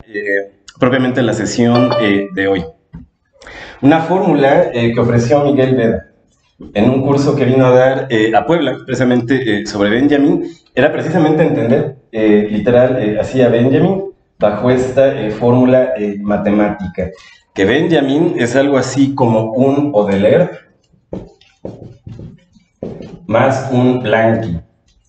propiamente la sesión de hoy. Una fórmula que ofreció Miguel Veda en un curso que vino a dar a Puebla, precisamente sobre Benjamin, era precisamente entender, literal, hacía Benjamin bajo esta fórmula matemática, que Benjamin es algo así como un Baudelaire más un Blanqui.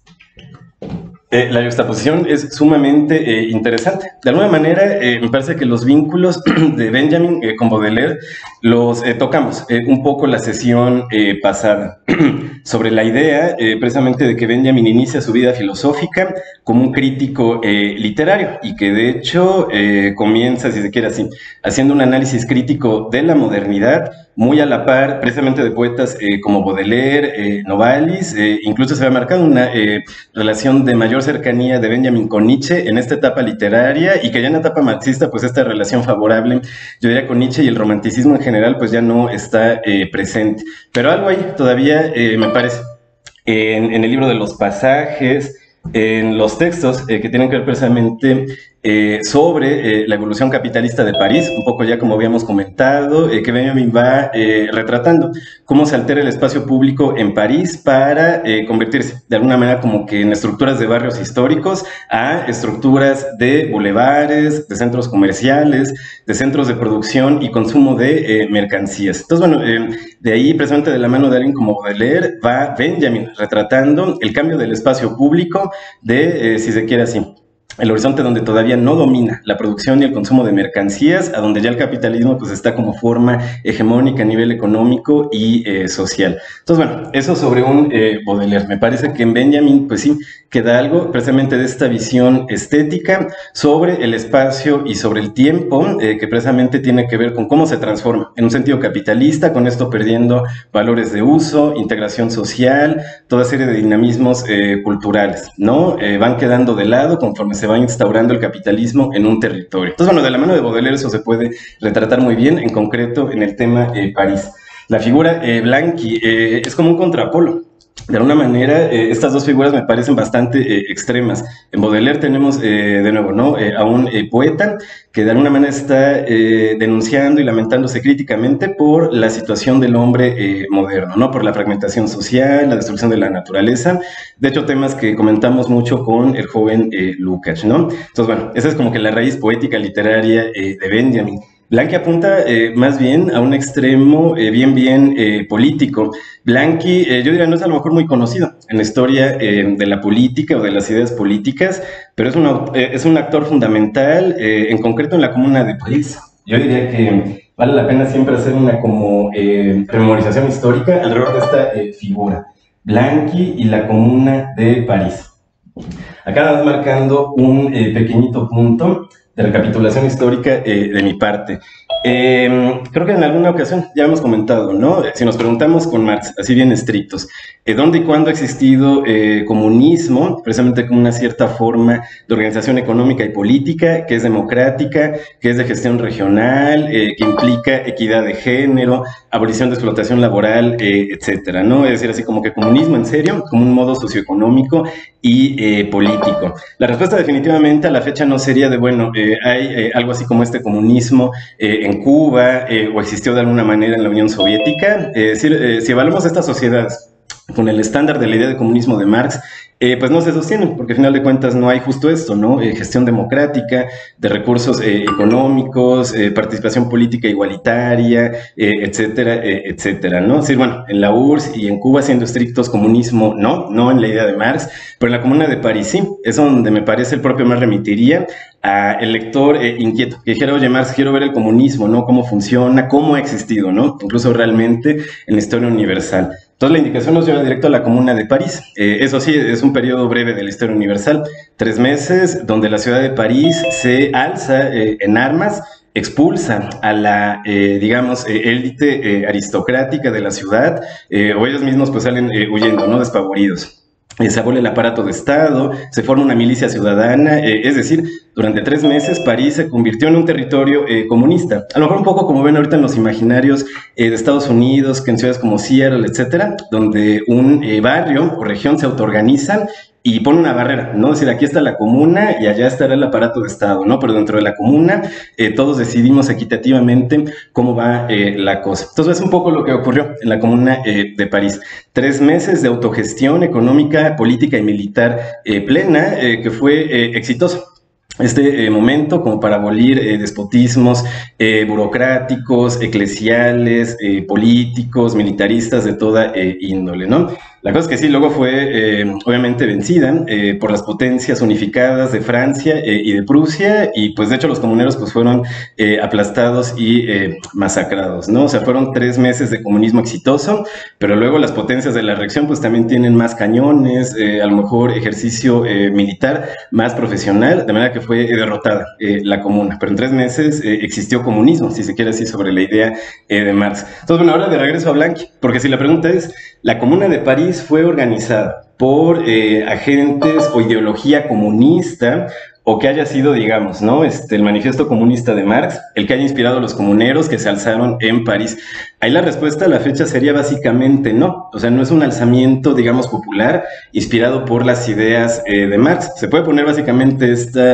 La juxtaposición es sumamente interesante. De alguna manera, me parece que los vínculos de Benjamin con Baudelaire los tocamos un poco la sesión pasada, sobre la idea precisamente de que Benjamin inicia su vida filosófica como un crítico literario y que de hecho comienza, si se quiere así, haciendo un análisis crítico de la modernidad, muy a la par precisamente de poetas como Baudelaire, Novalis, incluso se había marcado una relación de mayor cercanía de Benjamin con Nietzsche en esta etapa literaria, y que ya en la etapa marxista pues esta relación favorable, yo diría, con Nietzsche y el romanticismo en general pues ya no está presente, pero algo ahí todavía me parece en el libro de los pasajes, en los textos que tienen que ver precisamente sobre la evolución capitalista de París, un poco ya como habíamos comentado, que Benjamin va retratando cómo se altera el espacio público en París para convertirse de alguna manera como que en estructuras de barrios históricos a estructuras de bulevares, de centros comerciales, de centros de producción y consumo de mercancías. Entonces, bueno, de ahí precisamente de la mano de alguien como Baudelaire va Benjamin retratando el cambio del espacio público de, si se quiere así, el horizonte donde todavía no domina la producción y el consumo de mercancías, a donde ya el capitalismo pues está como forma hegemónica a nivel económico y social. Entonces, bueno, eso sobre un Baudelaire. Me parece que en Benjamin, pues sí, queda algo precisamente de esta visión estética sobre el espacio y sobre el tiempo, que precisamente tiene que ver con cómo se transforma en un sentido capitalista, con esto perdiendo valores de uso, integración social, toda serie de dinamismos culturales, ¿no? Van quedando de lado conforme se va instaurando el capitalismo en un territorio. Entonces, bueno, de la mano de Baudelaire eso se puede retratar muy bien, en concreto en el tema París. La figura Blanqui es como un contrapolo. De alguna manera, estas dos figuras me parecen bastante extremas. En Baudelaire tenemos, de nuevo, ¿no? A un poeta que de alguna manera está denunciando y lamentándose críticamente por la situación del hombre moderno, ¿no? Por la fragmentación social, la destrucción de la naturaleza. De hecho, temas que comentamos mucho con el joven Lukács, ¿no? Entonces, bueno, esa es como que la raíz poética literaria de Benjamin. Blanqui apunta más bien a un extremo bien político. Blanqui, yo diría, no es a lo mejor muy conocido en la historia de la política o de las ideas políticas, pero es un actor fundamental, en concreto en la Comuna de París. Yo diría que vale la pena siempre hacer una como memorización histórica alrededor de esta figura. Blanqui y la Comuna de París. Acá vas marcando un pequeñito punto de recapitulación histórica de mi parte. Creo que en alguna ocasión ya hemos comentado, ¿no? Si nos preguntamos con Marx, así bien estrictos, ¿dónde y cuándo ha existido comunismo? Precisamente como una cierta forma de organización económica y política, que es democrática, que es de gestión regional, que implica equidad de género, abolición de explotación laboral, etcétera, ¿no? Es decir, así como que comunismo en serio, como un modo socioeconómico y político. La respuesta definitivamente a la fecha no sería de, bueno, hay algo así como este comunismo en Cuba o existió de alguna manera en la Unión Soviética. Si evaluamos estas sociedades con el estándar de la idea de comunismo de Marx, pues no se sostienen, porque al final de cuentas no hay justo esto, ¿no? Gestión democrática, de recursos económicos, participación política igualitaria, etcétera, etcétera, ¿no? Es decir, bueno, en la URSS y en Cuba, siendo estrictos, comunismo no en la idea de Marx, pero en la Comuna de París sí, es donde me parece el propio Marx remitiría a el lector inquieto, que dijera, oye Marx, quiero ver el comunismo, ¿no? Cómo funciona, cómo ha existido, ¿no? Incluso realmente en la historia universal. Entonces la indicación nos lleva directo a la Comuna de París. Eso sí, es un periodo breve de la historia universal, 3 meses, donde la ciudad de París se alza en armas, expulsa a la, digamos, élite aristocrática de la ciudad, o ellos mismos pues salen huyendo, ¿no? Despavoridos. Se abole el aparato de Estado, se forma una milicia ciudadana, es decir, durante 3 meses París se convirtió en un territorio comunista. A lo mejor un poco como ven ahorita en los imaginarios de Estados Unidos, que en ciudades como Seattle, etcétera, donde un barrio o región se autoorganiza y pone una barrera, ¿no? Es decir, aquí está la comuna y allá estará el aparato de Estado, ¿no? Pero dentro de la comuna todos decidimos equitativamente cómo va la cosa. Entonces es un poco lo que ocurrió en la Comuna de París. 3 meses de autogestión económica, política y militar plena que fue exitoso. Este momento como para abolir despotismos burocráticos, eclesiales, políticos, militaristas de toda índole, ¿no? La cosa es que sí, luego fue obviamente vencida por las potencias unificadas de Francia y de Prusia, y pues de hecho los comuneros pues fueron aplastados y masacrados, ¿no? O sea, fueron 3 meses de comunismo exitoso, pero luego las potencias de la reacción pues también tienen más cañones, a lo mejor ejercicio militar más profesional, de manera que fue derrotada la comuna, pero en 3 meses existió comunismo, si se quiere así, sobre la idea de Marx. Entonces, bueno, ahora de regreso a Blanqui, porque si la pregunta es, ¿la Comuna de París fue organizada por agentes o ideología comunista, o que haya sido, digamos, ¿no? El manifiesto comunista de Marx, el que haya inspirado a los comuneros que se alzaron en París? Ahí la respuesta a la fecha sería básicamente no. O sea, no es un alzamiento, digamos, popular, inspirado por las ideas de Marx. Se puede poner básicamente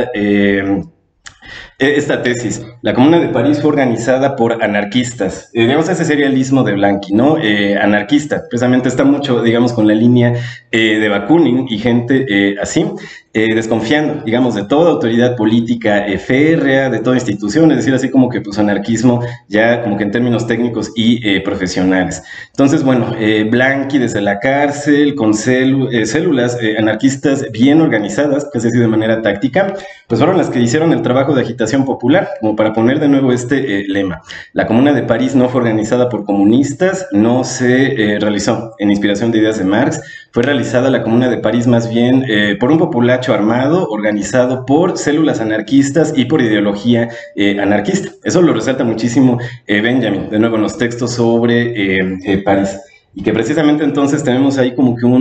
esta tesis. La Comuna de París fue organizada por anarquistas. Digamos, ese sería el ismo de Blanqui, ¿no? Anarquista. Precisamente está mucho, digamos, con la línea de Bakunin y gente así, desconfiando, digamos, de toda autoridad política férrea, de toda institución, es decir, así como que, pues, anarquismo ya como que en términos técnicos y profesionales. Entonces, bueno, Blanqui desde la cárcel, con células anarquistas bien organizadas, casi así de manera táctica, pues fueron las que hicieron el trabajo de agitación popular, como para poner de nuevo este lema. La Comuna de París no fue organizada por comunistas, no se realizó en inspiración de ideas de Marx, fue realizada la Comuna de París más bien por un populacho armado, organizado por células anarquistas y por ideología anarquista. Eso lo resalta muchísimo Benjamin, de nuevo en los textos sobre París. Y que precisamente entonces tenemos ahí como que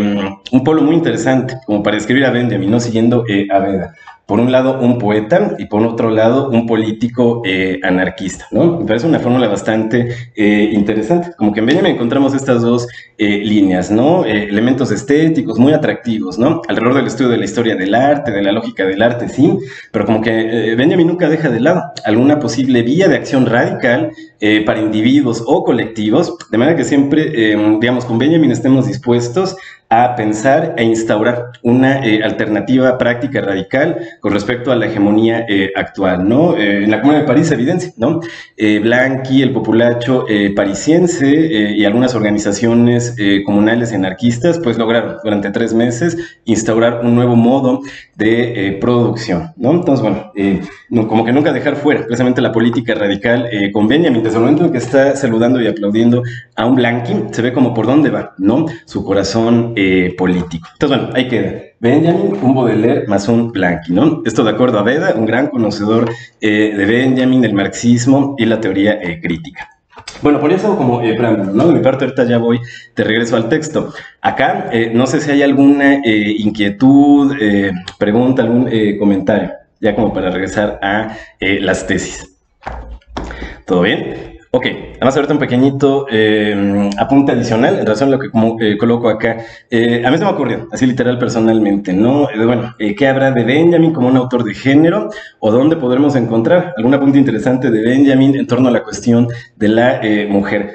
un polo muy interesante, como para escribir a Benjamin, ¿no? Siguiendo a Beda. Por un lado, un poeta, y por otro lado, un político anarquista, ¿no? Me parece una fórmula bastante interesante. Como que en Benjamin encontramos estas dos líneas, ¿no? Elementos estéticos muy atractivos, ¿no? Alrededor del estudio de la historia del arte, de la lógica del arte, sí, pero como que Benjamin nunca deja de lado alguna posible vía de acción radical para individuos o colectivos, de manera que siempre, digamos, con Benjamin estemos dispuestos a pensar e instaurar una alternativa práctica radical con respecto a la hegemonía actual, ¿no? En la Comuna de París se evidencia, ¿no? Blanqui, el populacho parisiense y algunas organizaciones comunales y anarquistas, pues lograron durante 3 meses instaurar un nuevo modo de producción, ¿no? Entonces, bueno, como que nunca dejar fuera precisamente la política radical con Benjamin. Desde el momento en que está saludando y aplaudiendo a un Blanqui, se ve como por dónde va, ¿no? Su corazón político. Entonces, bueno, ahí queda. Benjamin, un Baudelaire más un Blanqui, ¿no? Esto de acuerdo a Beda, un gran conocedor de Benjamin, del marxismo y la teoría crítica. Bueno, por eso como preámbulo, ¿no? De mi parte ahorita ya voy de regreso al texto. Acá, no sé si hay alguna inquietud, pregunta, algún comentario, ya como para regresar a las tesis. ¿Todo bien? Ok, además ahorita un pequeñito apunte adicional en relación a lo que coloco acá. A mí se me ocurrió, así literal personalmente, ¿no? Bueno, ¿qué habrá de Benjamin como un autor de género? ¿O dónde podremos encontrar algún apunte interesante de Benjamin en torno a la cuestión de la mujer?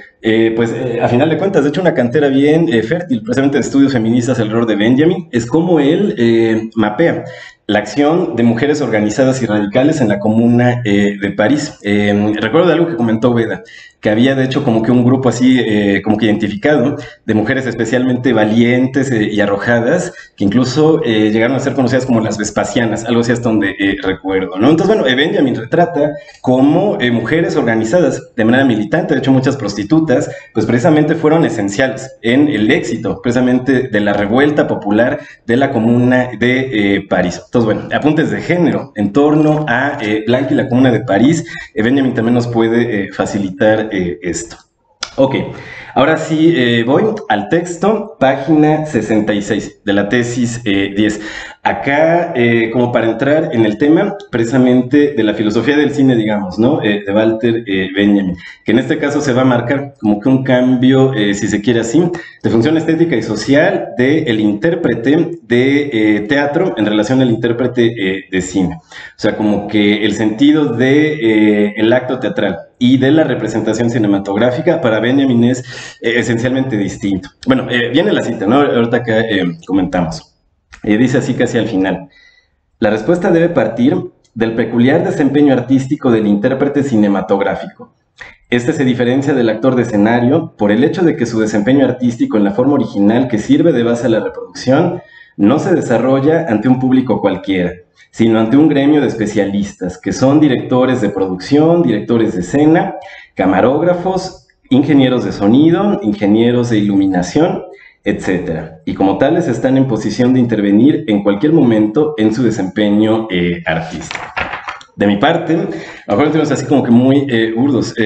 A final de cuentas, de hecho, una cantera bien fértil, precisamente de estudios feministas alrededor de Benjamin, es como él mapea la acción de mujeres organizadas y radicales en la Comuna de París. Recuerdo de algo que comentó Beda, que había de hecho como que un grupo así, como que identificado, de mujeres especialmente valientes y arrojadas, que incluso llegaron a ser conocidas como las Vespasianas, algo así hasta donde recuerdo, ¿no? Entonces, bueno, Benjamin retrata cómo mujeres organizadas de manera militante, de hecho muchas prostitutas, pues precisamente fueron esenciales en el éxito, precisamente de la revuelta popular de la Comuna de París. Entonces, bueno, apuntes de género en torno a Blanqui y la Comuna de París. Benjamin también nos puede facilitar esto. Ok, ahora sí voy al texto, página 66 de la tesis 10. Acá, como para entrar en el tema precisamente de la filosofía del cine, digamos, ¿no? De Walter Benjamin, que en este caso se va a marcar como que un cambio, si se quiere así, de función estética y social del intérprete de teatro en relación al intérprete de cine. O sea, como que el sentido de el acto teatral y de la representación cinematográfica para Benjamin es esencialmente distinto. Bueno, viene la cita, ¿no? Ahorita acá comentamos. Dice así casi al final: la respuesta debe partir del peculiar desempeño artístico del intérprete cinematográfico. Este se diferencia del actor de escenario por el hecho de que su desempeño artístico en la forma original que sirve de base a la reproducción no se desarrolla ante un público cualquiera, sino ante un gremio de especialistas, que son directores de producción, directores de escena, camarógrafos, ingenieros de sonido, ingenieros de iluminación, etcétera. Y como tales están en posición de intervenir en cualquier momento en su desempeño artístico. De mi parte, a lo mejor tenemos así como que muy burdos.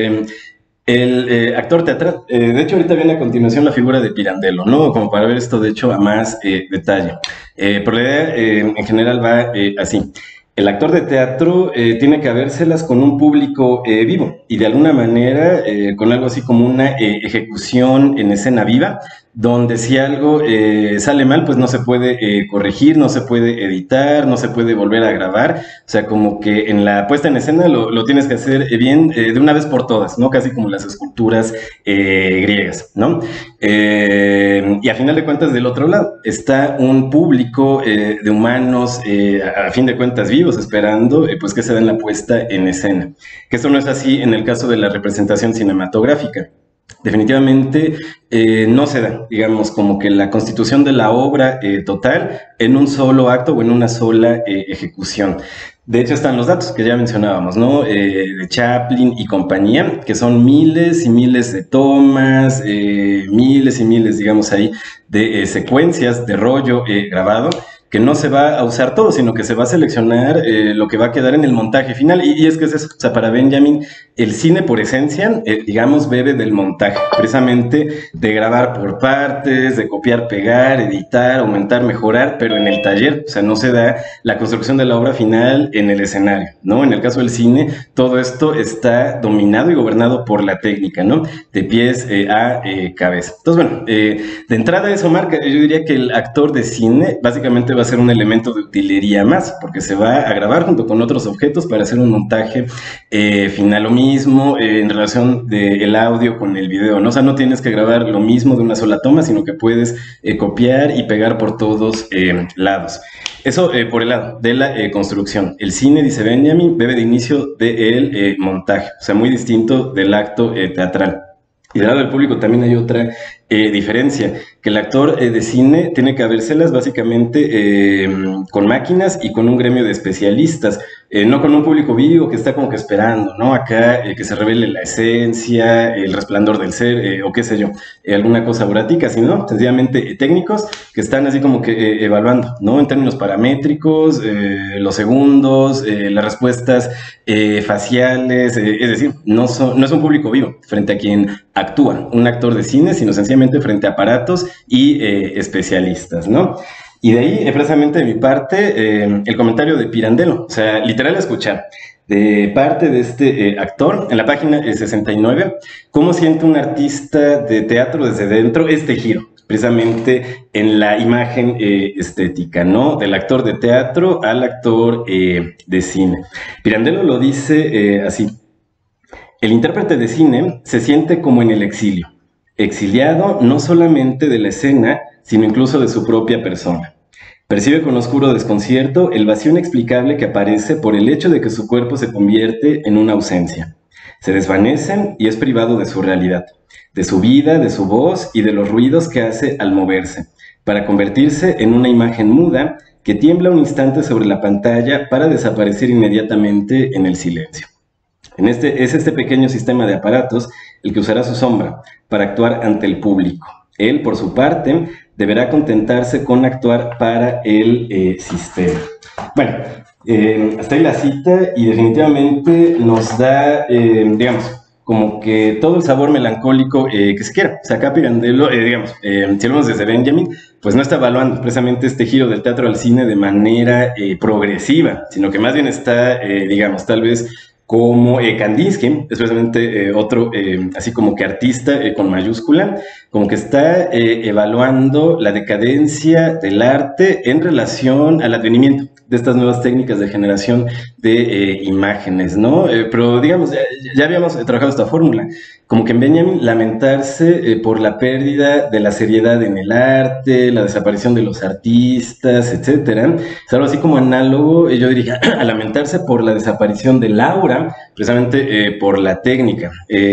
El actor teatral, de hecho ahorita viene a continuación la figura de Pirandello, ¿no? Como para ver esto de hecho a más detalle. Pero la idea en general va así. El actor de teatro tiene que habérselas con un público vivo y de alguna manera con algo así como una ejecución en escena viva, donde si algo sale mal, pues no se puede corregir, no se puede editar, no se puede volver a grabar. O sea, como que en la puesta en escena lo tienes que hacer bien de una vez por todas, ¿no? Casi como las esculturas griegas, ¿no? Y a final de cuentas, del otro lado está un público de humanos, a fin de cuentas vivos, esperando pues que se den la puesta en escena. Que esto no es así en el caso de la representación cinematográfica. Definitivamente no se da, digamos, como que la constitución de la obra total en un solo acto o en una sola ejecución. De hecho están los datos que ya mencionábamos, ¿no? De Chaplin y compañía, que son miles y miles de tomas, miles y miles, digamos ahí, de secuencias de rollo grabado, que no se va a usar todo, sino que se va a seleccionar lo que va a quedar en el montaje final. Y es que es eso, o sea, para Benjamin, el cine por esencia, digamos, bebe del montaje, precisamente de grabar por partes, de copiar, pegar, editar, aumentar, mejorar, pero en el taller, o sea, no se da la construcción de la obra final en el escenario, ¿no? En el caso del cine, todo esto está dominado y gobernado por la técnica, ¿no? De pies a cabeza. Entonces, bueno, de entrada eso marca, yo diría que el actor de cine básicamente va a ser un elemento de utilería más, porque se va a grabar junto con otros objetos para hacer un montaje final. Lo mismo en relación del audio con el video, ¿no? O sea, no tienes que grabar lo mismo de una sola toma, sino que puedes copiar y pegar por todos lados. Eso por el lado de la construcción. El cine, dice Benjamin, bebe de inicio del montaje, o sea, muy distinto del acto teatral. Y del lado del público también hay otra diferencia, que el actor de cine tiene que habérselas básicamente con máquinas y con un gremio de especialistas, no con un público vivo que está como que esperando, ¿no? Acá que se revele la esencia, el resplandor del ser, o qué sé yo, alguna cosa burática, sino sencillamente técnicos que están así como que evaluando, ¿no? En términos paramétricos, los segundos, las respuestas faciales, es decir, no es un público vivo frente a quien actúa un actor de cine, sino sencillamente frente a aparatos y especialistas, ¿no? Y de ahí, precisamente de mi parte, el comentario de Pirandello, o sea, literal escuchar de parte de este actor en la página 69, cómo siente un artista de teatro desde dentro este giro, precisamente en la imagen estética, ¿no? Del actor de teatro al actor de cine. Pirandello lo dice así: el intérprete de cine se siente como en el exilio, exiliado no solamente de la escena, sino incluso de su propia persona. Percibe con oscuro desconcierto el vacío inexplicable que aparece por el hecho de que su cuerpo se convierte en una ausencia. Se desvanece y es privado de su realidad, de su vida, de su voz y de los ruidos que hace al moverse, para convertirse en una imagen muda que tiembla un instante sobre la pantalla para desaparecer inmediatamente en el silencio. Es este pequeño sistema de aparatos el que usará su sombra para actuar ante el público. Él, por su parte, deberá contentarse con actuar para el sistema. Bueno, hasta ahí la cita y definitivamente nos da, digamos, como que todo el sabor melancólico que se quiera. O sea, acá Pirandello, digamos, si hablamos desde Benjamin, pues no está evaluando precisamente este giro del teatro al cine de manera progresiva, sino que más bien está, digamos, tal vez como Kandinsky, especialmente otro, así como que artista con mayúscula, como que está evaluando la decadencia del arte en relación al advenimiento de estas nuevas técnicas de generación de imágenes, ¿no? Pero digamos, ya habíamos trabajado esta fórmula, como que en Benjamin lamentarse por la pérdida de la seriedad en el arte, la desaparición de los artistas, etcétera, es algo así como análogo, yo diría, a lamentarse por la desaparición del aura, precisamente por la técnica.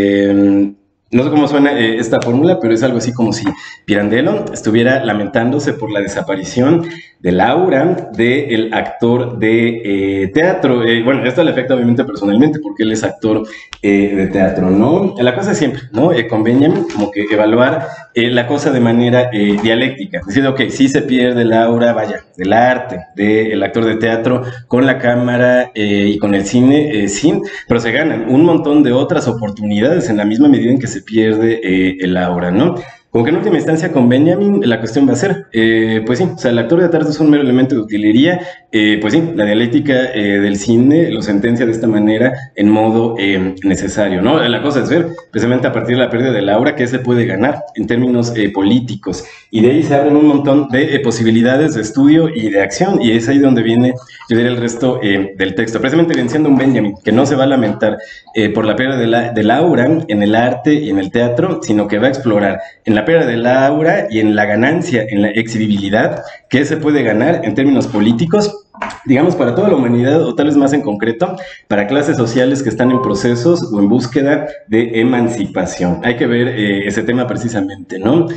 No sé cómo suena esta fórmula, pero es algo así como si Pirandello estuviera lamentándose por la desaparición del aura del actor de teatro. Bueno, esto le afecta obviamente personalmente porque él es actor de teatro, ¿no? La cosa es siempre, ¿no? Con Benjamin, como que evaluar la cosa de manera dialéctica. Decir, ok, sí se pierde el aura, vaya, del arte, del actor de teatro con la cámara y con el cine, sí, pero se ganan un montón de otras oportunidades en la misma medida en que se pierde el aura, ¿no? Como que en última instancia con Benjamin la cuestión va a ser, pues sí, o sea, el actor de teatro es un mero elemento de utilería, pues sí, la dialéctica del cine lo sentencia de esta manera en modo necesario, ¿no? La cosa es ver, precisamente a partir de la pérdida del aura, qué se puede ganar en términos políticos, y de ahí se abren un montón de posibilidades de estudio y de acción, y es ahí donde viene, yo diría, el resto del texto, precisamente venciendo un Benjamin, que no se va a lamentar por la pérdida del aura en el arte y en el teatro, sino que va a explorar en la pérdida del aura y en la ganancia, en la exhibibilidad, que se puede ganar en términos políticos, digamos, para toda la humanidad, o tal vez más en concreto, para clases sociales que están en procesos o en búsqueda de emancipación. Hay que ver ese tema precisamente, ¿no?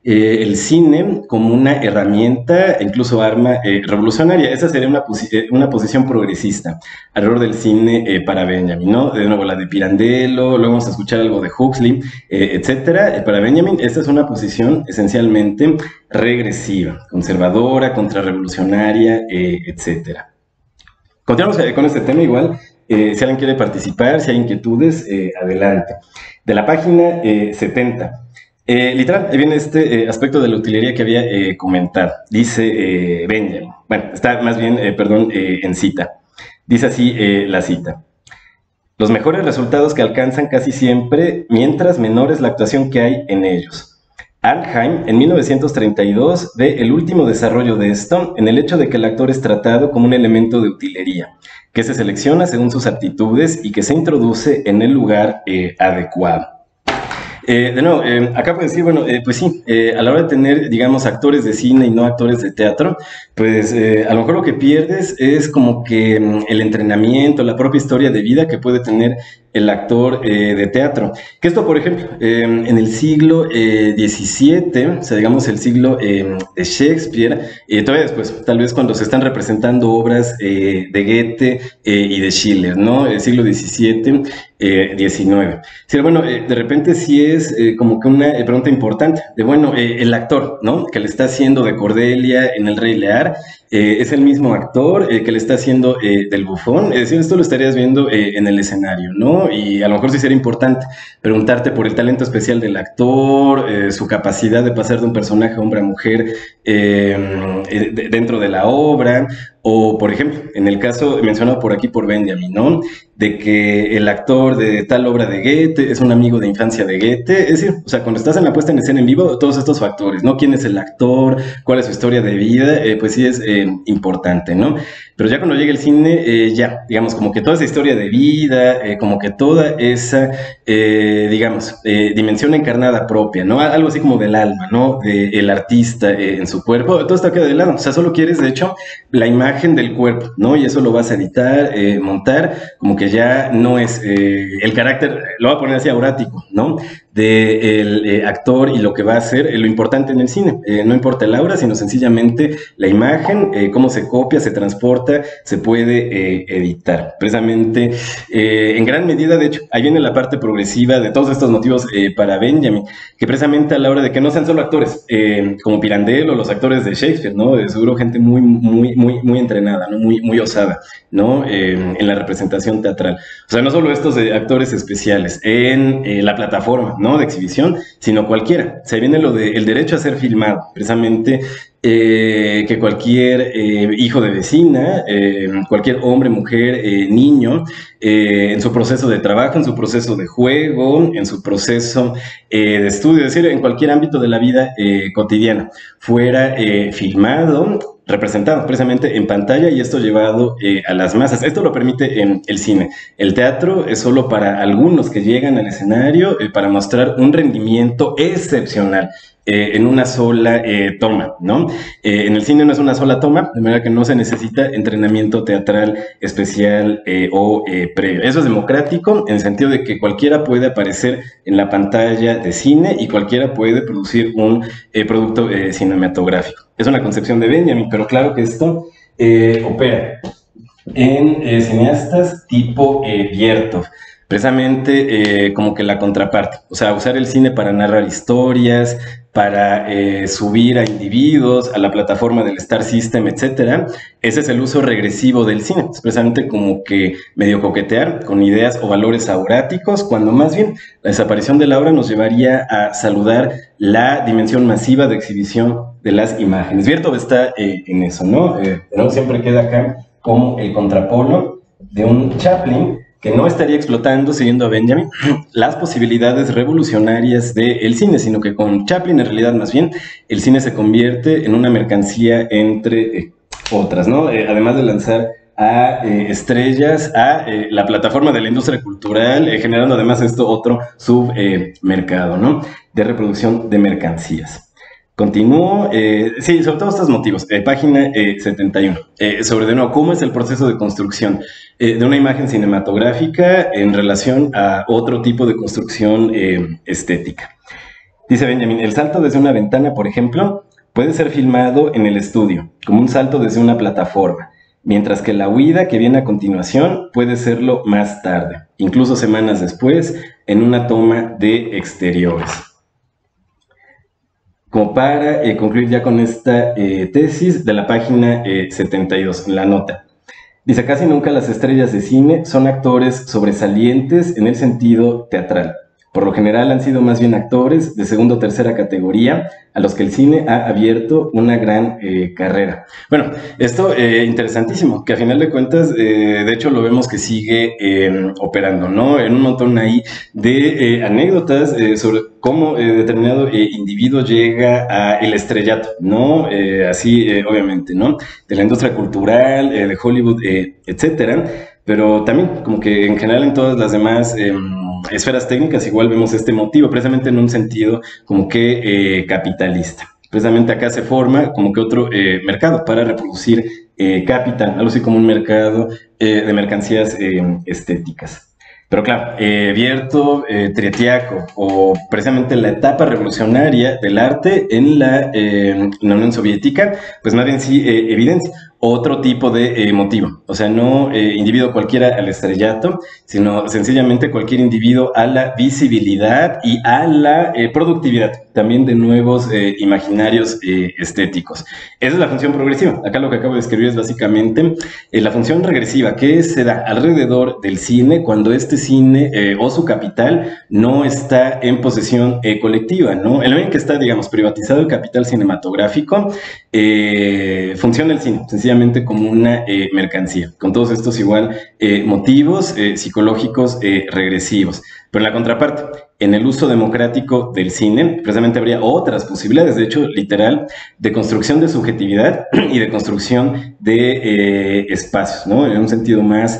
El cine como una herramienta, incluso arma revolucionaria. Esa sería una posición progresista alrededor del cine para Benjamin, ¿no? De nuevo, la de Pirandello, luego vamos a escuchar algo de Huxley, etcétera. Para Benjamin, esta es una posición esencialmente regresiva, conservadora, contrarrevolucionaria, etcétera. Continuamos con este tema igual. Si alguien quiere participar, si hay inquietudes, adelante. De la página 70. Literal, ahí viene este aspecto de la utilería que había comentado. Dice Benjamin, bueno, está más bien, en cita. Dice así la cita. Los mejores resultados que alcanzan casi siempre, mientras menor es la actuación que hay en ellos. Arnheim, en 1932, ve el último desarrollo de esto en el hecho de que el actor es tratado como un elemento de utilería, que se selecciona según sus aptitudes y que se introduce en el lugar adecuado. De nuevo, acá puedo decir, bueno, pues sí, a la hora de tener, digamos, actores de cine y no actores de teatro, pues a lo mejor lo que pierdes es como que el entrenamiento, la propia historia de vida que puede tener el actor de teatro. Que esto, por ejemplo, en el siglo XVII, o sea, digamos el siglo de Shakespeare, todavía después, tal vez cuando se están representando obras de Goethe y de Schiller, ¿no? El siglo XVII, XIX. Sí, bueno, de repente sí es como que una pregunta importante, de bueno, el actor, ¿no? Que le está haciendo de Cordelia en El Rey Lear, es el mismo actor que le está haciendo del bufón, es decir, esto lo estarías viendo en el escenario, ¿no? Y a lo mejor sí sería importante preguntarte por el talento especial del actor, su capacidad de pasar de un personaje hombre a mujer dentro de la obra, o por ejemplo, en el caso mencionado por aquí por Benjamin, ¿no? De que el actor de tal obra de Goethe es un amigo de infancia de Goethe, es decir, o sea, cuando estás en la puesta en escena en vivo, todos estos factores, ¿no? ¿Quién es el actor? ¿Cuál es su historia de vida? Pues sí es importante, ¿no? Pero ya cuando llega el cine, ya, digamos, como que toda esa historia de vida, como que toda esa, digamos, dimensión encarnada propia, ¿no? Algo así como del alma, ¿no? Del artista en su cuerpo, todo esto queda de lado, o sea, solo quieres, de hecho, la imagen del cuerpo, ¿no? Y eso lo vas a editar, montar, como que ya no es el carácter, lo voy a poner así aurático, ¿no? Del actor y lo que va a hacer, lo importante en el cine, no importa el aura, sino sencillamente la imagen, cómo se copia, se transporta, se puede editar. Precisamente, en gran medida, de hecho, ahí viene la parte progresiva de todos estos motivos para Benjamin, que precisamente a la hora de que no sean solo actores, como Pirandello o los actores de Shakespeare, ¿no? Seguro gente muy entrenada, ¿no? Muy osada, ¿no? En la representación teatral. O sea, no solo estos actores especiales, en la plataforma, ¿no? De exhibición, sino cualquiera. Se viene lo del derecho a ser filmado, precisamente que cualquier hijo de vecina, cualquier hombre, mujer, niño, en su proceso de trabajo, en su proceso de juego, en su proceso de estudio, es decir, en cualquier ámbito de la vida cotidiana, fuera filmado, representado precisamente en pantalla y esto llevado a las masas. Esto lo permite el cine. El teatro es solo para algunos que llegan al escenario para mostrar un rendimiento excepcional. En una sola toma, ¿no? En el cine no es una sola toma, de manera que no se necesita entrenamiento teatral especial o previo. Eso es democrático en el sentido de que cualquiera puede aparecer en la pantalla de cine y cualquiera puede producir un producto cinematográfico. Es una concepción de Benjamin, pero claro que esto opera en cineastas tipo Viertov. Precisamente como que la contraparte, o sea, usar el cine para narrar historias, para subir a individuos a la plataforma del Star System, etcétera. Ese es el uso regresivo del cine, es precisamente como que medio coquetear con ideas o valores auráticos, cuando más bien la desaparición de la obra nos llevaría a saludar la dimensión masiva de exhibición de las imágenes. Viertov está en eso, ¿no? Siempre queda acá como el contrapolo de un Chaplin que no estaría explotando, siguiendo a Benjamin, las posibilidades revolucionarias del cine, sino que con Chaplin, en realidad, más bien, el cine se convierte en una mercancía entre otras, ¿no? Además de lanzar a estrellas a la plataforma de la industria cultural, generando además esto otro submercado, ¿no? De reproducción de mercancías. Continúo, sí, sobre todos estos motivos, página 71, sobre de nuevo cómo es el proceso de construcción de una imagen cinematográfica en relación a otro tipo de construcción estética. Dice Benjamin, el salto desde una ventana, por ejemplo, puede ser filmado en el estudio, como un salto desde una plataforma, mientras que la huida que viene a continuación puede serlo más tarde, incluso semanas después, en una toma de exteriores. Como para concluir ya con esta tesis de la página 72, la nota. Dice, casi nunca las estrellas de cine son actores sobresalientes en el sentido teatral. Por lo general han sido más bien actores de segunda o tercera categoría a los que el cine ha abierto una gran carrera. Bueno, esto interesantísimo, que a final de cuentas, de hecho lo vemos que sigue operando, ¿no? En un montón ahí de anécdotas sobre cómo determinado individuo llega a el estrellato, ¿no? Así, obviamente, ¿no? De la industria cultural, de Hollywood, etcétera, pero también como que en general en todas las demás esferas técnicas igual vemos este motivo, precisamente en un sentido como que capitalista. Precisamente acá se forma como que otro mercado para reproducir capital, algo así como un mercado de mercancías estéticas. Pero claro, Viertov, Tretiakov, o precisamente la etapa revolucionaria del arte en la Unión Soviética, pues más bien sí evidencia otro tipo de motivo. O sea, no individuo cualquiera al estrellato, sino sencillamente cualquier individuo a la visibilidad y a la productividad también de nuevos imaginarios estéticos. Esa es la función progresiva. Acá lo que acabo de escribir es básicamente la función regresiva que se da alrededor del cine cuando este cine o su capital no está en posesión colectiva, ¿no? En el momento en que está, digamos, privatizado el capital cinematográfico, funciona el cine sencillamente como una mercancía, con todos estos igual motivos psicológicos regresivos. Pero en la contraparte, en el uso democrático del cine, precisamente habría otras posibilidades, de hecho, literal, de construcción de subjetividad y de construcción de espacios, ¿no? En un sentido más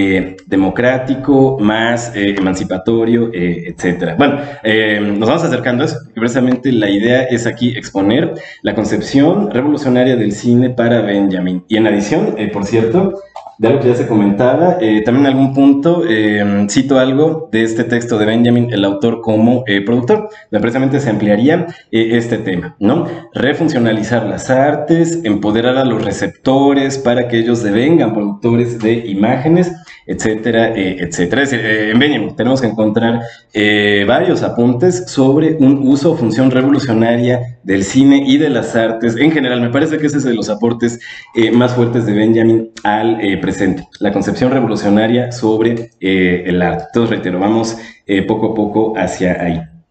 democrático, más emancipatorio, etcétera. Bueno, nos vamos acercando a eso, porque precisamente la idea es aquí exponer la concepción revolucionaria del cine para Benjamin. Y en adición, por cierto, de algo que ya se comentaba, también en algún punto cito algo de este texto de Benjamin, el autor como productor, donde precisamente se ampliaría este tema, ¿no? Refuncionalizar las artes, empoderar a los receptores para que ellos devengan productores de imágenes, etcétera, etcétera. Es decir, en Benjamin tenemos que encontrar varios apuntes sobre un uso o función revolucionaria del cine y de las artes en general. Me parece que ese es de los aportes más fuertes de Benjamin al presente, la concepción revolucionaria sobre el arte. Entonces, reitero, vamos poco a poco hacia ahí.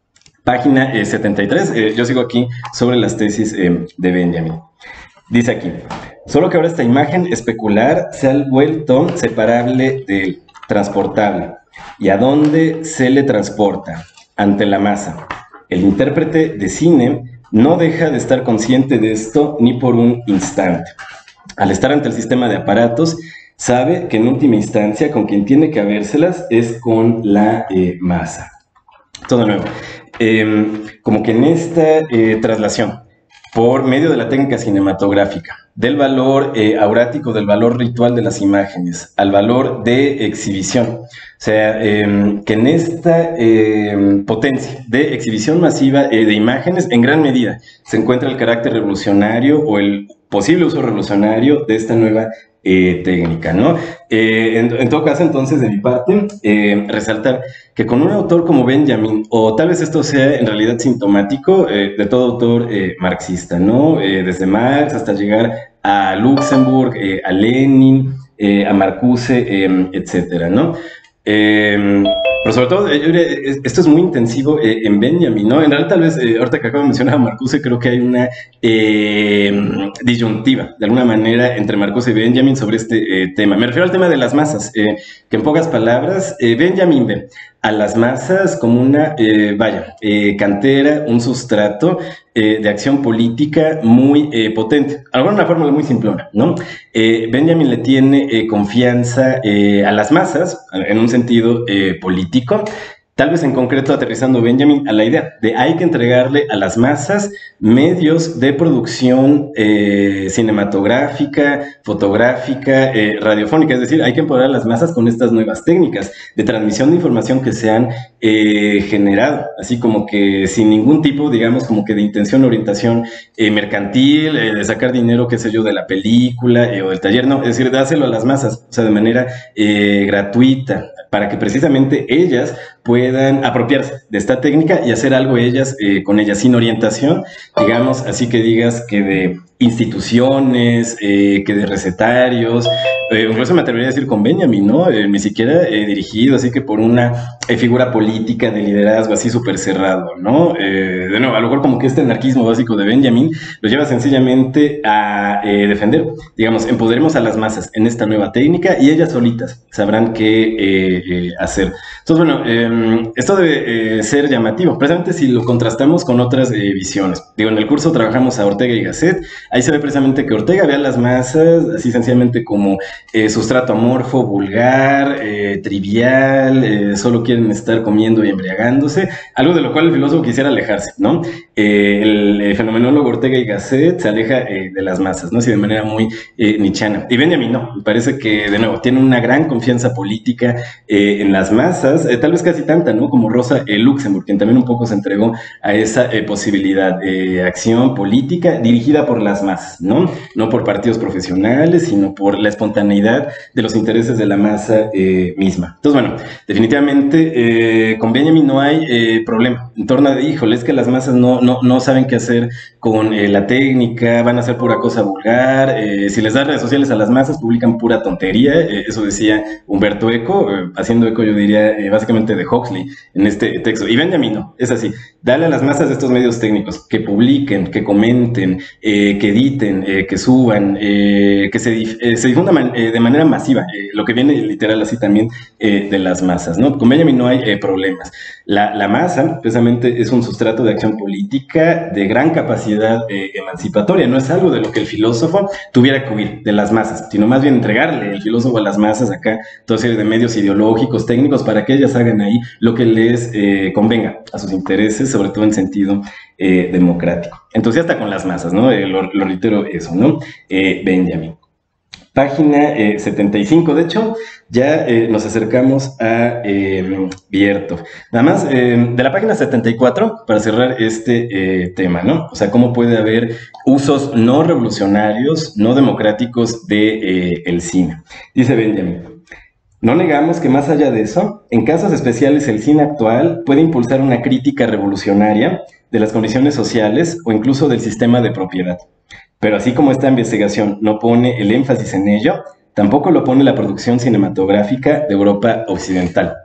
Página 73, yo sigo aquí sobre las tesis de Benjamin. Dice aquí, solo que ahora esta imagen especular se ha vuelto separable del transportable. ¿Y a dónde se le transporta? Ante la masa. El intérprete de cine no deja de estar consciente de esto ni por un instante. Al estar ante el sistema de aparatos, sabe que en última instancia con quien tiene que habérselas es con la masa. Todo nuevo. Como que en esta traslación, por medio de la técnica cinematográfica, del valor aurático, del valor ritual de las imágenes, al valor de exhibición. O sea, que en esta potencia de exhibición masiva de imágenes, en gran medida, se encuentra el carácter revolucionario o el posible uso revolucionario de esta nueva técnica, ¿no? En todo caso, entonces, de mi parte, resaltar que con un autor como Benjamin, o tal vez esto sea en realidad sintomático de todo autor marxista, ¿no? Desde Marx hasta llegar a Luxemburg, a Lenin, a Marcuse, etcétera, ¿no? Pero sobre todo, yo diría, esto es muy intensivo en Benjamin, ¿no? En realidad, tal vez, ahorita que acabo de mencionar a Marcuse, creo que hay una disyuntiva, de alguna manera, entre Marcuse y Benjamin sobre este tema. Me refiero al tema de las masas, que en pocas palabras, Benjamin ve a las masas como una, cantera, un sustrato de acción política muy potente. Alguna fórmula muy simplona, ¿no? Benjamin le tiene confianza a las masas, en un sentido político, tal vez en concreto aterrizando Benjamin a la idea de hay que entregarle a las masas medios de producción cinematográfica, fotográfica, radiofónica, es decir, hay que empoderar a las masas con estas nuevas técnicas de transmisión de información que se han generado, así como que sin ningún tipo, digamos, como que de intención o orientación mercantil, de sacar dinero, qué sé yo, de la película o del taller, no, es decir, dáselo a las masas, o sea, de manera gratuita, para que precisamente ellas puedan apropiarse de esta técnica y hacer algo ellas con ella, sin orientación, digamos, así que digas que de instituciones, que de recetarios, incluso me atrevería a decir con Benjamin, ¿no? Ni siquiera dirigido, así que por una figura política de liderazgo así súper cerrado, ¿no? De nuevo, a lo mejor como que este anarquismo básico de Benjamin lo lleva sencillamente a defender, digamos, empoderemos a las masas en esta nueva técnica y ellas solitas sabrán qué hacer. Entonces, bueno, esto debe ser llamativo, precisamente si lo contrastamos con otras visiones. Digo, en el curso trabajamos a Ortega y Gasset, ahí se ve precisamente que Ortega ve a las masas así sencillamente como sustrato amorfo, vulgar, trivial, solo quieren estar comiendo y embriagándose, algo de lo cual el filósofo quisiera alejarse, ¿no? El fenomenólogo Ortega y Gasset se aleja de las masas, ¿no? Así de manera muy nietzscheana. Y Benjamin no, me parece que, de nuevo, tiene una gran confianza política en las masas, tal vez casi tanta, ¿no? Como Rosa Luxemburg, quien también un poco se entregó a esa posibilidad de acción política dirigida por las masas, ¿no? No por partidos profesionales, sino por la espontaneidad de los intereses de la masa misma. Entonces, bueno, definitivamente con Benjamin no hay problema en torno a, híjole, es que las masas no saben qué hacer con la técnica, van a hacer pura cosa vulgar, si les das redes sociales a las masas, publican pura tontería, eso decía Humberto Eco, haciendo eco yo diría básicamente de Huxley en este texto. Y Benjamin no, es así, dale a las masas de estos medios técnicos, que publiquen, que comenten, que editen, que suban, que se difunda de manera masiva, lo que viene literal así también de las masas, ¿no? Con Benjamin no hay problemas. La masa, precisamente, es un sustrato de acción política de gran capacidad emancipatoria, no es algo de lo que el filósofo tuviera que huir de las masas, sino más bien entregarle el filósofo a las masas acá toda serie de medios ideológicos, técnicos, para que ellas hagan ahí lo que les convenga a sus intereses, sobre todo en sentido democrático. Entusiasta con las masas, ¿no? Lo reitero eso, ¿no? Benjamin. Página 75, de hecho, ya nos acercamos a Biertov. Nada más, de la página 74, para cerrar este tema, ¿no? O sea, cómo puede haber usos no revolucionarios, no democráticos de el cine. Dice Benjamin, no negamos que más allá de eso, en casos especiales el cine actual puede impulsar una crítica revolucionaria de las condiciones sociales o incluso del sistema de propiedad. Pero así como esta investigación no pone el énfasis en ello, tampoco lo pone la producción cinematográfica de Europa Occidental.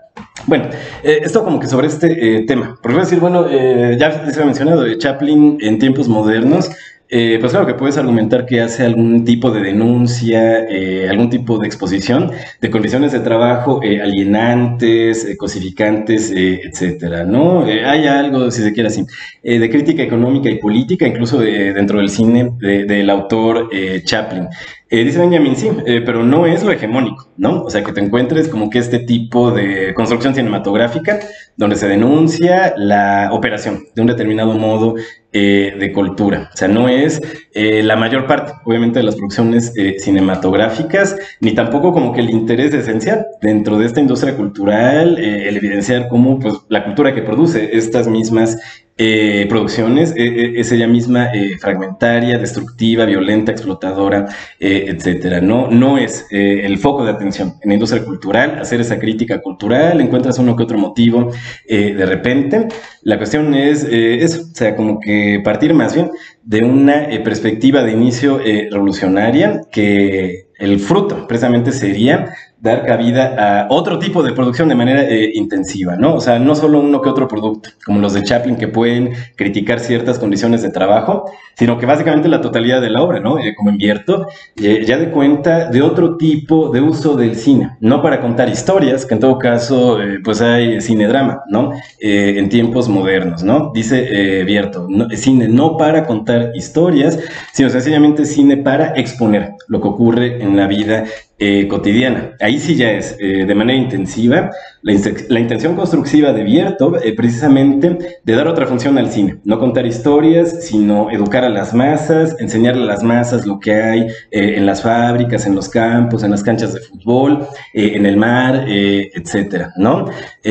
Bueno, esto como que sobre este tema, porque voy a decir, bueno, ya se ha mencionado, Chaplin en tiempos modernos, pues claro que puedes argumentar que hace algún tipo de denuncia, algún tipo de exposición de condiciones de trabajo alienantes, cosificantes, etcétera, ¿no? Hay algo, si se quiere así, de crítica económica y política, incluso dentro del cine del autor Chaplin. Dice Benjamin, sí, pero no es lo hegemónico, ¿no? O sea, que te encuentres como que este tipo de construcción cinematográfica donde se denuncia la operación de un determinado modo de cultura. O sea, no es la mayor parte, obviamente, de las producciones cinematográficas, ni tampoco como que el interés esencial dentro de esta industria cultural, el evidenciar cómo pues, la cultura que produce estas mismas producciones es ella misma fragmentaria, destructiva, violenta, explotadora, etcétera. No es el foco de atención en la industria cultural, hacer esa crítica cultural, encuentras uno que otro motivo de repente. La cuestión es eso, o sea, como que partir más bien de una perspectiva de inicio revolucionaria, que el fruto precisamente sería dar cabida a otro tipo de producción de manera intensiva, ¿no? O sea, no solo uno que otro producto, como los de Chaplin, que pueden criticar ciertas condiciones de trabajo, sino que básicamente la totalidad de la obra, ¿no? Como invierto, ya de cuenta de otro tipo de uso del cine, no para contar historias, que en todo caso, pues hay cine-drama, ¿no? En tiempos modernos, ¿no? Dice Vierto, no, cine no para contar historias, sino sencillamente cine para exponer lo que ocurre en la vida cotidiana. Ahí sí ya es de manera intensiva la intención constructiva de Vierto, precisamente de dar otra función al cine, no contar historias, sino educar a las masas, enseñarle a las masas lo que hay en las fábricas, en los campos, en las canchas de fútbol, en el mar, etcétera, ¿no?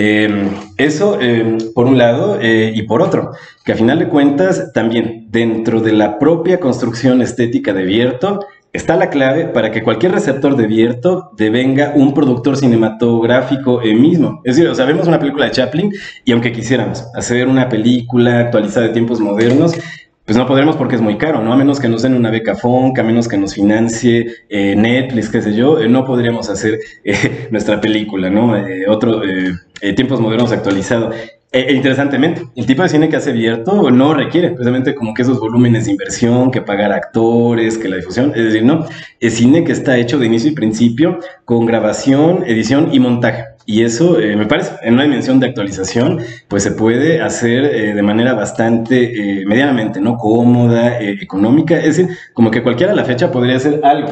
Eso por un lado, y por otro, que a final de cuentas también dentro de la propia construcción estética de Vierto está la clave para que cualquier receptor de Vierto devenga un productor cinematográfico mismo. Es decir, o sea, vemos una película de Chaplin y aunque quisiéramos hacer una película actualizada de tiempos modernos, pues no podremos porque es muy caro, ¿no? A menos que nos den una beca FONCA, a menos que nos financie Netflix, qué sé yo, no podríamos hacer nuestra película, ¿no? Tiempos modernos actualizado. Interesantemente, el tipo de cine que hace Vierto no requiere precisamente como que esos volúmenes de inversión, que pagar actores, que la difusión, es decir, no, es cine que está hecho de inicio y principio con grabación, edición y montaje. Y eso me parece, en una dimensión de actualización, pues se puede hacer de manera bastante, medianamente, ¿no? Cómoda, económica, es decir, como que cualquiera a la fecha podría hacer algo.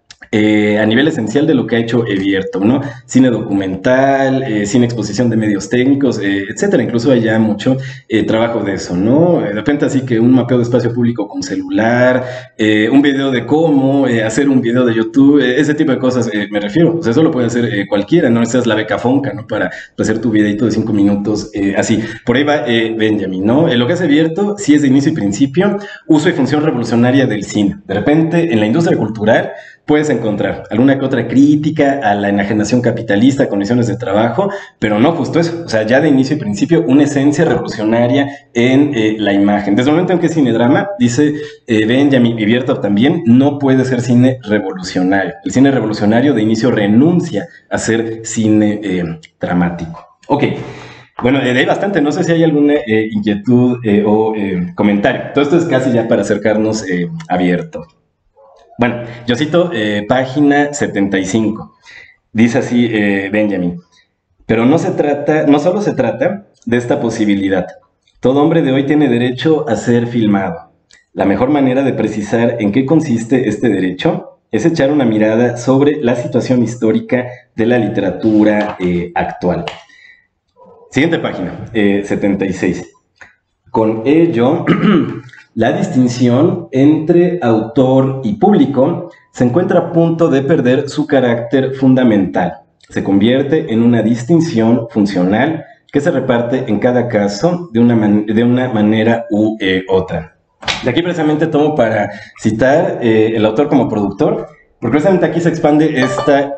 A nivel esencial de lo que ha hecho Vierto, ¿no? Cine documental, cine exposición de medios técnicos, etcétera. Incluso hay ya mucho trabajo de eso, ¿no? De repente así que un mapeo de espacio público con celular, un video de cómo hacer un video de YouTube, ese tipo de cosas me refiero. O sea, eso lo puede hacer cualquiera, no necesitas la beca FONCA, ¿no? Para hacer tu videito de 5 minutos, así. Por ahí va Benjamin, ¿no? Lo que hace Vierto sí es de inicio y principio, uso y función revolucionaria del cine. De repente, en la industria cultural, puedes encontrar alguna que otra crítica a la enajenación capitalista, condiciones de trabajo, pero no justo eso. O sea, ya de inicio y principio, una esencia revolucionaria en la imagen. Desde el momento en que es cine-drama, dice Benjamin y Vierto también, no puede ser cine revolucionario. El cine revolucionario de inicio renuncia a ser cine dramático. Ok. Bueno, hay bastante, no sé si hay alguna inquietud o comentario. Todo esto es casi ya para acercarnos a Vierto. Bueno, yo cito página 75. Dice así Benjamin. Pero no solo se trata de esta posibilidad. Todo hombre de hoy tiene derecho a ser filmado. La mejor manera de precisar en qué consiste este derecho es echar una mirada sobre la situación histórica de la literatura actual. Siguiente página, 76. Con ello, la distinción entre autor y público se encuentra a punto de perder su carácter fundamental. Se convierte en una distinción funcional que se reparte en cada caso de una manera u otra. De aquí precisamente tomo para citar el autor como productor, porque precisamente aquí se expande esta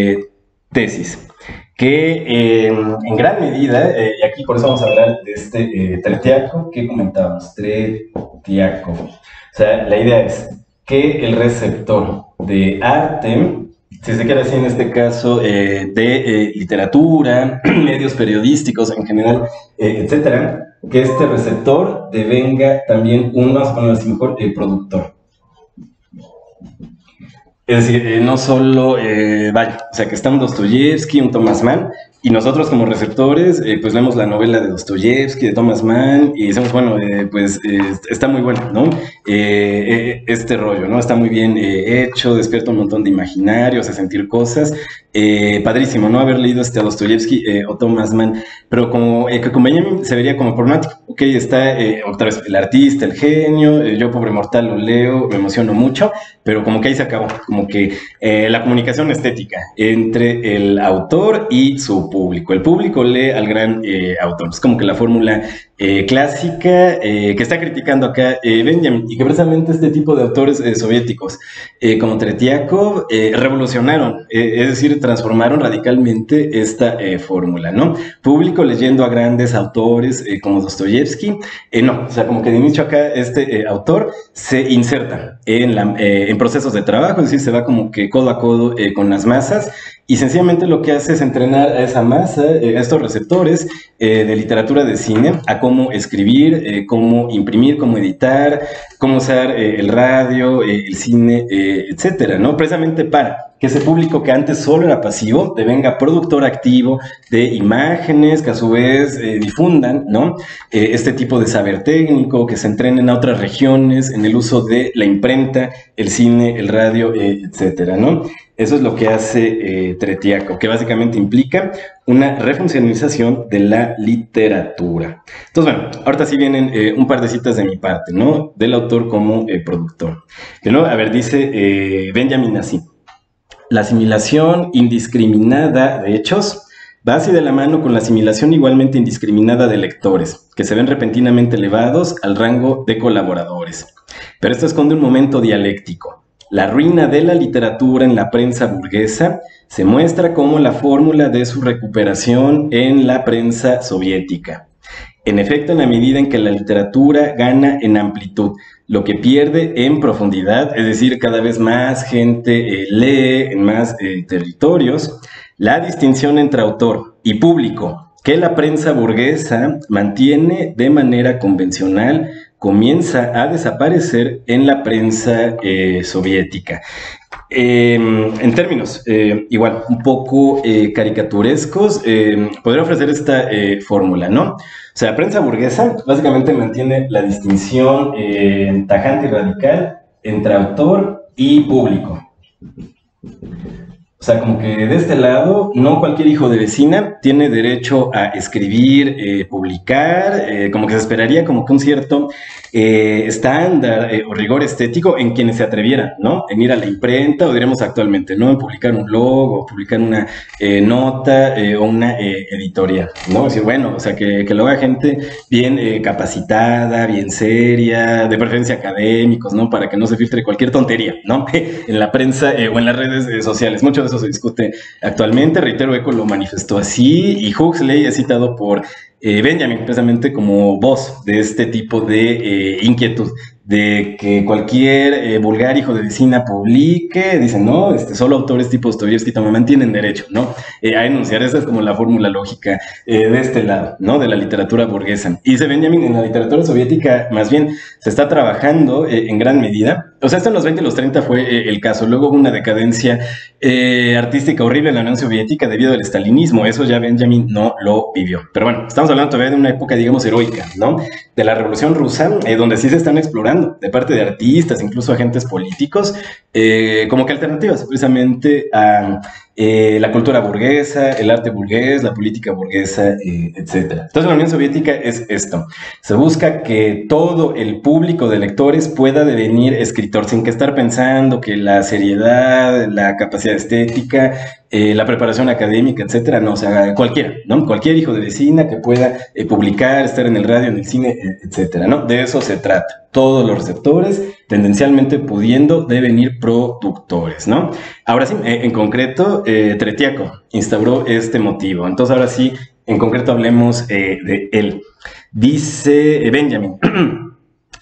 tesis, que en gran medida, y aquí por eso vamos a hablar de este tretiaco que comentábamos, tretiaco. O sea, la idea es que el receptor de arte si se quiere así en este caso, de literatura, medios periodísticos en general, etcétera, que este receptor devenga también un, vamos a ponerlo así mejor, productor. Es decir, no solo, vaya, o sea, que está un Dostoyevsky, un Thomas Mann, y nosotros como receptores, pues leemos la novela de Dostoyevsky, de Thomas Mann, y decimos, bueno, está muy bueno, ¿no? Este rollo, ¿no? Está muy bien hecho, despierta un montón de imaginarios, hace sentir cosas. Padrísimo, ¿no? Haber leído a Dostoyevsky o Thomas Mann, pero como que con Benjamin se vería como problemático. Ok, está otra vez el artista, el genio, yo pobre mortal lo leo, me emociono mucho, pero como que ahí se acabó, como que la comunicación estética entre el autor y su público. El público lee al gran autor. Es como que la fórmula clásica que está criticando acá Benjamin, y que precisamente este tipo de autores soviéticos como Tretiakov revolucionaron, es decir, transformaron radicalmente esta fórmula, ¿no? Público leyendo a grandes autores como Dostoyevsky, no, o sea, como que de inicio acá este autor se inserta en procesos de trabajo, es decir, se va como que codo a codo con las masas, y sencillamente lo que hace es entrenar a esa masa, a estos receptores de literatura de cine, a cómo escribir, cómo imprimir, cómo editar, cómo usar el radio, el cine, etcétera, ¿no? Precisamente para que ese público que antes solo era pasivo devenga productor activo de imágenes que a su vez difundan, ¿no? Este tipo de saber técnico, que se entrenen a otras regiones en el uso de la imprenta, el cine, el radio, etcétera, ¿no? Eso es lo que hace Tretiakov, que básicamente implica una refuncionalización de la literatura. Entonces, bueno, ahorita sí vienen un par de citas de mi parte, ¿no? Del autor como productor. De nuevo, a ver, dice Benjamin así: la asimilación indiscriminada de hechos va así de la mano con la asimilación igualmente indiscriminada de lectores, que se ven repentinamente elevados al rango de colaboradores. Pero esto esconde un momento dialéctico. La ruina de la literatura en la prensa burguesa se muestra como la fórmula de su recuperación en la prensa soviética. En efecto, en la medida en que la literatura gana en amplitud, lo que pierde en profundidad, es decir, cada vez más gente lee en más territorios, la distinción entre autor y público que la prensa burguesa mantiene de manera convencional comienza a desaparecer en la prensa soviética. En términos igual un poco caricaturescos, podría ofrecer esta fórmula, ¿no? O sea, la prensa burguesa básicamente mantiene la distinción tajante y radical entre autor y público. O sea, como que de este lado, no cualquier hijo de vecina tiene derecho a escribir, publicar, como que se esperaría como que un cierto estándar o rigor estético en quienes se atrevieran, ¿no? En ir a la imprenta, o diremos actualmente, ¿no? En publicar un blog, o publicar una nota, o una editorial, ¿no? Es decir, bueno, o sea, que lo haga gente bien capacitada, bien seria, de preferencia académicos, ¿no? Para que no se filtre cualquier tontería, ¿no? En la prensa o en las redes sociales. Mucho de eso se discute actualmente. Reitero, Eco lo manifestó así, y Huxley es citado por Benjamin precisamente como voz de este tipo de inquietud, de que cualquier vulgar hijo de vecina publique, dicen, no, solo autores tipo Dostoyevsky también tienen derecho, ¿no? A enunciar. Esa es como la fórmula lógica de este lado, ¿no? De la literatura burguesa. Y dice Benjamin, en la literatura soviética, más bien, se está trabajando en gran medida. O sea, esto en los 20 y los 30 fue el caso. Luego hubo una decadencia artística horrible en la Unión Soviética debido al estalinismo. Eso ya Benjamin no lo vivió. Pero bueno, estamos hablando todavía de una época, digamos, heroica, ¿no? De la Revolución Rusa, donde sí se están explorando de parte de artistas, incluso agentes políticos, como que alternativas precisamente a la cultura burguesa, el arte burgués, la política burguesa, etc. Entonces la Unión Soviética es esto. Se busca que todo el público de lectores pueda devenir escritor, sin que estar pensando que la seriedad, la capacidad estética, la preparación académica, etcétera, no, o sea, cualquiera, ¿no? Cualquier hijo de vecina que pueda publicar, estar en el radio, en el cine, etcétera, ¿no? De eso se trata. Todos los receptores, tendencialmente pudiendo devenir productores, ¿no? Ahora sí, en concreto, Tretiakov instauró este motivo. Entonces, ahora sí, en concreto hablemos de él. Dice Benjamin: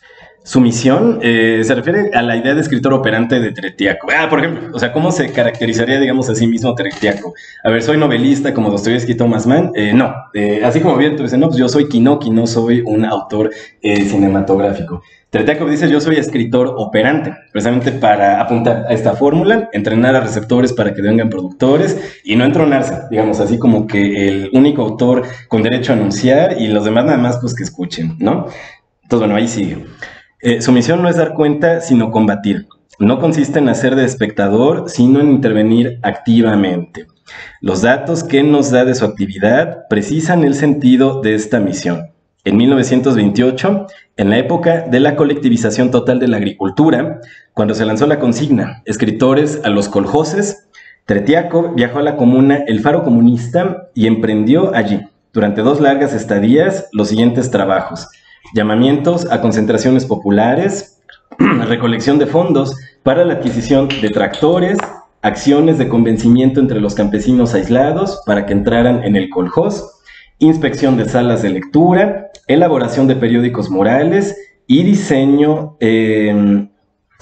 Su misión se refiere a la idea de escritor operante de Tretiakov. Por ejemplo, o sea, ¿cómo se caracterizaría, digamos, a sí mismo Tretiakov? A ver, ¿soy novelista como Dostoyevsky y Thomas Mann? No. Así como Vierto dice, no, pues yo soy Kinoki, no soy un autor cinematográfico. Tretiakov dice, yo soy escritor operante, precisamente para apuntar a esta fórmula, entrenar a receptores para que vengan productores y no entronarse, digamos, así como que el único autor con derecho a anunciar y los demás nada más pues que escuchen, ¿no? Entonces, bueno, ahí sigue. Su misión no es dar cuenta, sino combatir. No consiste en hacer de espectador, sino en intervenir activamente. Los datos que nos da de su actividad precisan el sentido de esta misión. En 1928, en la época de la colectivización total de la agricultura, cuando se lanzó la consigna Escritores a los Koljoses, Tretiakov viajó a la comuna El Faro Comunista y emprendió allí, durante 2 largas estadías, los siguientes trabajos: llamamientos a concentraciones populares, recolección de fondos para la adquisición de tractores, acciones de convencimiento entre los campesinos aislados para que entraran en el koljós, inspección de salas de lectura, elaboración de periódicos morales y diseño y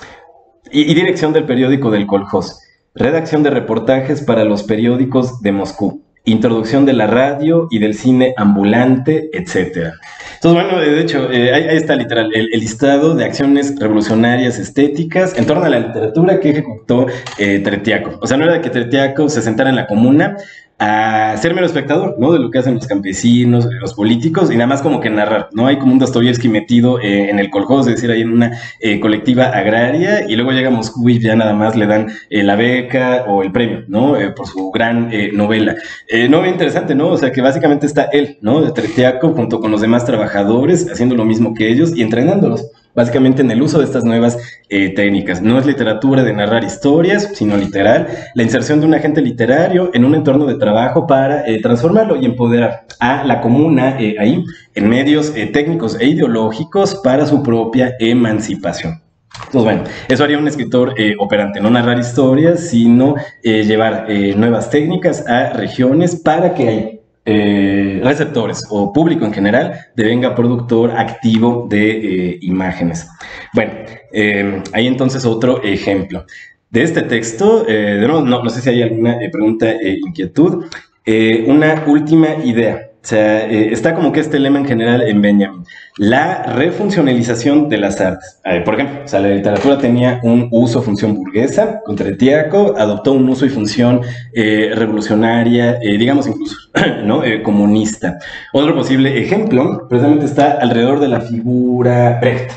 dirección del periódico del koljós, redacción de reportajes para los periódicos de Moscú, introducción de la radio y del cine ambulante, etc. Entonces, bueno, de hecho, ahí está literal el listado de acciones revolucionarias estéticas en torno a la literatura que ejecutó Tretiakov. O sea, no era que Tretiakov se sentara en la comuna a ser mero espectador, ¿no? De lo que hacen los campesinos, los políticos, y nada más como que narrar, ¿no? Hay como un Dostoyevsky metido en el koljós, es decir, ahí en una colectiva agraria, y luego llega a Moscú y ya nada más le dan la beca o el premio, ¿no? Por su gran novela. No, bien interesante, ¿no? O sea, que básicamente está él, ¿no? De Tretiakov junto con los demás trabajadores, haciendo lo mismo que ellos y entrenándolos, básicamente en el uso de estas nuevas técnicas. No es literatura de narrar historias, sino literal, la inserción de un agente literario en un entorno de trabajo para transformarlo y empoderar a la comuna ahí en medios técnicos e ideológicos para su propia emancipación. Entonces, bueno, eso haría un escritor operante, no narrar historias, sino llevar nuevas técnicas a regiones para que hay receptores o público en general devenga productor activo de imágenes. Bueno, hay entonces otro ejemplo. De este texto, de nuevo, no sé si hay alguna pregunta, inquietud. Una última idea. O sea, está como que este lema en general en Benjamin: la refuncionalización de las artes. Por ejemplo, o sea, la literatura tenía un uso, función burguesa, con Tretiakov adoptó un uso y función revolucionaria, digamos incluso, ¿no? Comunista. Otro posible ejemplo, precisamente está alrededor de la figura Brecht.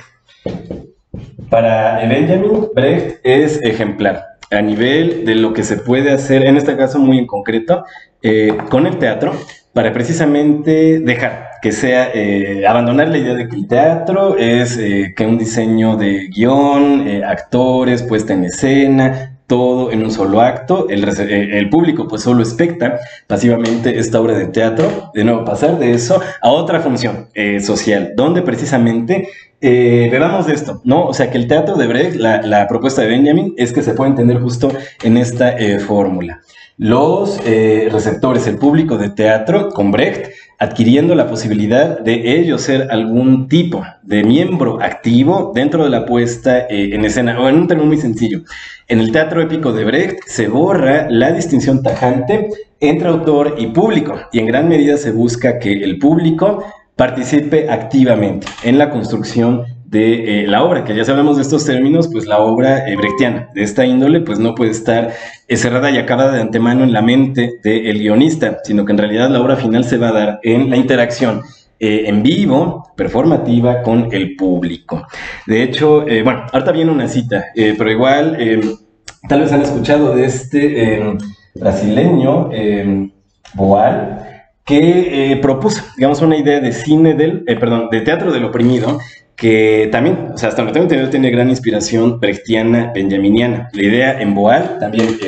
Para Benjamin, Brecht es ejemplar a nivel de lo que se puede hacer, en este caso muy en concreto, con el teatro, para precisamente dejar que sea, abandonar la idea de que el teatro es que un diseño de guión, actores, puesta en escena, todo en un solo acto, el público pues solo especta pasivamente esta obra de teatro, de nuevo pasar de eso a otra función social, donde precisamente bebamos de esto, ¿no? O sea, que el teatro de Brecht, la propuesta de Benjamin, es que se puede entender justo en esta fórmula. Los receptores, el público de teatro, con Brecht, adquiriendo la posibilidad de ellos ser algún tipo de miembro activo dentro de la puesta en escena, o en un término muy sencillo. En el teatro épico de Brecht se borra la distinción tajante entre autor y público, y en gran medida se busca que el público participe activamente en la construcción de la obra, que ya sabemos de estos términos, pues la obra brechtiana de esta índole pues no puede estar cerrada y acabada de antemano en la mente del guionista, sino que en realidad la obra final se va a dar en la interacción en vivo, performativa, con el público. De hecho, bueno, ahorita viene una cita, pero igual tal vez han escuchado de este brasileño, Boal, que propuso, digamos, una idea de cine de teatro del oprimido, que también, o sea, hasta lo que tengo entendido, tiene gran inspiración brechtiana, benjaminiana. La idea en Boal también es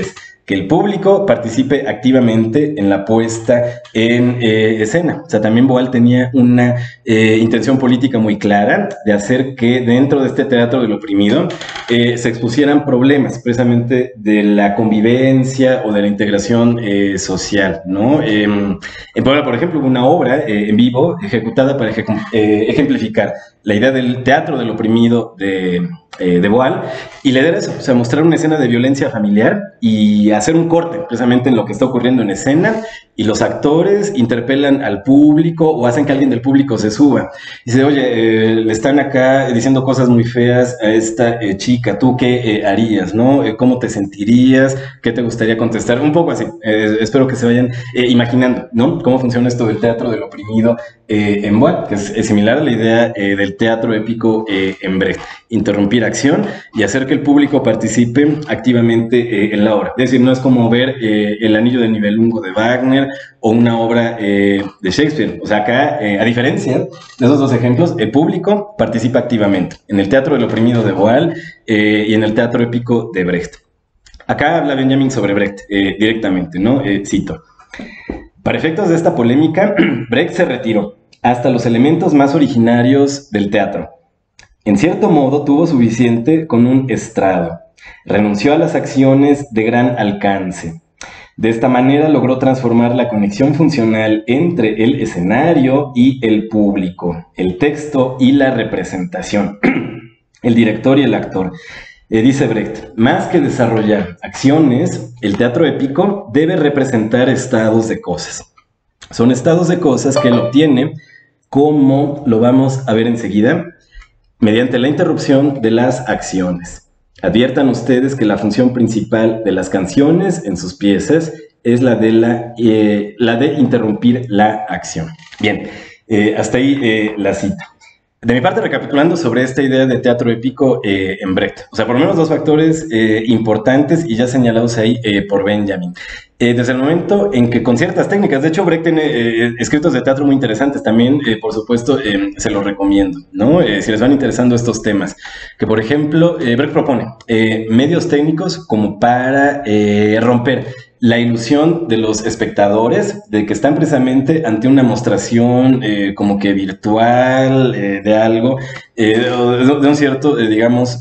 que el público participe activamente en la puesta en escena. O sea, también Boal tenía una intención política muy clara de hacer que dentro de este teatro del oprimido se expusieran problemas precisamente de la convivencia o de la integración social, ¿no? En Puebla, por ejemplo, hubo una obra en vivo ejecutada para ejemplificar la idea del teatro del oprimido de Boal, y la idea era eso, o sea, mostrar una escena de violencia familiar y hacer un corte precisamente en lo que está ocurriendo en escena, y los actores interpelan al público o hacen que alguien del público se suba. Y dice, oye, le están acá diciendo cosas muy feas a esta chica, ¿tú qué harías, no? ¿Cómo te sentirías? ¿Qué te gustaría contestar? Un poco así. Espero que se vayan imaginando, ¿no? Cómo funciona esto del teatro del oprimido en Boal, que es similar a la idea del teatro épico en Brecht. Interrumpir acción y hacer que el público participe activamente en la obra. Es decir, no es como ver El Anillo del Nibelungo de Wagner o una obra de Shakespeare. O sea, acá, a diferencia de esos dos ejemplos, el público participa activamente en el teatro del oprimido de Boal y en el teatro épico de Brecht. Acá habla Benjamin sobre Brecht directamente, ¿no? Cito. Para efectos de esta polémica, Brecht se retiró hasta los elementos más originarios del teatro. En cierto modo tuvo suficiente con un estrado. Renunció a las acciones de gran alcance. De esta manera logró transformar la conexión funcional entre el escenario y el público, el texto y la representación, el director y el actor. Dice Brecht, más que desarrollar acciones, el teatro épico debe representar estados de cosas. Son estados de cosas que él obtiene, como lo vamos a ver enseguida, mediante la interrupción de las acciones. Adviertan ustedes que la función principal de las canciones en sus piezas es la de interrumpir la acción. Bien, hasta ahí la cita. De mi parte, recapitulando sobre esta idea de teatro épico en Brecht. O sea, por lo menos dos factores importantes y ya señalados ahí por Benjamin. Desde el momento en que con ciertas técnicas, de hecho Brecht tiene escritos de teatro muy interesantes también, por supuesto, se los recomiendo, ¿no? Si les van interesando estos temas. Que, por ejemplo, Brecht propone medios técnicos como para romper la ilusión de los espectadores de que están precisamente ante una mostración como que virtual de algo, de un cierto, digamos,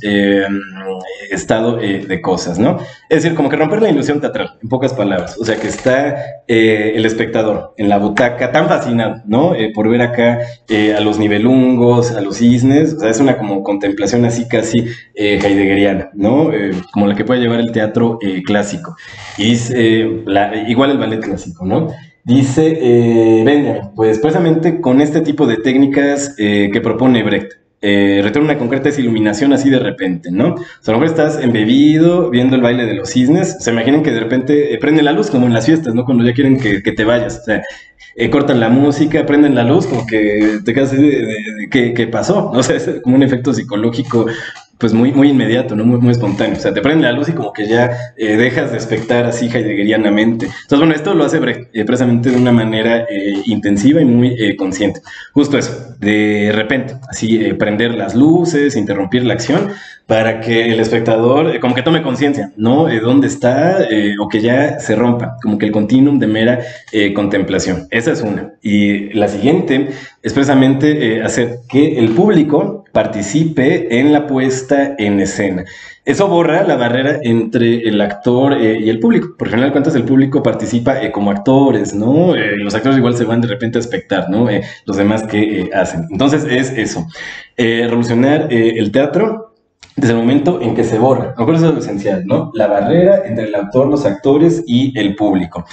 estado de cosas, ¿no? Es decir, como que romper la ilusión teatral, en pocas palabras. O sea, que está el espectador en la butaca tan fascinado, ¿no? Por ver acá a los nibelungos, a los cisnes. O sea, es una como contemplación así casi heideggeriana, ¿no? Como la que puede llevar el teatro clásico. Y igual el ballet clásico, ¿no? Dice Benjamin, pues precisamente con este tipo de técnicas que propone Brecht, retorna una concreta iluminación así de repente, ¿no? O sea, a lo mejor estás embebido viendo el baile de los cisnes, se imaginen que de repente prenden la luz como en las fiestas, ¿no? Cuando ya quieren que te vayas, o sea, cortan la música, prenden la luz, como que te quedas así ¿qué pasó? O sea, es como un efecto psicológico pues muy, muy inmediato, ¿no? Muy, muy espontáneo. O sea, te prende la luz y como que ya dejas de expectar así heideggerianamente. Entonces, bueno, esto lo hace Brecht precisamente de una manera intensiva y muy consciente. Justo eso, de repente, así prender las luces, interrumpir la acción, para que el espectador como que tome conciencia, ¿no? Dónde está o que ya se rompa, como que el continuum de mera contemplación. Esa es una. Y la siguiente es precisamente hacer que el público participe en la puesta en escena. Eso borra la barrera entre el actor y el público. Por final de cuentas, el público participa como actores, ¿no? Los actores igual se van de repente a espectar, ¿no? Los demás que hacen. Entonces es eso. Revolucionar el teatro desde el momento en que se borra. A lo mejor eso es lo esencial, ¿no? La barrera entre el autor, los actores y el público.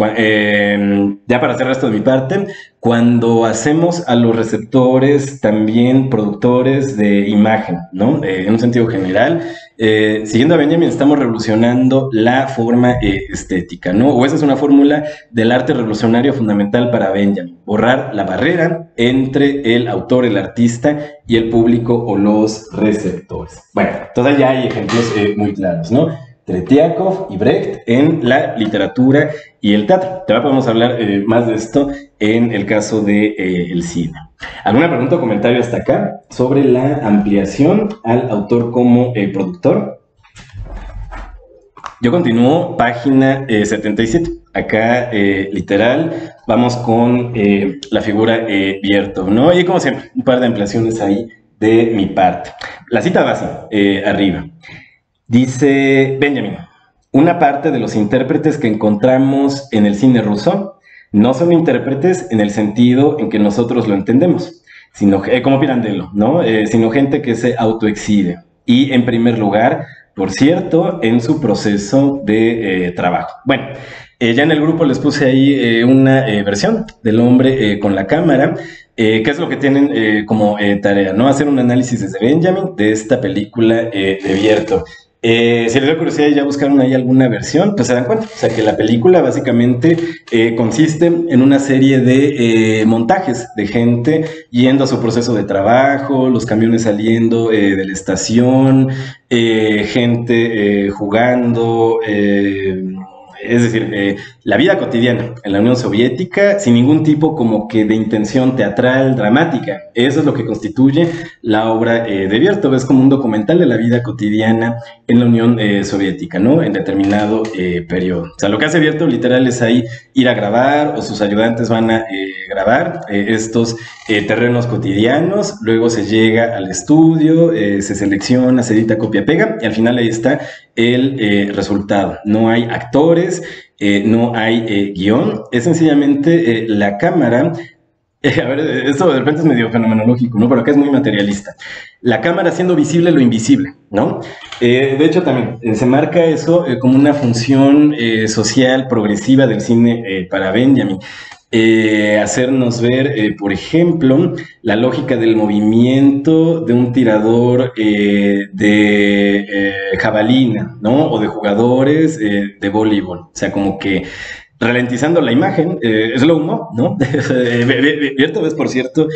Ya para cerrar esto de mi parte, cuando hacemos a los receptores también productores de imagen, ¿no? En un sentido general, siguiendo a Benjamin, estamos revolucionando la forma estética, ¿no? O esa es una fórmula del arte revolucionario fundamental para Benjamin, borrar la barrera entre el autor, el artista y el público o los receptores. Bueno, entonces ya hay ejemplos muy claros, ¿no? Tretiakov y Brecht en la literatura y el teatro. Todavía podemos hablar más de esto en el caso del cine. ¿Alguna pregunta o comentario hasta acá sobre la ampliación al autor como productor? Yo continúo, página 77. Acá, literal, vamos con la figura Vierto, ¿no? Y como siempre, un par de ampliaciones ahí de mi parte. La cita base, arriba. Dice Benjamin, una parte de los intérpretes que encontramos en el cine ruso no son intérpretes en el sentido en que nosotros lo entendemos, sino como Pirandello, ¿no? Sino gente que se autoexhibe. Y en primer lugar, por cierto, en su proceso de trabajo. Bueno, ya en el grupo les puse ahí una versión del hombre con la cámara, que es lo que tienen como tarea, ¿no? Hacer un análisis desde Benjamin de esta película de Vierto. Si les da curiosidad y ya buscaron ahí alguna versión, pues se dan cuenta. O sea, que la película básicamente consiste en una serie de montajes de gente yendo a su proceso de trabajo, los camiones saliendo de la estación, gente jugando, es decir, la vida cotidiana en la Unión Soviética sin ningún tipo como que de intención teatral, dramática. Eso es lo que constituye la obra de Vierto. Es como un documental de la vida cotidiana en la Unión Soviética, ¿no? En determinado periodo. O sea, lo que hace Vierto literal es ahí ir a grabar o sus ayudantes van a grabar estos terrenos cotidianos, luego se llega al estudio, se selecciona, se edita, copia, pega y al final ahí está el resultado. No hay actores, no hay guión, es sencillamente la cámara. A ver, esto de repente es medio fenomenológico, ¿no? Pero acá es muy materialista. La cámara haciendo visible lo invisible, ¿no? De hecho, también se marca eso como una función social progresiva del cine para Benjamin. Hacernos ver, por ejemplo, la lógica del movimiento de un tirador de jabalina, ¿no? O de jugadores de voleibol. O sea, como que ralentizando la imagen, slow-mo, ¿no? Vierto ves, por cierto,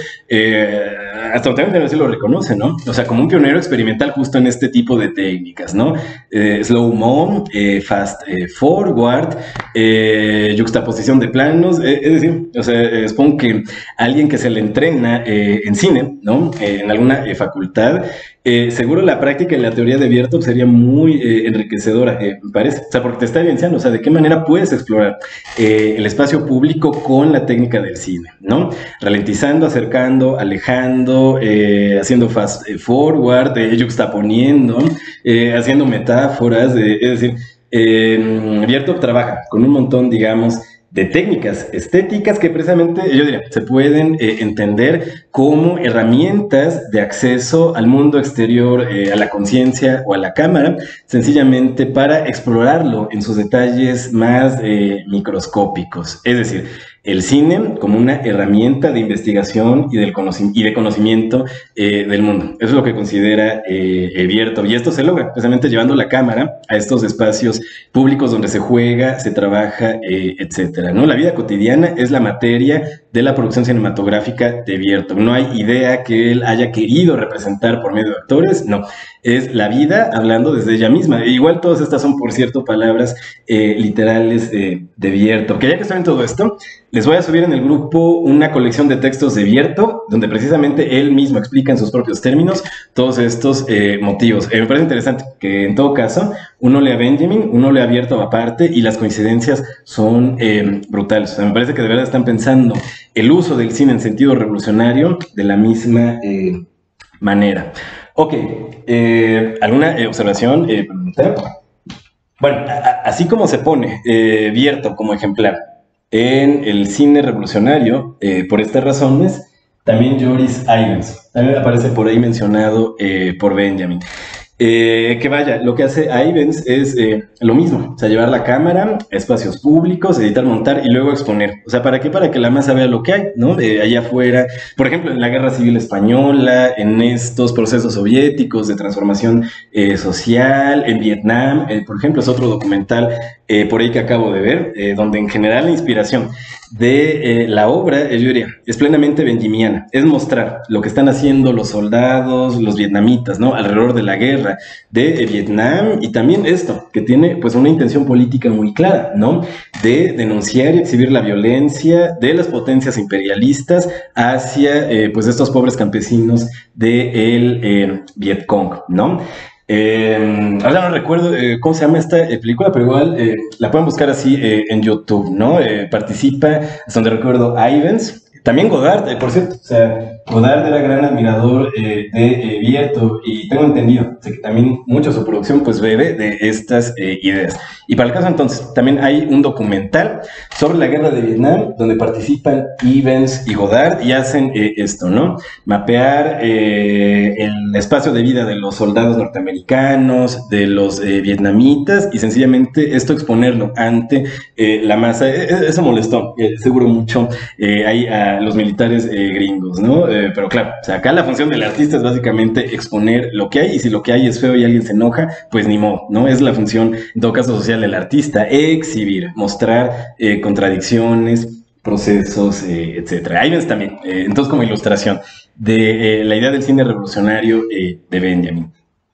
hasta donde se lo reconoce, ¿no? O sea, como un pionero experimental justo en este tipo de técnicas, ¿no? Slow-mo, fast forward, yuxtaposición de planos, es decir, o sea, supongo que alguien que se le entrena en cine, ¿no? En alguna facultad, seguro la práctica y la teoría de Vierto sería muy enriquecedora, me parece. O sea, porque te está evidenciando, o sea, de qué manera puedes explorar el espacio público con la técnica del cine, ¿no? Ralentizando, acercando, alejando, haciendo fast forward, yuxtaponiendo, haciendo metáforas, es decir, Vierto trabaja con un montón, digamos, de técnicas estéticas que precisamente, yo diría, se pueden entender como herramientas de acceso al mundo exterior, a la conciencia o a la cámara, sencillamente para explorarlo en sus detalles más microscópicos. Es decir, el cine como una herramienta de investigación y de conocimiento del mundo. Eso es lo que considera Vierto. Y esto se logra precisamente llevando la cámara a estos espacios públicos donde se juega, se trabaja, etcétera, ¿no? La vida cotidiana es la materia de la producción cinematográfica de Vierto. No hay idea que él haya querido representar por medio de actores, no. Es la vida hablando desde ella misma. E igual todas estas son, por cierto, palabras literales de Vierto. Que ya que estoy en todo esto, les voy a subir en el grupo una colección de textos de Vierto, donde precisamente él mismo explica en sus propios términos todos estos motivos. Me parece interesante que en todo caso uno lea Benjamin, uno lea Vierto aparte y las coincidencias son brutales. O sea, me parece que de verdad están pensando el uso del cine en sentido revolucionario de la misma manera. Ok, ¿alguna observación, pregunta? Bueno, así como se pone Vierto como ejemplar en el cine revolucionario, por estas razones, también Joris Ivens, también aparece por ahí mencionado por Benjamin. Que vaya, lo que hace Ivens es lo mismo, o sea, llevar la cámara a espacios públicos, editar, montar y luego exponer. O sea, ¿para qué? Para que la masa vea lo que hay, ¿no? Allá afuera, por ejemplo, en la Guerra Civil Española, en estos procesos soviéticos de transformación social, en Vietnam, por ejemplo, es otro documental por ahí que acabo de ver, donde en general la inspiración de la obra, yo diría, es plenamente benjaminiana, es mostrar lo que están haciendo los soldados, los vietnamitas, ¿no? Alrededor de la guerra de Vietnam y también esto, que tiene pues una intención política muy clara, ¿no? De denunciar y exhibir la violencia de las potencias imperialistas hacia pues estos pobres campesinos del Vietcong, ¿no? Ahora no recuerdo cómo se llama esta película, pero igual la pueden buscar así en YouTube, ¿no? Participa, hasta donde recuerdo, Ivens, también Godard, por cierto, o sea, Godard era gran admirador de Vierto y tengo entendido que también mucho de su producción pues bebe de estas ideas. Y para el caso entonces, también hay un documental sobre la guerra de Vietnam donde participan Ivens y Godard y hacen esto, ¿no? Mapear el espacio de vida de los soldados norteamericanos, de los vietnamitas y sencillamente esto exponerlo ante la masa. Eso molestó seguro mucho ahí a los militares gringos, ¿no? Pero claro, o sea, acá la función del artista es básicamente exponer lo que hay y si lo que hay es feo y alguien se enoja, pues ni modo, ¿no? Es la función, en todo caso, social del artista, exhibir, mostrar contradicciones, procesos, etcétera. Ahí ves también, entonces como ilustración de la idea del cine revolucionario de Benjamin.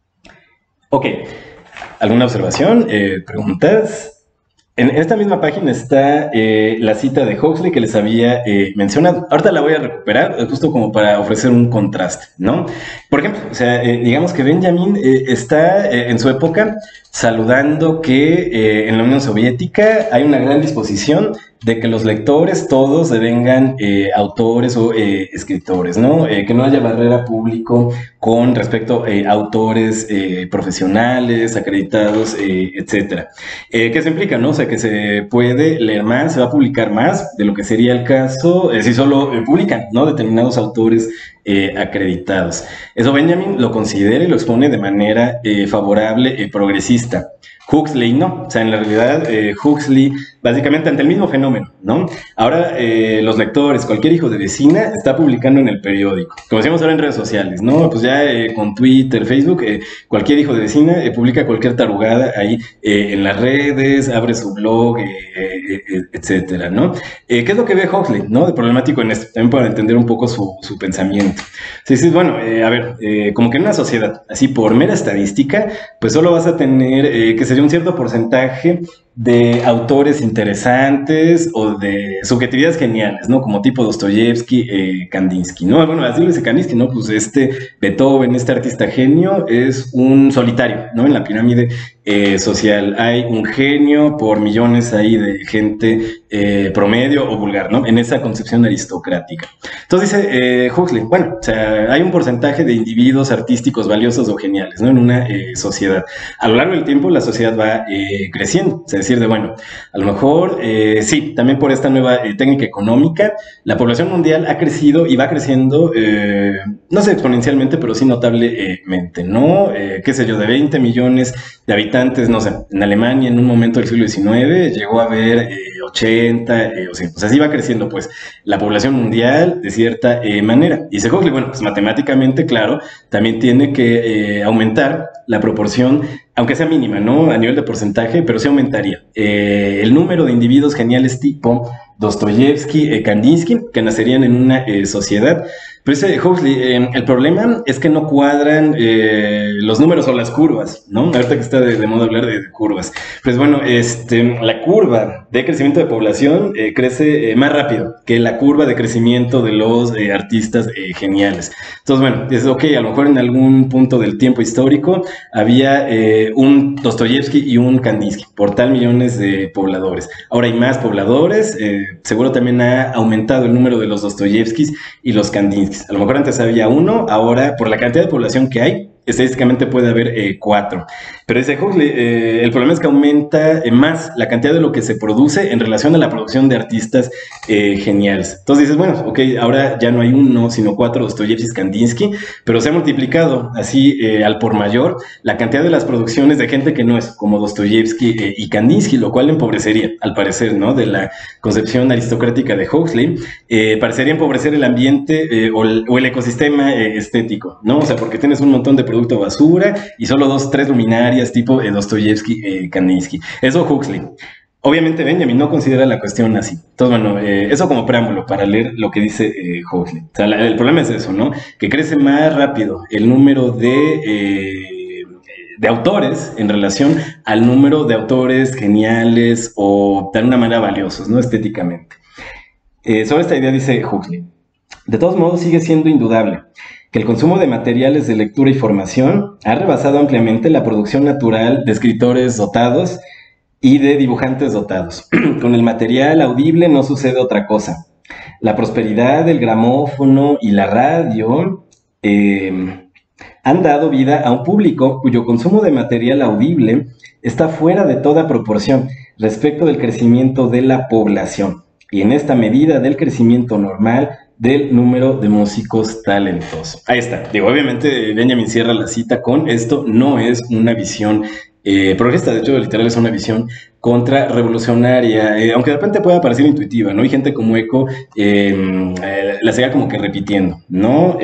Ok, ¿alguna observación? ¿Preguntas? En esta misma página está la cita de Huxley que les había mencionado. Ahorita la voy a recuperar, justo como para ofrecer un contraste, ¿no? Por ejemplo, o sea, digamos que Benjamin está en su época saludando que en la Unión Soviética hay una gran disposición de que los lectores todos devengan autores o escritores, ¿no? Que no haya barrera público con respecto a autores profesionales, acreditados, etcétera. ¿Qué eso implica, no? O sea, que se puede leer más, se va a publicar más de lo que sería el caso si solo publican, ¿no? Determinados autores acreditados. Eso Benjamin lo considera y lo expone de manera favorable, progresista. Huxley no, o sea, en la realidad Huxley básicamente ante el mismo fenómeno, ¿no? Ahora los lectores, cualquier hijo de vecina está publicando en el periódico, como decíamos ahora en redes sociales, ¿no? Pues ya con Twitter, Facebook, cualquier hijo de vecina publica cualquier tarugada ahí en las redes, abre su blog, etcétera, ¿no? ¿Qué es lo que ve Huxley, ¿no? De problemático en esto, también para entender un poco su pensamiento. Sí, sí, bueno, a ver, como que en una sociedad, así por mera estadística, pues solo vas a tener que sería un cierto porcentaje de autores interesantes o de subjetividades geniales, ¿no? Como tipo Dostoyevsky, Kandinsky, ¿no? Bueno, así lo dice Kandinsky, ¿no? Pues este Beethoven, este artista genio, es un solitario, ¿no? En la pirámide social hay un genio por millones ahí de gente promedio o vulgar, ¿no? En esa concepción aristocrática. Entonces dice Huxley, bueno, o sea, hay un porcentaje de individuos artísticos valiosos o geniales, ¿no? En una sociedad. A lo largo del tiempo la sociedad va creciendo, o sea, decir de, bueno, a lo mejor sí, también por esta nueva técnica económica, la población mundial ha crecido y va creciendo, no sé exponencialmente, pero sí notablemente, ¿no? Qué sé yo, de 20 millones de habitantes, no sé, en Alemania en un momento del siglo XIX llegó a haber 80, o sea, sí va creciendo pues la población mundial de cierta manera. Y dice Huxley, bueno, pues matemáticamente, claro, también tiene que aumentar la proporción, aunque sea mínima, ¿no? A nivel de porcentaje, pero sí aumentaría. El número de individuos geniales tipo Dostoyevsky, Kandinsky, que nacerían en una sociedad. Pero dice Huxley, el problema es que no cuadran los números o las curvas, ¿no? Ahorita que está de moda hablar de curvas. Pues bueno, la curva de crecimiento de población crece más rápido que la curva de crecimiento de los artistas geniales. Entonces, bueno, es ok, a lo mejor en algún punto del tiempo histórico había un Dostoyevsky y un Kandinsky por tal millones de pobladores. Ahora hay más pobladores, seguro también ha aumentado el número de los Dostoyevskis y los Kandinsky. A lo mejor antes había uno, ahora por la cantidad de población que hay, estadísticamente puede haber 4. Pero dice Huxley, el problema es que aumenta más la cantidad de lo que se produce en relación a la producción de artistas geniales. Entonces dices, bueno, ok, ahora ya no hay uno, sino 4 Dostoyevsky, Kandinsky, pero se ha multiplicado así al por mayor la cantidad de las producciones de gente que no es como Dostoyevsky y Kandinsky, lo cual empobrecería, al parecer, ¿no? De la concepción aristocrática de Huxley, parecería empobrecer el ambiente o el ecosistema estético, ¿no? O sea, porque tienes un montón de producto basura y solo 2, 3 luminarias tipo Dostoyevsky, Kandinsky. Eso Huxley. Obviamente Benjamin no considera la cuestión así. Entonces, bueno, eso como preámbulo para leer lo que dice Huxley. O sea, el problema es eso, ¿no? Que crece más rápido el número de autores en relación al número de autores geniales o de alguna manera valiosos, ¿no? Estéticamente. Sobre esta idea dice Huxley. De todos modos, sigue siendo indudable que el consumo de materiales de lectura y formación ha rebasado ampliamente la producción natural de escritores dotados y de dibujantes dotados. Con el material audible no sucede otra cosa. La prosperidad del gramófono y la radio han dado vida a un público cuyo consumo de material audible está fuera de toda proporción respecto del crecimiento de la población y en esta medida del crecimiento normal del número de músicos talentosos. Ahí está. Digo, obviamente Benjamin cierra la cita con esto no es una visión progresista, de hecho literal es una visión contrarrevolucionaria, aunque de repente pueda parecer intuitiva, ¿no? Hay gente como Eco la siga como que repitiendo, ¿no?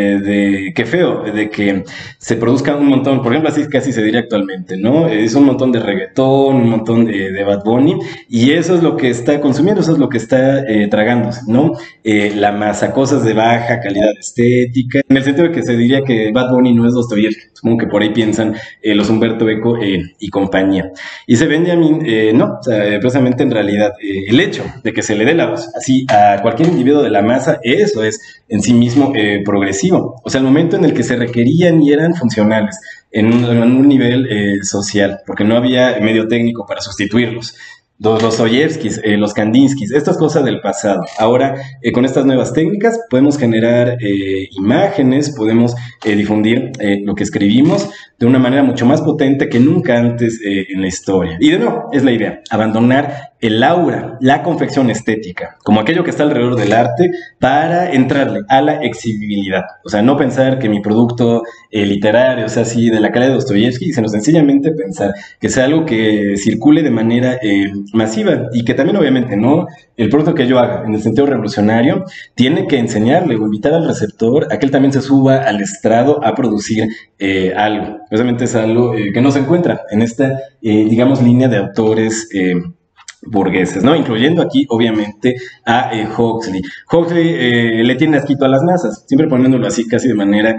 De qué feo, de que se produzca un montón, por ejemplo, así casi se diría actualmente, ¿no? Es un montón de reggaetón, un montón de Bad Bunny, y eso es lo que está consumiendo, eso es lo que está tragándose, ¿no? La masa, cosas de baja calidad estética, en el sentido de que se diría que Bad Bunny no es Dostoyevsky, supongo que por ahí piensan los Humberto Eco y compañía. Y se Benjamin, no, o sea, precisamente en realidad el hecho de que se le dé la voz así a cualquier individuo de la masa, eso es en sí mismo progresivo. O sea, el momento en el que se requerían y eran funcionales en un nivel social, porque no había medio técnico para sustituirlos. Los Dostoyevskis, los Kandinskis, estas cosas del pasado. Ahora, con estas nuevas técnicas, podemos generar imágenes, podemos difundir lo que escribimos de una manera mucho más potente que nunca antes en la historia. Y de nuevo, es la idea, abandonar el aura, la confección estética, como aquello que está alrededor del arte, para entrarle a la exhibibilidad. O sea, no pensar que mi producto literario sea así de la calidad de Dostoyevsky, sino sencillamente pensar que sea algo que circule de manera masiva y que también obviamente no el producto que yo haga en el sentido revolucionario tiene que enseñarle o invitar al receptor a que él también se suba al estrado a producir algo. Precisamente es algo que no se encuentra en esta, digamos, línea de autores burgueses, ¿no? Incluyendo aquí, obviamente, a Huxley. Huxley le tiene asquito a las masas, siempre poniéndolo así casi de manera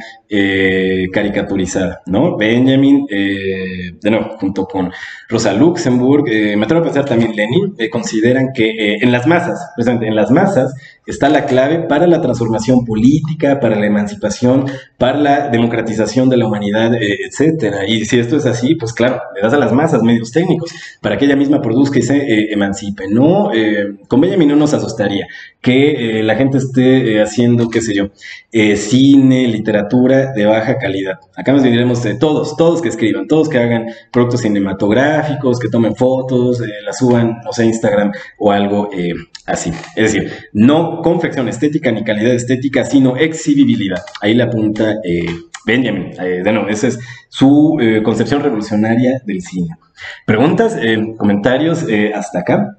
caricaturizada, ¿no? Benjamin, de nuevo, junto con Rosa Luxemburg, me atrevo a pensar también Lenin, consideran que en las masas, precisamente en las masas, está la clave para la transformación política, para la emancipación, para la democratización de la humanidad, etcétera. Y si esto es así, pues claro, le das a las masas medios técnicos para que ella misma produzca y se emancipe, ¿no? Con Benjamin no nos asustaría que la gente esté haciendo, qué sé yo, cine, literatura de baja calidad. Acá nos diremos todos que escriban, todos que hagan productos cinematográficos, que tomen fotos, las suban, no sé, Instagram o algo así. Es decir, no confección estética ni calidad estética, sino exhibibilidad. Ahí le apunta Benjamin. De nuevo, esa es su concepción revolucionaria del cine. ¿Preguntas? ¿Comentarios hasta acá?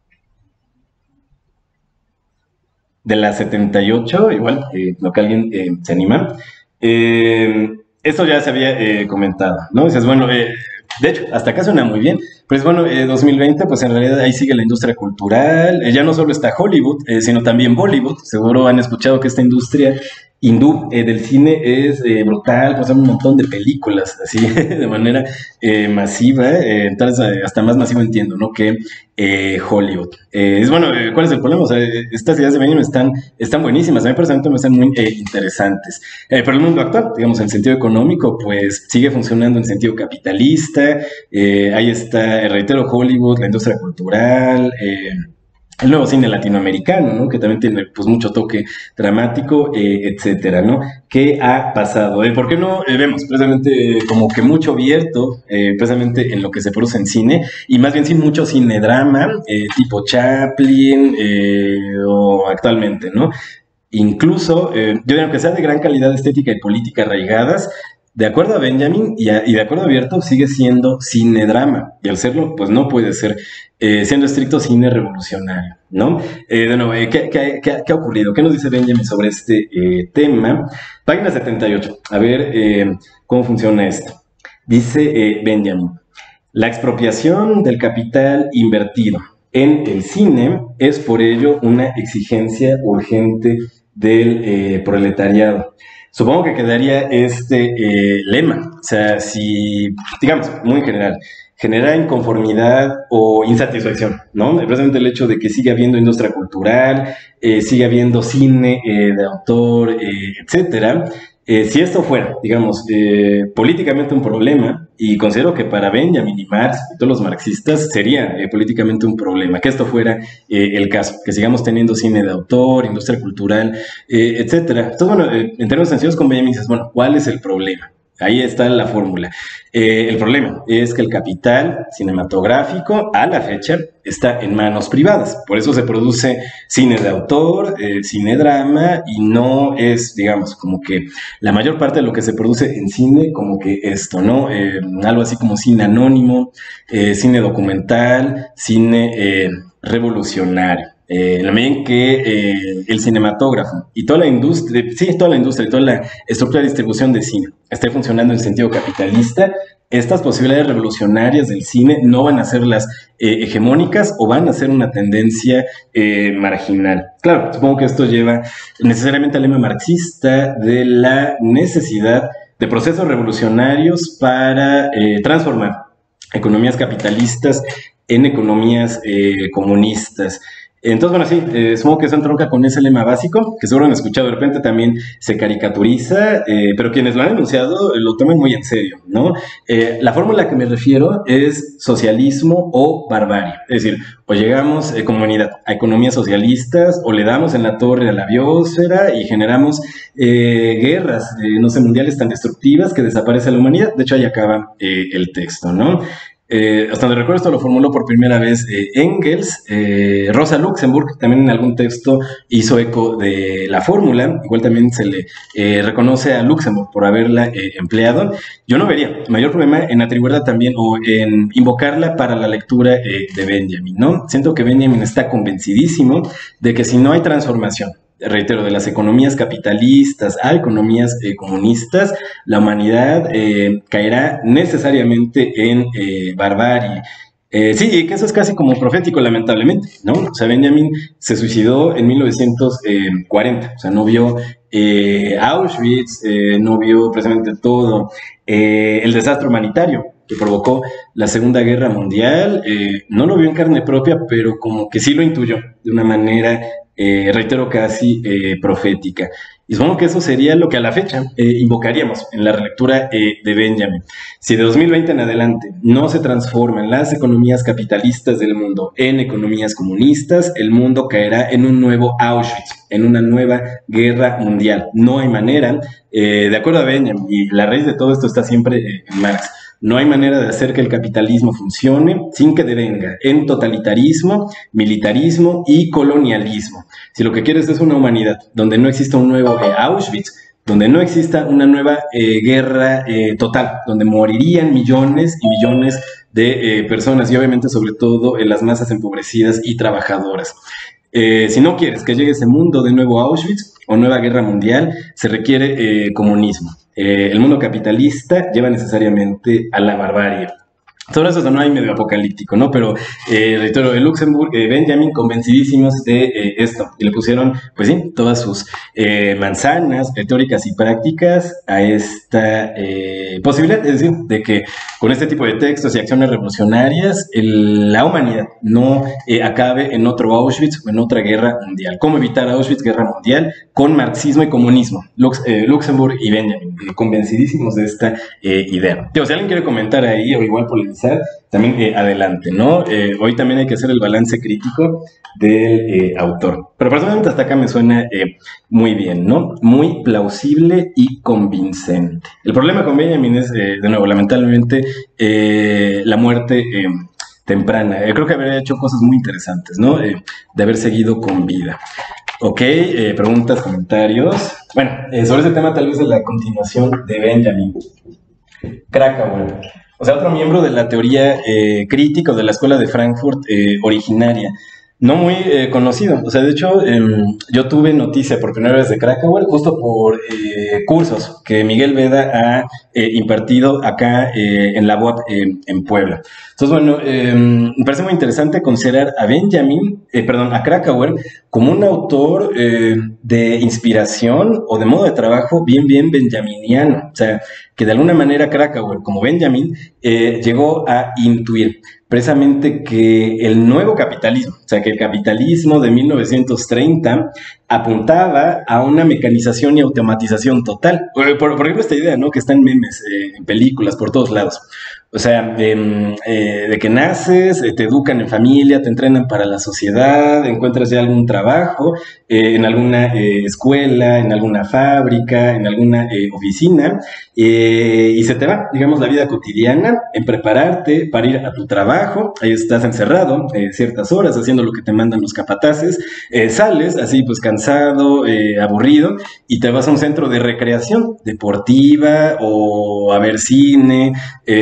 De las 78, igual, lo que alguien se anima. Esto ya se había comentado, ¿no? Dices, bueno, de hecho, hasta acá suena muy bien. Pues bueno, 2020, pues en realidad ahí sigue la industria cultural. Ya no solo está Hollywood, sino también Bollywood. Seguro han escuchado que esta industria hindú del cine es brutal, pues hay un montón de películas así de manera masiva, entonces hasta más masivo entiendo, ¿no? Que Hollywood. Es bueno, ¿cuál es el problema? O sea, estas ideas de Benjamin están buenísimas, a mí personalmente me están muy interesantes. Pero el mundo actual, digamos, en sentido económico, pues sigue funcionando en sentido capitalista, ahí está, reitero, Hollywood, la industria cultural, el nuevo cine latinoamericano, ¿no? Que también tiene pues mucho toque dramático, etcétera, ¿no? ¿Qué ha pasado? ¿Por qué no vemos precisamente como que mucho abierto precisamente en lo que se produce en cine y más bien sin mucho cinedrama tipo Chaplin o actualmente, ¿no? Incluso, yo diría que sea de gran calidad estética y política arraigadas, de acuerdo a Benjamin y de acuerdo a Abierto, sigue siendo cinedrama. Y al serlo, pues no puede ser siendo estricto cine revolucionario, ¿no? De nuevo, ¿qué ha ocurrido? ¿Qué nos dice Benjamin sobre este tema? Página 78. A ver cómo funciona esto. Dice Benjamin, la expropiación del capital invertido en el cine es por ello una exigencia urgente del proletariado. Supongo que quedaría este lema, o sea, si, digamos, muy en general, genera inconformidad o insatisfacción, ¿no? Precisamente el hecho de que sigue habiendo industria cultural, sigue habiendo cine de autor, etcétera. Si esto fuera, digamos, políticamente un problema, y considero que para Benjamin y Marx y todos los marxistas sería políticamente un problema, que esto fuera el caso, que sigamos teniendo cine de autor, industria cultural, etcétera. Entonces, bueno, en términos sencillos con Benjamin dices, bueno, ¿cuál es el problema? Ahí está la fórmula. El problema es que el capital cinematográfico a la fecha está en manos privadas. Por eso se produce cine de autor, cine drama, y no es, digamos, como que la mayor parte de lo que se produce en cine, como que esto, ¿no? Algo así como cine anónimo, cine documental, cine revolucionario. En la medida en que el cinematógrafo y toda la industria, sí, toda la industria y toda la estructura de distribución de cine esté funcionando en sentido capitalista, estas posibilidades revolucionarias del cine no van a ser las hegemónicas o van a ser una tendencia marginal. Claro, supongo que esto lleva necesariamente al lema marxista de la necesidad de procesos revolucionarios para transformar economías capitalistas en economías comunistas. Entonces, bueno, sí, supongo que eso entronca con ese lema básico, que seguro han escuchado, de repente también se caricaturiza, pero quienes lo han enunciado lo toman muy en serio, ¿no? La fórmula a la que me refiero es socialismo o barbarie, es decir, o llegamos como humanidad a economías socialistas, o le damos en la torre a la biosfera y generamos guerras, no sé, mundiales tan destructivas que desaparece la humanidad. De hecho, ahí acaba el texto, ¿no? Hasta donde recuerdo, esto lo formuló por primera vez Engels. Rosa Luxemburg también en algún texto hizo eco de la fórmula. Igual también se le reconoce a Luxemburg por haberla empleado. Yo no vería mayor problema en atribuirla también o en invocarla para la lectura de Benjamin, ¿no? Siento que Benjamin está convencidísimo de que si no hay transformación, reitero, de las economías capitalistas a economías comunistas, la humanidad caerá necesariamente en barbarie. Sí, que eso es casi como profético, lamentablemente, ¿no? O sea, Benjamin se suicidó en 1940, o sea, no vio Auschwitz, no vio precisamente todo el desastre humanitario que provocó la Segunda Guerra Mundial, no lo vio en carne propia, pero como que sí lo intuyó de una manera reitero, casi profética. Y supongo que eso sería lo que a la fecha invocaríamos en la relectura de Benjamin. Si de 2020 en adelante no se transforman las economías capitalistas del mundo en economías comunistas, el mundo caerá en un nuevo Auschwitz, en una nueva guerra mundial. No hay manera, de acuerdo a Benjamin, y la raíz de todo esto está siempre en Marx, no hay manera de hacer que el capitalismo funcione sin que devenga en totalitarismo, militarismo y colonialismo. Si lo que quieres es una humanidad donde no exista un nuevo Auschwitz, donde no exista una nueva guerra total, donde morirían millones y millones de personas y obviamente sobre todo en las masas empobrecidas y trabajadoras. Si no quieres que llegue ese mundo de nuevo Auschwitz o nueva guerra mundial, se requiere comunismo. El mundo capitalista lleva necesariamente a la barbarie. Sobre eso no hay medio apocalíptico, ¿no? Pero, reitero, en Luxemburg, Benjamin, convencidísimos de esto. Y le pusieron, pues sí, todas sus manzanas teóricas y prácticas a esta posibilidad, es decir, de que con este tipo de textos y acciones revolucionarias, la humanidad no acabe en otro Auschwitz o en otra guerra mundial. ¿Cómo evitar Auschwitz, guerra mundial? Con marxismo y comunismo. Luxemburg y Benjamin, convencidísimos de esta idea. Digo, si alguien quiere comentar ahí o igual polemizar, también adelante, ¿no? Hoy también hay que hacer el balance crítico del autor. Pero personalmente hasta acá me suena muy bien, ¿no? Muy plausible y convincente. El problema con Benjamin es, de nuevo, lamentablemente, la muerte temprana. Creo que habría hecho cosas muy interesantes, ¿no? De haber seguido con vida. Ok, preguntas, comentarios. Bueno, sobre ese tema tal vez de la continuación de Benjamin. Krakauer. O sea, otro miembro de la teoría crítica o de la escuela de Frankfurt originaria. No muy conocido. O sea, de hecho, yo tuve noticia por primera vez de Krakauer justo por cursos que Miguel Veda ha impartido acá en la UAP en Puebla. Entonces, bueno, me parece muy interesante considerar a perdón, a Krakauer como un autor de inspiración o de modo de trabajo bien benjaminiano. O sea, que de alguna manera Krakauer, como Benjamin, llegó a intuir precisamente que el nuevo capitalismo, o sea, que el capitalismo de 1930 apuntaba a una mecanización y automatización total. Por ejemplo, esta idea, ¿no? Que está en memes, en películas, por todos lados. O sea, de que naces, te educan en familia, te entrenan para la sociedad, encuentras ya algún trabajo, en alguna escuela, en alguna fábrica, en alguna oficina, y se te va, digamos, la vida cotidiana en prepararte para ir a tu trabajo. Ahí estás encerrado ciertas horas haciendo lo que te mandan los capataces, sales así pues cansado, aburrido, y te vas a un centro de recreación deportiva o a ver cine,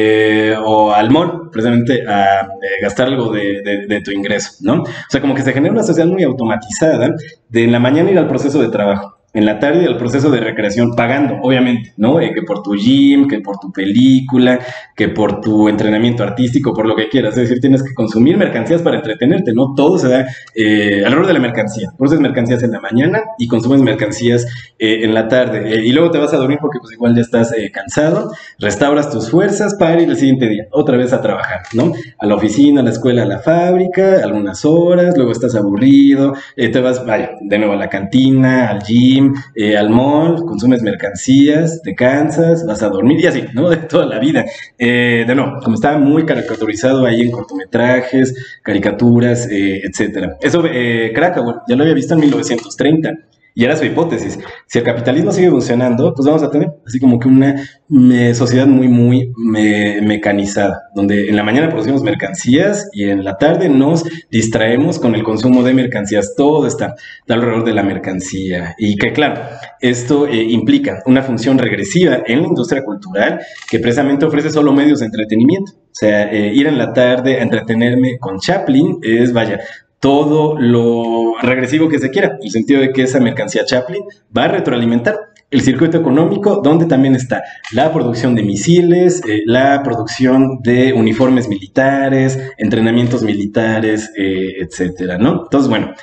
o al mall, precisamente a gastar algo de tu ingreso, ¿no? O sea, como que se genera una sociedad muy automatizada de en la mañana ir al proceso de trabajo, en la tarde al proceso de recreación, pagando, obviamente, ¿no? Que por tu gym, que por tu película, que por tu entrenamiento artístico, por lo que quieras. Es decir, tienes que consumir mercancías para entretenerte, ¿no? Todo se da alrededor de la mercancía. Produces mercancías en la mañana y consumes mercancías en la tarde. Y luego te vas a dormir porque pues igual ya estás cansado, restauras tus fuerzas para ir el siguiente día, otra vez a trabajar, ¿no? A la oficina, a la escuela, a la fábrica, algunas horas, luego estás aburrido, te vas, vaya, de nuevo a la cantina, al gym, al mall, consumes mercancías, te cansas, vas a dormir y así, ¿no? De toda la vida. De nuevo, como estaba muy caricaturizado ahí en cortometrajes, caricaturas, etcétera. Eso, Krakauer, ya lo había visto en 1930. Y era su hipótesis. Si el capitalismo sigue funcionando, pues vamos a tener así como que una sociedad muy mecanizada, donde en la mañana producimos mercancías y en la tarde nos distraemos con el consumo de mercancías. Todo está alrededor de la mercancía. Y que claro, esto implica una función regresiva en la industria cultural que precisamente ofrece solo medios de entretenimiento. O sea, ir en la tarde a entretenerme con Chaplin es, vaya, todo lo regresivo que se quiera, en el sentido de que esa mercancía Chaplin va a retroalimentar el circuito económico, donde también está la producción de misiles, la producción de uniformes militares, entrenamientos militares, etcétera, ¿no? Entonces, bueno,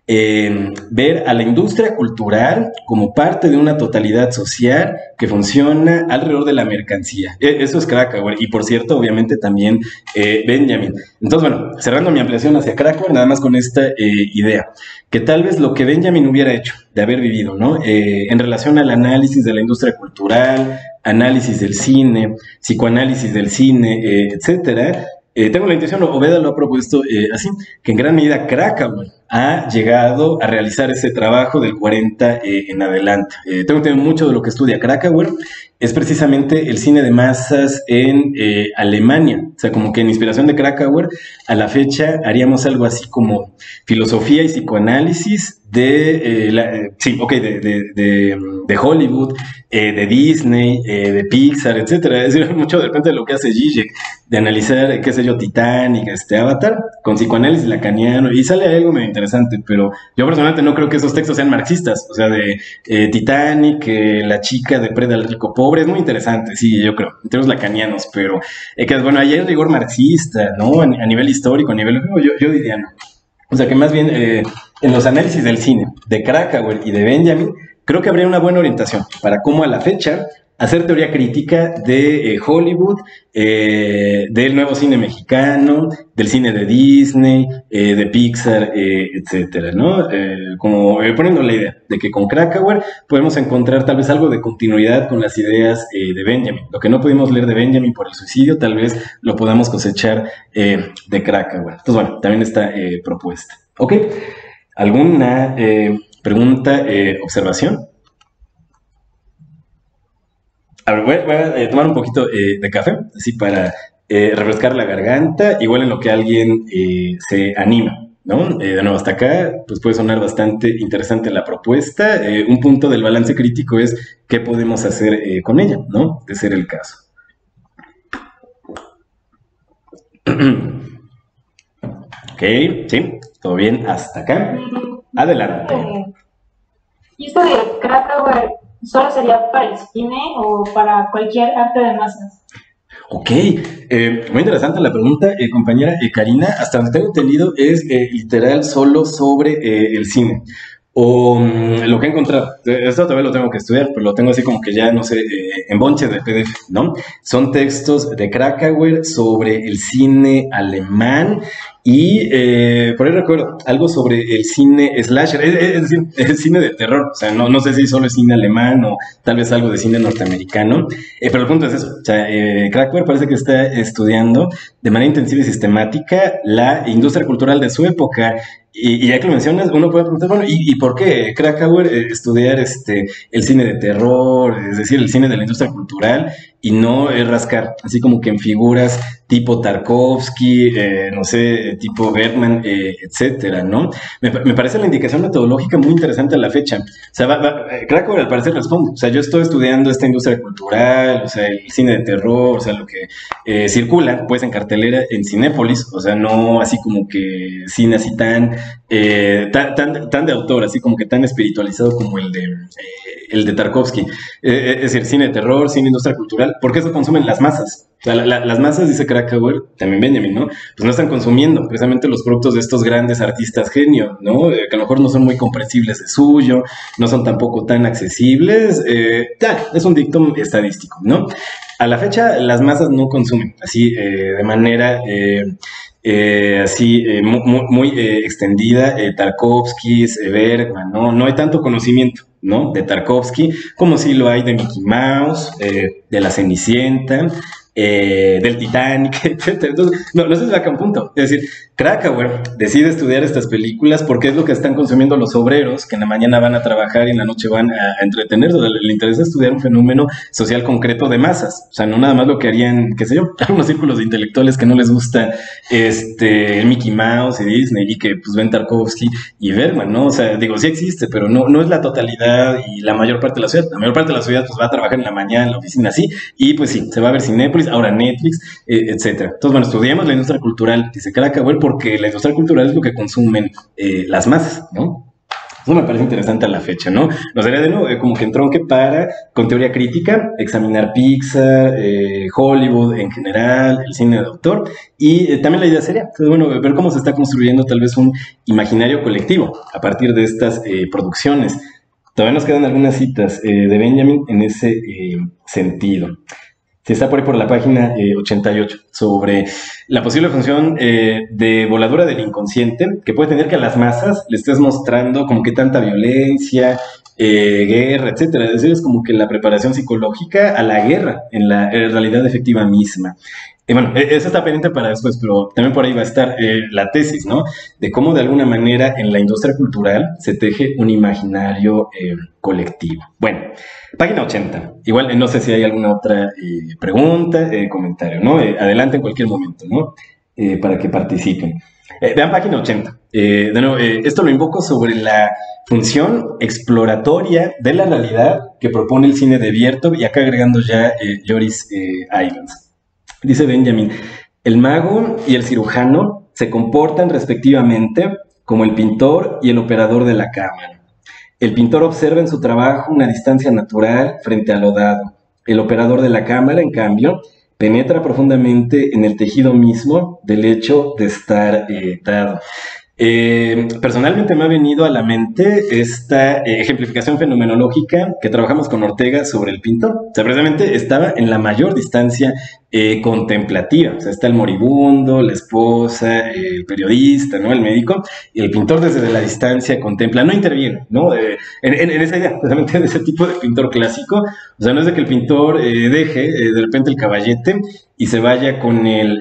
ver a la industria cultural como parte de una totalidad social que funciona alrededor de la mercancía. Eso es Krakauer, y por cierto, obviamente también Benjamin. Entonces, bueno, cerrando mi ampliación hacia Krakauer, nada más con esta idea, que tal vez lo que Benjamin hubiera hecho de haber vivido, ¿no? En relación al análisis de la industria cultural, análisis del cine, psicoanálisis del cine, etcétera. Tengo la intención, Oveda lo ha propuesto así, que en gran medida Krakauer ha llegado a realizar ese trabajo del 40 en adelante. Tengo entendido mucho de lo que estudia Krakauer, es precisamente el cine de masas en Alemania. O sea, como que en inspiración de Krakauer, a la fecha haríamos algo así como filosofía y psicoanálisis de Hollywood, de Disney, de Pixar, etcétera. Es decir, mucho de repente de lo que hace Zizek, de analizar, qué sé yo, Titanic, Avatar, con psicoanálisis lacaniano, y sale algo medio interesante, pero yo personalmente no creo que esos textos sean marxistas. O sea, de Titanic, la chica depreda al rico pobre, es muy interesante, sí, yo creo, en términos lacanianos, pero que bueno, ahí hay rigor marxista, ¿no? A nivel histórico, a nivel, yo diría no. O sea, que más bien en los análisis del cine de Krakauer y de Benjamin, creo que habría una buena orientación para cómo a la fecha hacer teoría crítica de Hollywood, del nuevo cine mexicano, del cine de Disney, de Pixar, etcétera, ¿no? Como poniendo la idea de que con Krakauer podemos encontrar tal vez algo de continuidad con las ideas de Benjamin. Lo que no pudimos leer de Benjamin por el suicidio, tal vez lo podamos cosechar de Krakauer. Entonces, bueno, también está propuesta. ¿Ok? ¿Alguna pregunta, observación? A ver, voy a tomar un poquito de café, así para refrescar la garganta, igual en lo que alguien se anima, ¿no? De nuevo, hasta acá, pues puede sonar bastante interesante la propuesta. Un punto del balance crítico es qué podemos hacer con ella, ¿no? De ser el caso. Ok, sí, ¿Todo bien hasta acá? Adelante. ¿Y esto de Krakauer solo sería para el cine o para cualquier arte de masas? Ok, muy interesante la pregunta, compañera Karina. Hasta donde tengo entendido es literal solo sobre el cine. O lo que he encontrado, esto todavía lo tengo que estudiar, pero lo tengo así como que ya, no sé, en bonche de PDF, ¿no? Son textos de Krakauer sobre el cine alemán y por ahí recuerdo algo sobre el cine slasher, es decir, el cine de terror. O sea, no sé si solo es cine alemán o tal vez algo de cine norteamericano, pero el punto es eso. O sea, Krakauer parece que está estudiando de manera intensiva y sistemática la industria cultural de su época. Y ya que lo mencionas, uno puede preguntar, bueno, ¿y por qué Krakauer estudiar el cine de terror, es decir, el cine de la industria cultural, y no rascar así como que en figuras tipo Tarkovsky, no sé, tipo Bergman, etcétera, ¿no? Me parece la indicación metodológica muy interesante a la fecha. O sea, Krakauer al parecer responde. O sea, yo estoy estudiando esta industria cultural, o sea, el cine de terror, o sea, lo que circula, pues, en cartelera en Cinépolis, o sea, no así como que cine así tan de autor, así como que tan espiritualizado como el de Tarkovsky. Es decir, cine de terror, cine industria cultural, porque eso consumen las masas. O sea, las masas, dice Krakauer, también Benjamin, ¿no? Pues no están consumiendo precisamente los productos de estos grandes artistas genios, ¿no? Que a lo mejor no son muy comprensibles de suyo, no son tampoco tan accesibles. Es un dictum estadístico, ¿no? A la fecha, las masas no consumen así de manera muy extendida Tarkovsky, Bergman, ¿no? No hay tanto conocimiento, ¿no? De Tarkovsky como si lo hay de Mickey Mouse, de la Cenicienta, del Titanic, etcétera. Entonces, no se saca un punto. Es decir, Krakauer decide estudiar estas películas porque es lo que están consumiendo los obreros que en la mañana van a trabajar y en la noche van a entretenerse. Le interesa estudiar un fenómeno social concreto de masas. O sea, no nada más lo que harían, qué sé yo, algunos círculos de intelectuales que no les gusta Mickey Mouse y Disney y que pues ven Tarkovsky y Bergman, ¿no? O sea, digo, sí existe, pero no es la totalidad y la mayor parte de la ciudad. La mayor parte de la ciudad pues va a trabajar en la mañana en la oficina así y pues sí, se va a ver Cinépolis, ahora Netflix, etcétera. Entonces, bueno, estudiamos la industria cultural, dice Krakauer, porque la industria cultural es lo que consumen las masas, ¿no? Eso me parece interesante a la fecha, ¿no? Nos daría de nuevo como que entronque para, con teoría crítica, examinar Pixar, Hollywood en general, el cine de autor, y también la idea sería, entonces, bueno, ver cómo se está construyendo tal vez un imaginario colectivo a partir de estas producciones. Todavía nos quedan algunas citas de Benjamin en ese sentido. Sí, está por ahí por la página 88, sobre la posible función de voladura del inconsciente, que puede tener que a las masas le estés mostrando como que tanta violencia, guerra, etcétera. Es decir, es como que la preparación psicológica a la guerra en la realidad efectiva misma. Bueno, eso está pendiente para después, pero también por ahí va a estar la tesis, ¿no? De cómo de alguna manera en la industria cultural se teje un imaginario colectivo. Bueno, página 80. Igual no sé si hay alguna otra pregunta, comentario, ¿no? Adelante en cualquier momento, ¿no? Para que participen. Vean página 80. De nuevo, esto lo invoco sobre la función exploratoria de la realidad que propone el cine de Viertov y acá agregando ya Joris Ivans. Dice Benjamin, el mago y el cirujano se comportan respectivamente como el pintor y el operador de la cámara. El pintor observa en su trabajo una distancia natural frente a lo dado. El operador de la cámara, en cambio, penetra profundamente en el tejido mismo del hecho de estar dado. Personalmente me ha venido a la mente esta ejemplificación fenomenológica que trabajamos con Ortega sobre el pintor. O sea, precisamente estaba en la mayor distancia contemplativa. O sea, está el moribundo, la esposa, el periodista, ¿no? El médico, y el pintor desde la distancia contempla, no interviene, ¿no? En esa idea, precisamente de ese tipo de pintor clásico. O sea, no es de que el pintor deje de repente el caballete y se vaya con el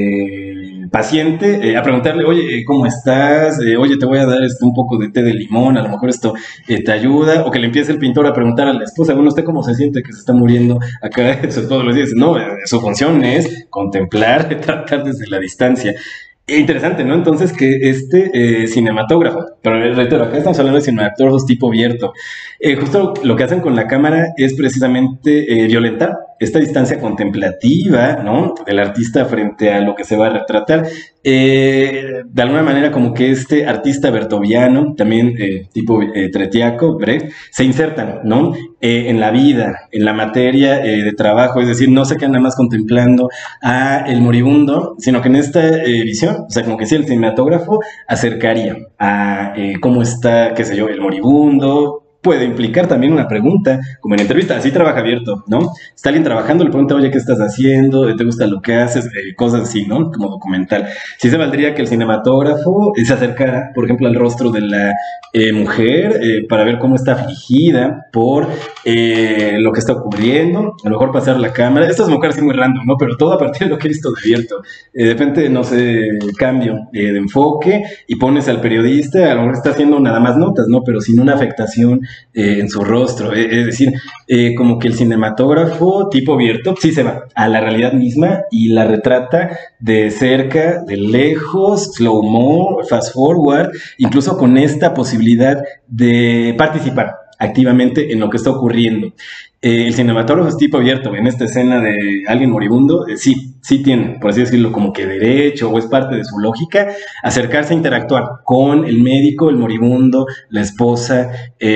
paciente a preguntarle, oye, ¿cómo estás? Oye, te voy a dar un poco de té de limón, a lo mejor esto te ayuda, o que le empiece el pintor a preguntar a la esposa, bueno, ¿usted cómo se siente que se está muriendo acá eso, todos los días? No, su función es contemplar, tratar desde la distancia. Interesante, ¿no? Entonces, que cinematógrafo, pero reitero, acá estamos hablando de cinematógrafos tipo Viertov, justo lo que hacen con la cámara es precisamente violentar esta distancia contemplativa, ¿no? Del artista frente a lo que se va a retratar. De alguna manera como que este artista bertoviano, también tipo Tretiaco, Brecht, se insertan, ¿no? En la vida, en la materia de trabajo, es decir, no se quedan nada más contemplando a el moribundo, sino que en esta visión, o sea, como que sí, el cinematógrafo acercaría a cómo está, qué sé yo, el moribundo. Puede implicar también una pregunta, como en entrevista, así trabaja abierto, ¿no? Está alguien trabajando, le pregunta, oye, ¿qué estás haciendo? ¿Te gusta lo que haces? Cosas así, ¿no? Como documental. Sí se valdría que el cinematógrafo se acercara, por ejemplo, al rostro de la mujer para ver cómo está afligida por lo que está ocurriendo, a lo mejor pasar la cámara. Esto es mujer así muy random, ¿no? Pero todo a partir de lo que he visto de abierto. De repente, no sé, cambio de enfoque y pones al periodista, a lo mejor está haciendo nada más notas, ¿no? Pero sin una afectación en su rostro. Es decir, como que el cinematógrafo tipo abierto sí se va a la realidad misma y la retrata de cerca, de lejos, slow-mo, fast forward, incluso con esta posibilidad de participar activamente en lo que está ocurriendo. El cinematógrafo es tipo abierto. En esta escena de alguien moribundo, sí tiene, por así decirlo, como que derecho o es parte de su lógica, acercarse a interactuar con el médico, el moribundo, la esposa,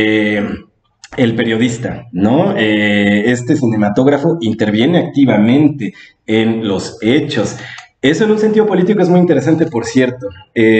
el periodista, ¿no? Este cinematógrafo interviene activamente en los hechos. Eso en un sentido político es muy interesante, por cierto.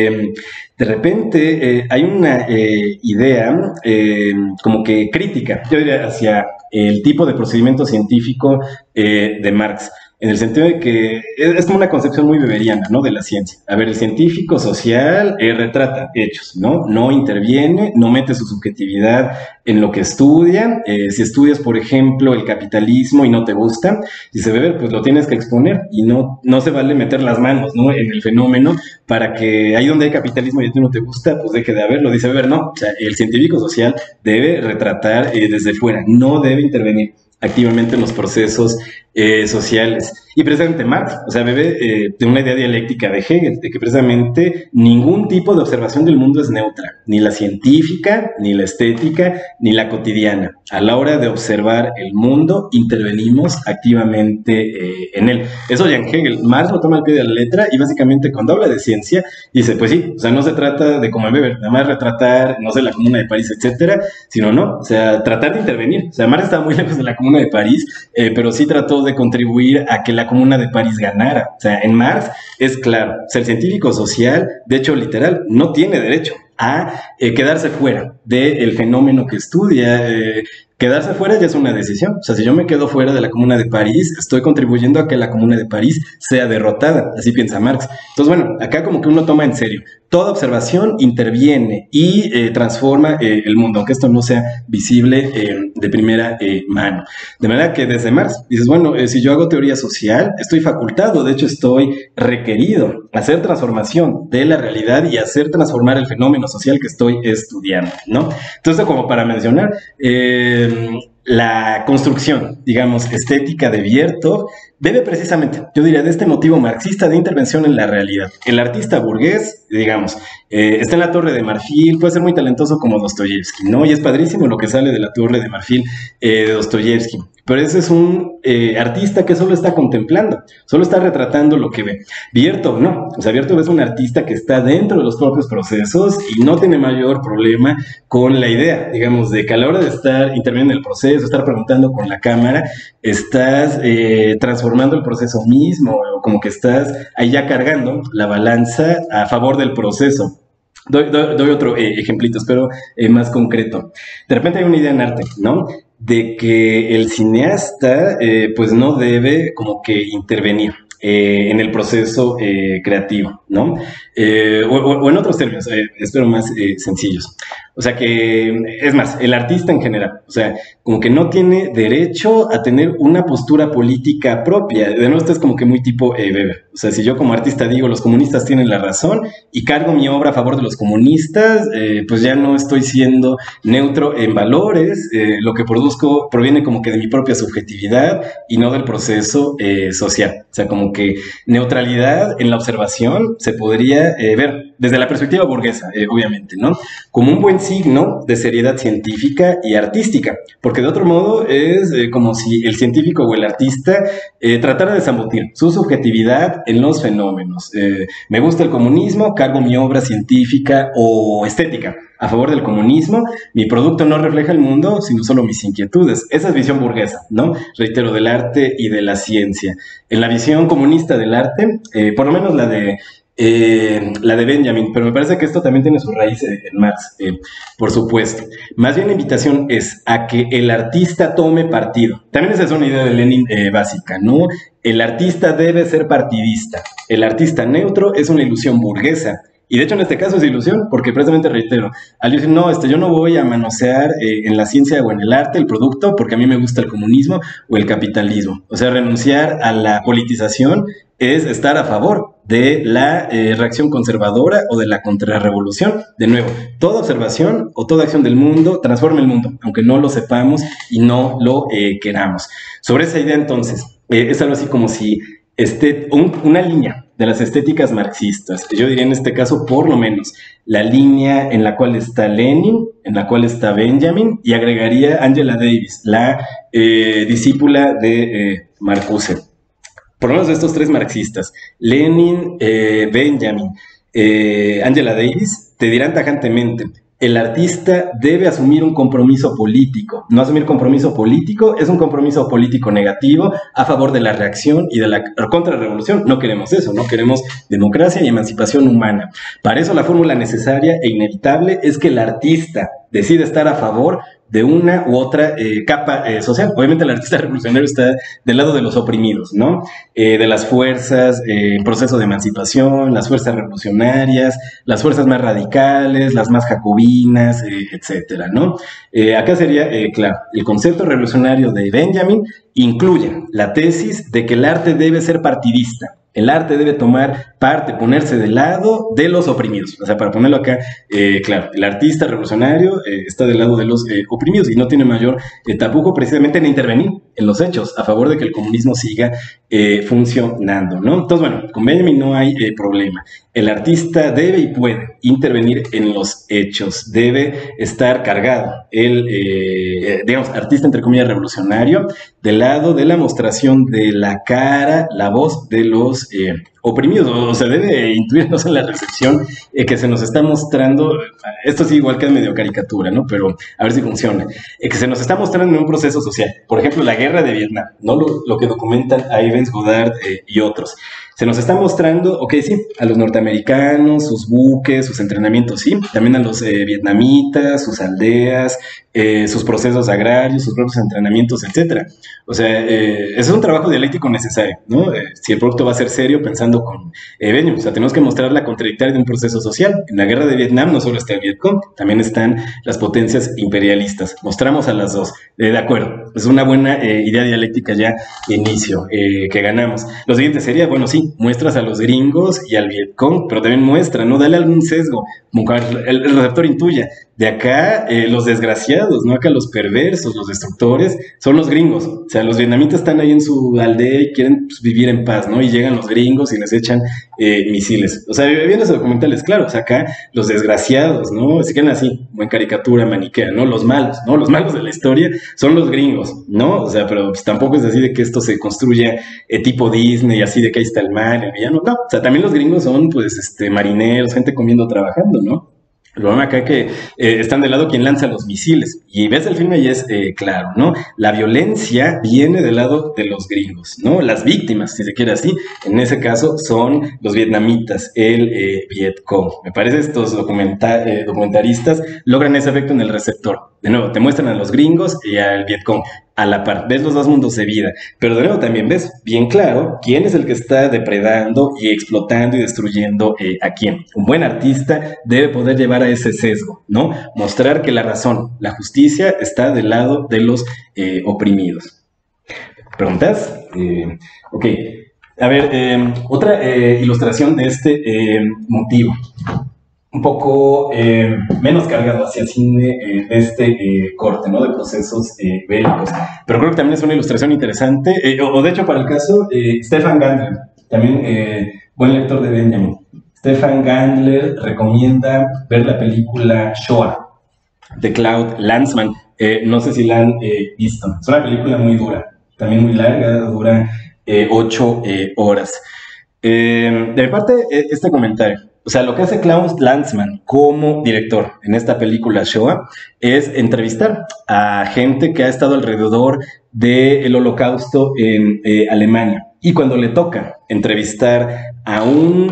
De repente hay una idea como que crítica, yo diría, hacia el tipo de procedimiento científico de Marx, en el sentido de que es como una concepción muy weberiana, ¿no? De la ciencia. A ver, el científico social retrata hechos, ¿no? No interviene, no mete su subjetividad en lo que estudia. Si estudias, por ejemplo, el capitalismo y no te gusta, dice Weber, pues lo tienes que exponer y no se vale meter las manos, ¿no? En el fenómeno para que ahí donde hay capitalismo y a ti no te gusta, pues deje de haberlo. Dice Weber, no. O sea, el científico social debe retratar desde fuera, no debe intervenir activamente en los procesos sociales. Y precisamente Marx, o sea, bebe de una idea dialéctica de Hegel, de que precisamente ningún tipo de observación del mundo es neutra, ni la científica, ni la estética, ni la cotidiana. A la hora de observar el mundo, intervenimos activamente en él. Eso ya en Hegel. Marx lo toma al pie de la letra y básicamente cuando habla de ciencia, dice, pues sí, o sea, no se trata de como en Weber, nada más retratar, no sé, la Comuna de París, etcétera, sino no, o sea, tratar de intervenir. O sea, Marx estaba muy lejos de la Comuna de París, pero sí trató de contribuir a que la Comuna de París ganara. O sea, en Marx es claro, o sea, el científico social, de hecho literal, no tiene derecho a quedarse fuera del fenómeno que estudia. Quedarse fuera ya es una decisión. O sea, si yo me quedo fuera de la Comuna de París, estoy contribuyendo a que la Comuna de París sea derrotada. Así piensa Marx. Entonces, bueno, acá como que uno toma en serio. Toda observación interviene y transforma el mundo, aunque esto no sea visible de primera mano. De manera que desde Marx dices, bueno, si yo hago teoría social, estoy facultado, de hecho estoy requerido a hacer transformación de la realidad y hacer transformar el fenómeno social que estoy estudiando, ¿no? Entonces, como para mencionar, la construcción, digamos, estética de Biertov debe precisamente, yo diría, de este motivo marxista de intervención en la realidad. El artista burgués, digamos, está en la Torre de Marfil, puede ser muy talentoso como Dostoyevsky, ¿no? Y es padrísimo lo que sale de la Torre de Marfil de Dostoyevsky. Pero ese es un artista que solo está contemplando, solo está retratando lo que ve. Biertov no, o sea, Biertov es un artista que está dentro de los propios procesos y no tiene mayor problema con la idea, digamos, de que a la hora de estar interviniendo en el proceso, estar preguntando con la cámara, estás transformando el proceso mismo, o como que estás ahí ya cargando la balanza a favor del proceso. Doy otro ejemplito, espero más concreto. De repente hay una idea en arte, ¿no? De que el cineasta pues no debe como que intervenir en el proceso creativo, ¿no? O en otros términos, espero más sencillos. O sea que, es más, el artista en general, o sea, como que no tiene derecho a tener una postura política propia. De nuevo, esto es como que muy tipo Weber. O sea, si yo como artista digo, los comunistas tienen la razón y cargo mi obra a favor de los comunistas, pues ya no estoy siendo neutro en valores, lo que produzco proviene como que de mi propia subjetividad y no del proceso social. O sea, como que neutralidad en la observación se podría ver desde la perspectiva burguesa, obviamente, ¿no? Como un buen signo de seriedad científica y artística, porque de otro modo es como si el científico o el artista tratara de zambutir su subjetividad en los fenómenos. Me gusta el comunismo, cargo mi obra científica o estética a favor del comunismo, mi producto no refleja el mundo, sino solo mis inquietudes. Esa es visión burguesa, ¿no? Reitero, del arte y de la ciencia. En la visión comunista del arte, por lo menos la de Benjamin, pero me parece que esto también tiene su raíz en Marx, por supuesto. Más bien la invitación es a que el artista tome partido. También esa es una idea de Lenin básica, ¿no? El artista debe ser partidista. El artista neutro es una ilusión burguesa. Y de hecho en este caso es ilusión, porque precisamente reitero, al decir, no, yo no voy a manosear en la ciencia o en el arte el producto porque a mí me gusta el comunismo o el capitalismo. O sea, renunciar a la politización es estar a favor de la reacción conservadora o de la contrarrevolución. De nuevo, toda observación o toda acción del mundo transforma el mundo, aunque no lo sepamos y no lo queramos. Sobre esa idea entonces, es algo así como si una línea de las estéticas marxistas, yo diría en este caso por lo menos la línea en la cual está Lenin, en la cual está Benjamin, y agregaría Angela Davis, la discípula de Marcuse. Por lo menos de estos tres marxistas, Lenin, Benjamin, Angela Davis, te dirán tajantemente, el artista debe asumir un compromiso político. No asumir compromiso político es un compromiso político negativo a favor de la reacción y de la contrarrevolución. No queremos eso, no queremos democracia y emancipación humana. Para eso la fórmula necesaria e inevitable es que el artista decide estar a favor de una u otra capa social. Obviamente el artista revolucionario está del lado de los oprimidos, ¿no? De las fuerzas en proceso de emancipación, las fuerzas revolucionarias, las fuerzas más radicales, las más jacobinas, etcétera, ¿no? Acá sería, claro, el concepto revolucionario de Benjamin incluye la tesis de que el arte debe ser partidista. El arte debe tomar parte, ponerse del lado de los oprimidos. O sea, para ponerlo acá, claro, el artista revolucionario está del lado de los oprimidos y no tiene mayor tapujo precisamente en intervenir en los hechos a favor de que el comunismo siga funcionando, ¿no? Entonces, bueno, con Benjamin no hay problema. El artista debe y puede intervenir en los hechos, debe estar cargado, digamos, artista entre comillas revolucionario, del lado de la mostración de la cara, la voz de los oprimidos, o sea, debe intuirnos en la recepción que se nos está mostrando, esto sí igual que es medio caricatura, ¿no? Pero a ver si funciona, que se nos está mostrando en un proceso social, por ejemplo, la guerra de Vietnam, ¿no? Lo que documentan Ivens, Goddard y otros. Se nos está mostrando, ok, sí, a los norteamericanos, sus buques, sus entrenamientos, sí, también a los vietnamitas, sus aldeas, sus procesos agrarios, sus propios entrenamientos, etcétera. O sea, ese es un trabajo dialéctico necesario, ¿no? Si el producto va a ser serio, pensando con Benjamin, o sea, tenemos que mostrar la contradictoria de un proceso social. En la guerra de Vietnam no solo está el Vietcong, también están las potencias imperialistas. Mostramos a las dos, de acuerdo, es una buena idea dialéctica ya de inicio, que ganamos. Lo siguiente sería, bueno, sí, muestras a los gringos y al Vietcong, pero también muestra, ¿no? Dale algún sesgo, como el receptor intuya. De acá, los desgraciados, ¿no? Acá los perversos, los destructores, son los gringos. O sea, los vietnamitas están ahí en su aldea y quieren pues, vivir en paz, ¿no? Y llegan los gringos y les echan misiles. O sea, viendo esos documentales, claro, o sea, acá los desgraciados, ¿no? Se quedan así, como en caricatura maniquea, ¿no? Los malos, ¿no? Los malos de la historia son los gringos, ¿no? O sea, pero pues, tampoco es así de que esto se construya tipo Disney, así de que ahí está el mal, el villano, no. O sea, también los gringos son, pues, marineros, gente comiendo, trabajando, ¿no? Lo ven acá que están del lado quien lanza los misiles. Y ves el filme y es claro, ¿no? La violencia viene del lado de los gringos, ¿no? Las víctimas, si se quiere así, en ese caso son los vietnamitas, el Vietcong. Me parece estos documentaristas logran ese efecto en el receptor. De nuevo, te muestran a los gringos y al Vietcong a la par. Ves los dos mundos de vida. Pero de nuevo también ves bien claro quién es el que está depredando y explotando y destruyendo a quién. Un buen artista debe poder llevar a ese sesgo, ¿no? Mostrar que la razón, la justicia está del lado de los oprimidos. ¿Preguntas? Ok. A ver, otra ilustración de este motivo. Un poco menos cargado hacia el cine de este corte, ¿no? De procesos bélicos. Pero creo que también es una ilustración interesante, o de hecho para el caso, Stefan Gandler, también buen lector de Benjamin. Stefan Gandler recomienda ver la película Shoah de Claude Lanzmann. No sé si la han visto. Es una película muy dura, también muy larga, dura 8 horas. De mi parte, este comentario. O sea, lo que hace Klaus Lanzmann como director en esta película Shoah es entrevistar a gente que ha estado alrededor del Holocausto en Alemania. Y cuando le toca entrevistar a un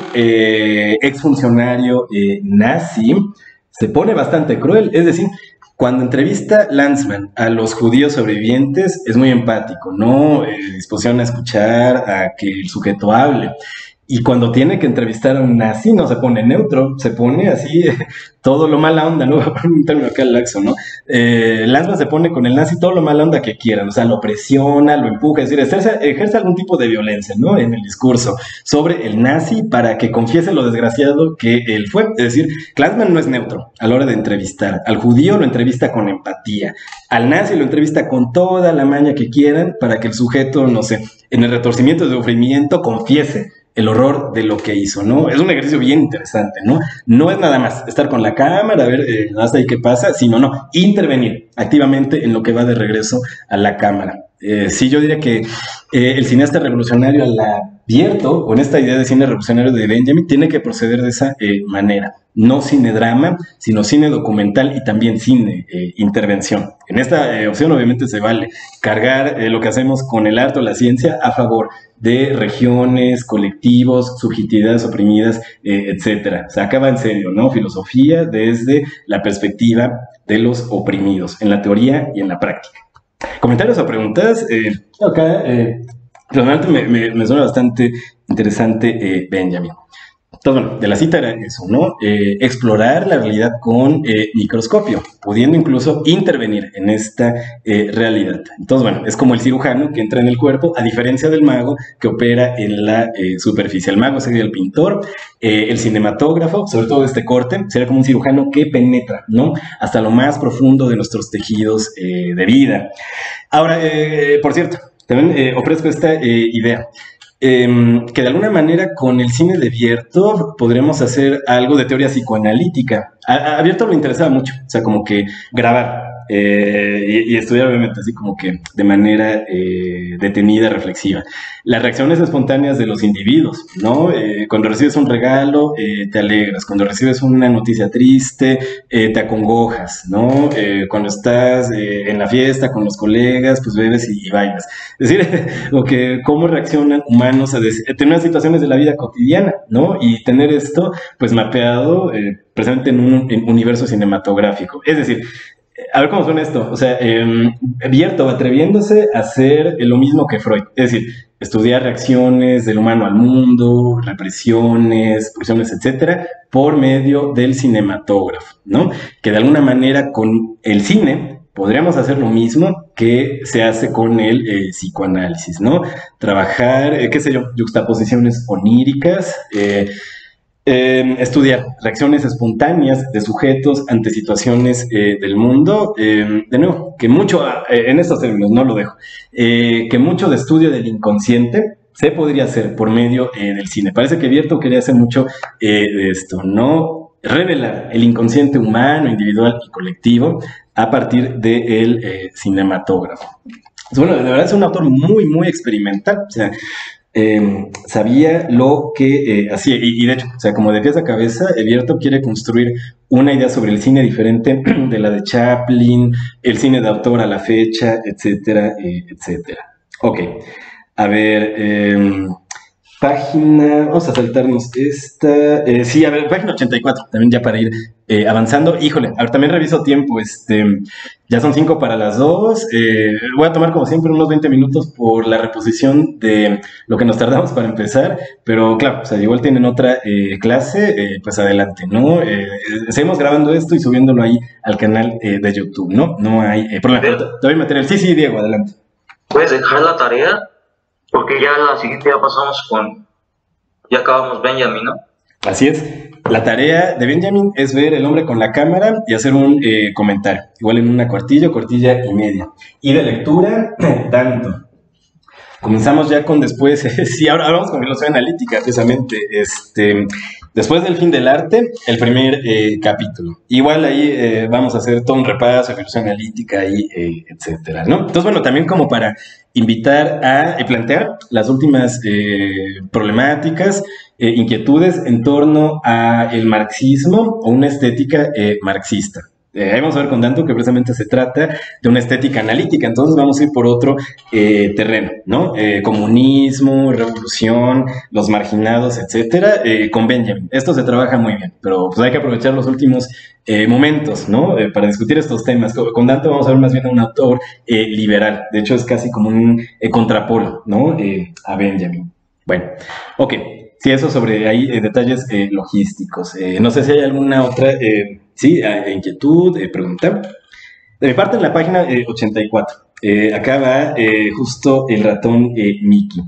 exfuncionario nazi, se pone bastante cruel. Es decir, cuando entrevista Lanzmann a los judíos sobrevivientes es muy empático, ¿no? Disposición a escuchar a que el sujeto hable. Y cuando tiene que entrevistar a un nazi no se pone neutro, se pone así todo lo mala onda, ¿no? Un término acá laxo, ¿no? Lanzmann se pone con el nazi todo lo mala onda que quieran, o sea, lo presiona, lo empuja, es decir, ejerce algún tipo de violencia, ¿no? En el discurso sobre el nazi para que confiese lo desgraciado que él fue. Es decir, Lanzmann no es neutro a la hora de entrevistar. Al judío lo entrevista con empatía, al nazi lo entrevista con toda la maña que quieran para que el sujeto, no sé, en el retorcimiento de sufrimiento confiese el horror de lo que hizo, ¿no? Es un ejercicio bien interesante, ¿no? No es nada más estar con la cámara, a ver hasta ahí qué pasa, sino no, intervenir activamente en lo que va de regreso a la cámara. Sí, yo diría que el cineasta revolucionario al abierto, o en esta idea de cine revolucionario de Benjamin, tiene que proceder de esa manera. No cine drama, sino cine documental y también cine intervención. En esta opción obviamente se vale cargar lo que hacemos con el arte o la ciencia a favor de regiones, colectivos, subjetividades oprimidas, etcétera. O sea, acá va en serio, ¿no? Filosofía desde la perspectiva de los oprimidos, en la teoría y en la práctica. Comentarios o preguntas. Acá, realmente me suena bastante interesante Benjamin. Entonces, bueno, de la cita era eso, ¿no? Explorar la realidad con microscopio, pudiendo incluso intervenir en esta realidad. Entonces, bueno, es como el cirujano que entra en el cuerpo, a diferencia del mago que opera en la superficie. El mago sería el pintor, el cinematógrafo, sobre todo este corte, sería como un cirujano que penetra, ¿no? Hasta lo más profundo de nuestros tejidos de vida. Ahora, por cierto, también ofrezco esta idea. Que de alguna manera con el cine de Abierto podremos hacer algo de teoría psicoanalítica. A Abierto le interesaba mucho, o sea, como que grabar y estudiar obviamente así como que de manera detenida, reflexiva. Las reacciones espontáneas de los individuos, ¿no? Cuando recibes un regalo, te alegras. Cuando recibes una noticia triste, te acongojas, ¿no? Cuando estás en la fiesta con los colegas, pues bebes y bailas. Es decir, cómo reaccionan humanos a tener situaciones de la vida cotidiana, ¿no? Y tener esto, pues, mapeado presente en un universo cinematográfico. Es decir, a ver cómo suena esto. O sea, Abierto, atreviéndose a hacer lo mismo que Freud. Es decir, estudiar reacciones del humano al mundo, represiones, pulsiones, etcétera, por medio del cinematógrafo, ¿no? Que de alguna manera con el cine podríamos hacer lo mismo que se hace con el psicoanálisis, ¿no? Trabajar, qué sé yo, yuxtaposiciones oníricas, estudiar reacciones espontáneas de sujetos ante situaciones del mundo. De nuevo, que mucho, en estos términos, no lo dejo, que mucho de estudio del inconsciente se podría hacer por medio del cine. Parece que Abierto quería hacer mucho de esto, ¿no? Revelar el inconsciente humano, individual y colectivo a partir del cinematógrafo. Bueno, de verdad es un autor muy, muy experimental. O sea, sabía lo que hacía y de hecho, o sea, como de pies a cabeza, Abierto quiere construir una idea sobre el cine diferente de la de Chaplin, el cine de autor a la fecha, etcétera, etcétera. Ok, a ver, página, vamos a saltarnos esta, sí, a ver, página 84, también ya para ir avanzando. Híjole, a ver, también reviso tiempo, ya son 5 para las 2, voy a tomar como siempre unos 20 minutos por la reposición de lo que nos tardamos para empezar, pero claro, o sea, igual tienen otra clase, pues adelante, ¿no? Seguimos grabando esto y subiéndolo ahí al canal de YouTube, ¿no? No hay problema, te doy material. Sí, Diego, adelante. ¿Puedes dejar la tarea? Porque ya la siguiente ya pasamos ya acabamos Benjamin, ¿no? Así es. La tarea de Benjamin es ver El hombre con la cámara y hacer un comentario. Igual en una cuartilla y media. Y de lectura, tanto Comenzamos ya con después, sí, ahora vamos con filosofía analítica, precisamente, después del fin del arte, el primer capítulo. Igual ahí vamos a hacer todo un repaso de filosofía analítica y etcétera, ¿no? Entonces, bueno, también como para invitar a plantear las últimas problemáticas, inquietudes en torno al marxismo o una estética marxista. Ahí vamos a ver con Danto que precisamente se trata de una estética analítica, entonces vamos a ir por otro terreno, ¿no? Comunismo, revolución, los marginados, etcétera, con Benjamin. Esto se trabaja muy bien, pero pues hay que aprovechar los últimos momentos, ¿no? Para discutir estos temas. Con Danto vamos a ver más bien a un autor liberal, de hecho es casi como un contrapolo, ¿no? A Benjamin. Bueno, ok. Sí, eso sobre ahí detalles logísticos. No sé si hay alguna otra inquietud, pregunta. De mi parte, en la página 84, acá va justo el ratón Mickey.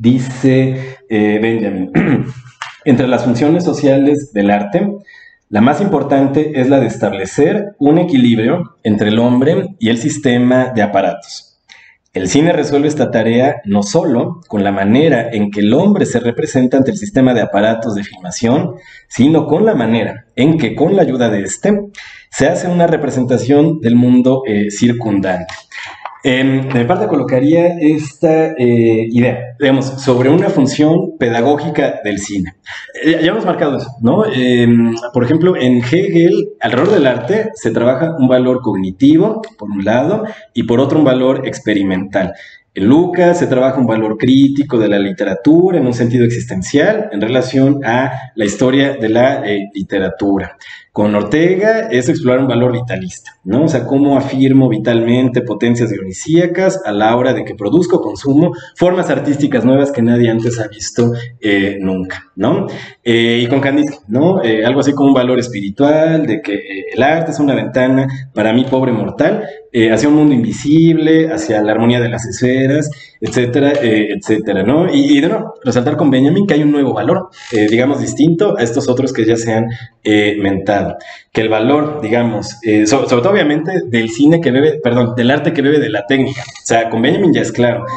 Dice Benjamin, entre las funciones sociales del arte, la más importante es la de establecer un equilibrio entre el hombre y el sistema de aparatos. El cine resuelve esta tarea no solo con la manera en que el hombre se representa ante el sistema de aparatos de filmación, sino con la manera en que, con la ayuda de este, se hace una representación del mundo circundante. De mi parte colocaría esta idea, digamos, sobre una función pedagógica del cine. Ya hemos marcado eso, ¿no? Por ejemplo, en Hegel, alrededor del arte, se trabaja un valor cognitivo, por un lado, y por otro un valor experimental. En Lucas se trabaja un valor crítico de la literatura en un sentido existencial en relación a la historia de la literatura. Con Ortega es explorar un valor vitalista, ¿no? O sea, cómo afirmo vitalmente potencias dionisíacas a la hora de que produzco, consumo formas artísticas nuevas que nadie antes ha visto nunca, ¿no? Y con Kandinsky, ¿no? Algo así como un valor espiritual de que el arte es una ventana para mí, pobre mortal, hacia un mundo invisible, hacia la armonía de las esferas, etcétera, etcétera, ¿no? Y de nuevo, resaltar con Benjamin que hay un nuevo valor, digamos, distinto a estos otros que ya se han mentado. Que el valor, digamos, sobre todo obviamente del cine que bebe, perdón, del arte que bebe de la técnica. O sea, con Benjamin ya es claro.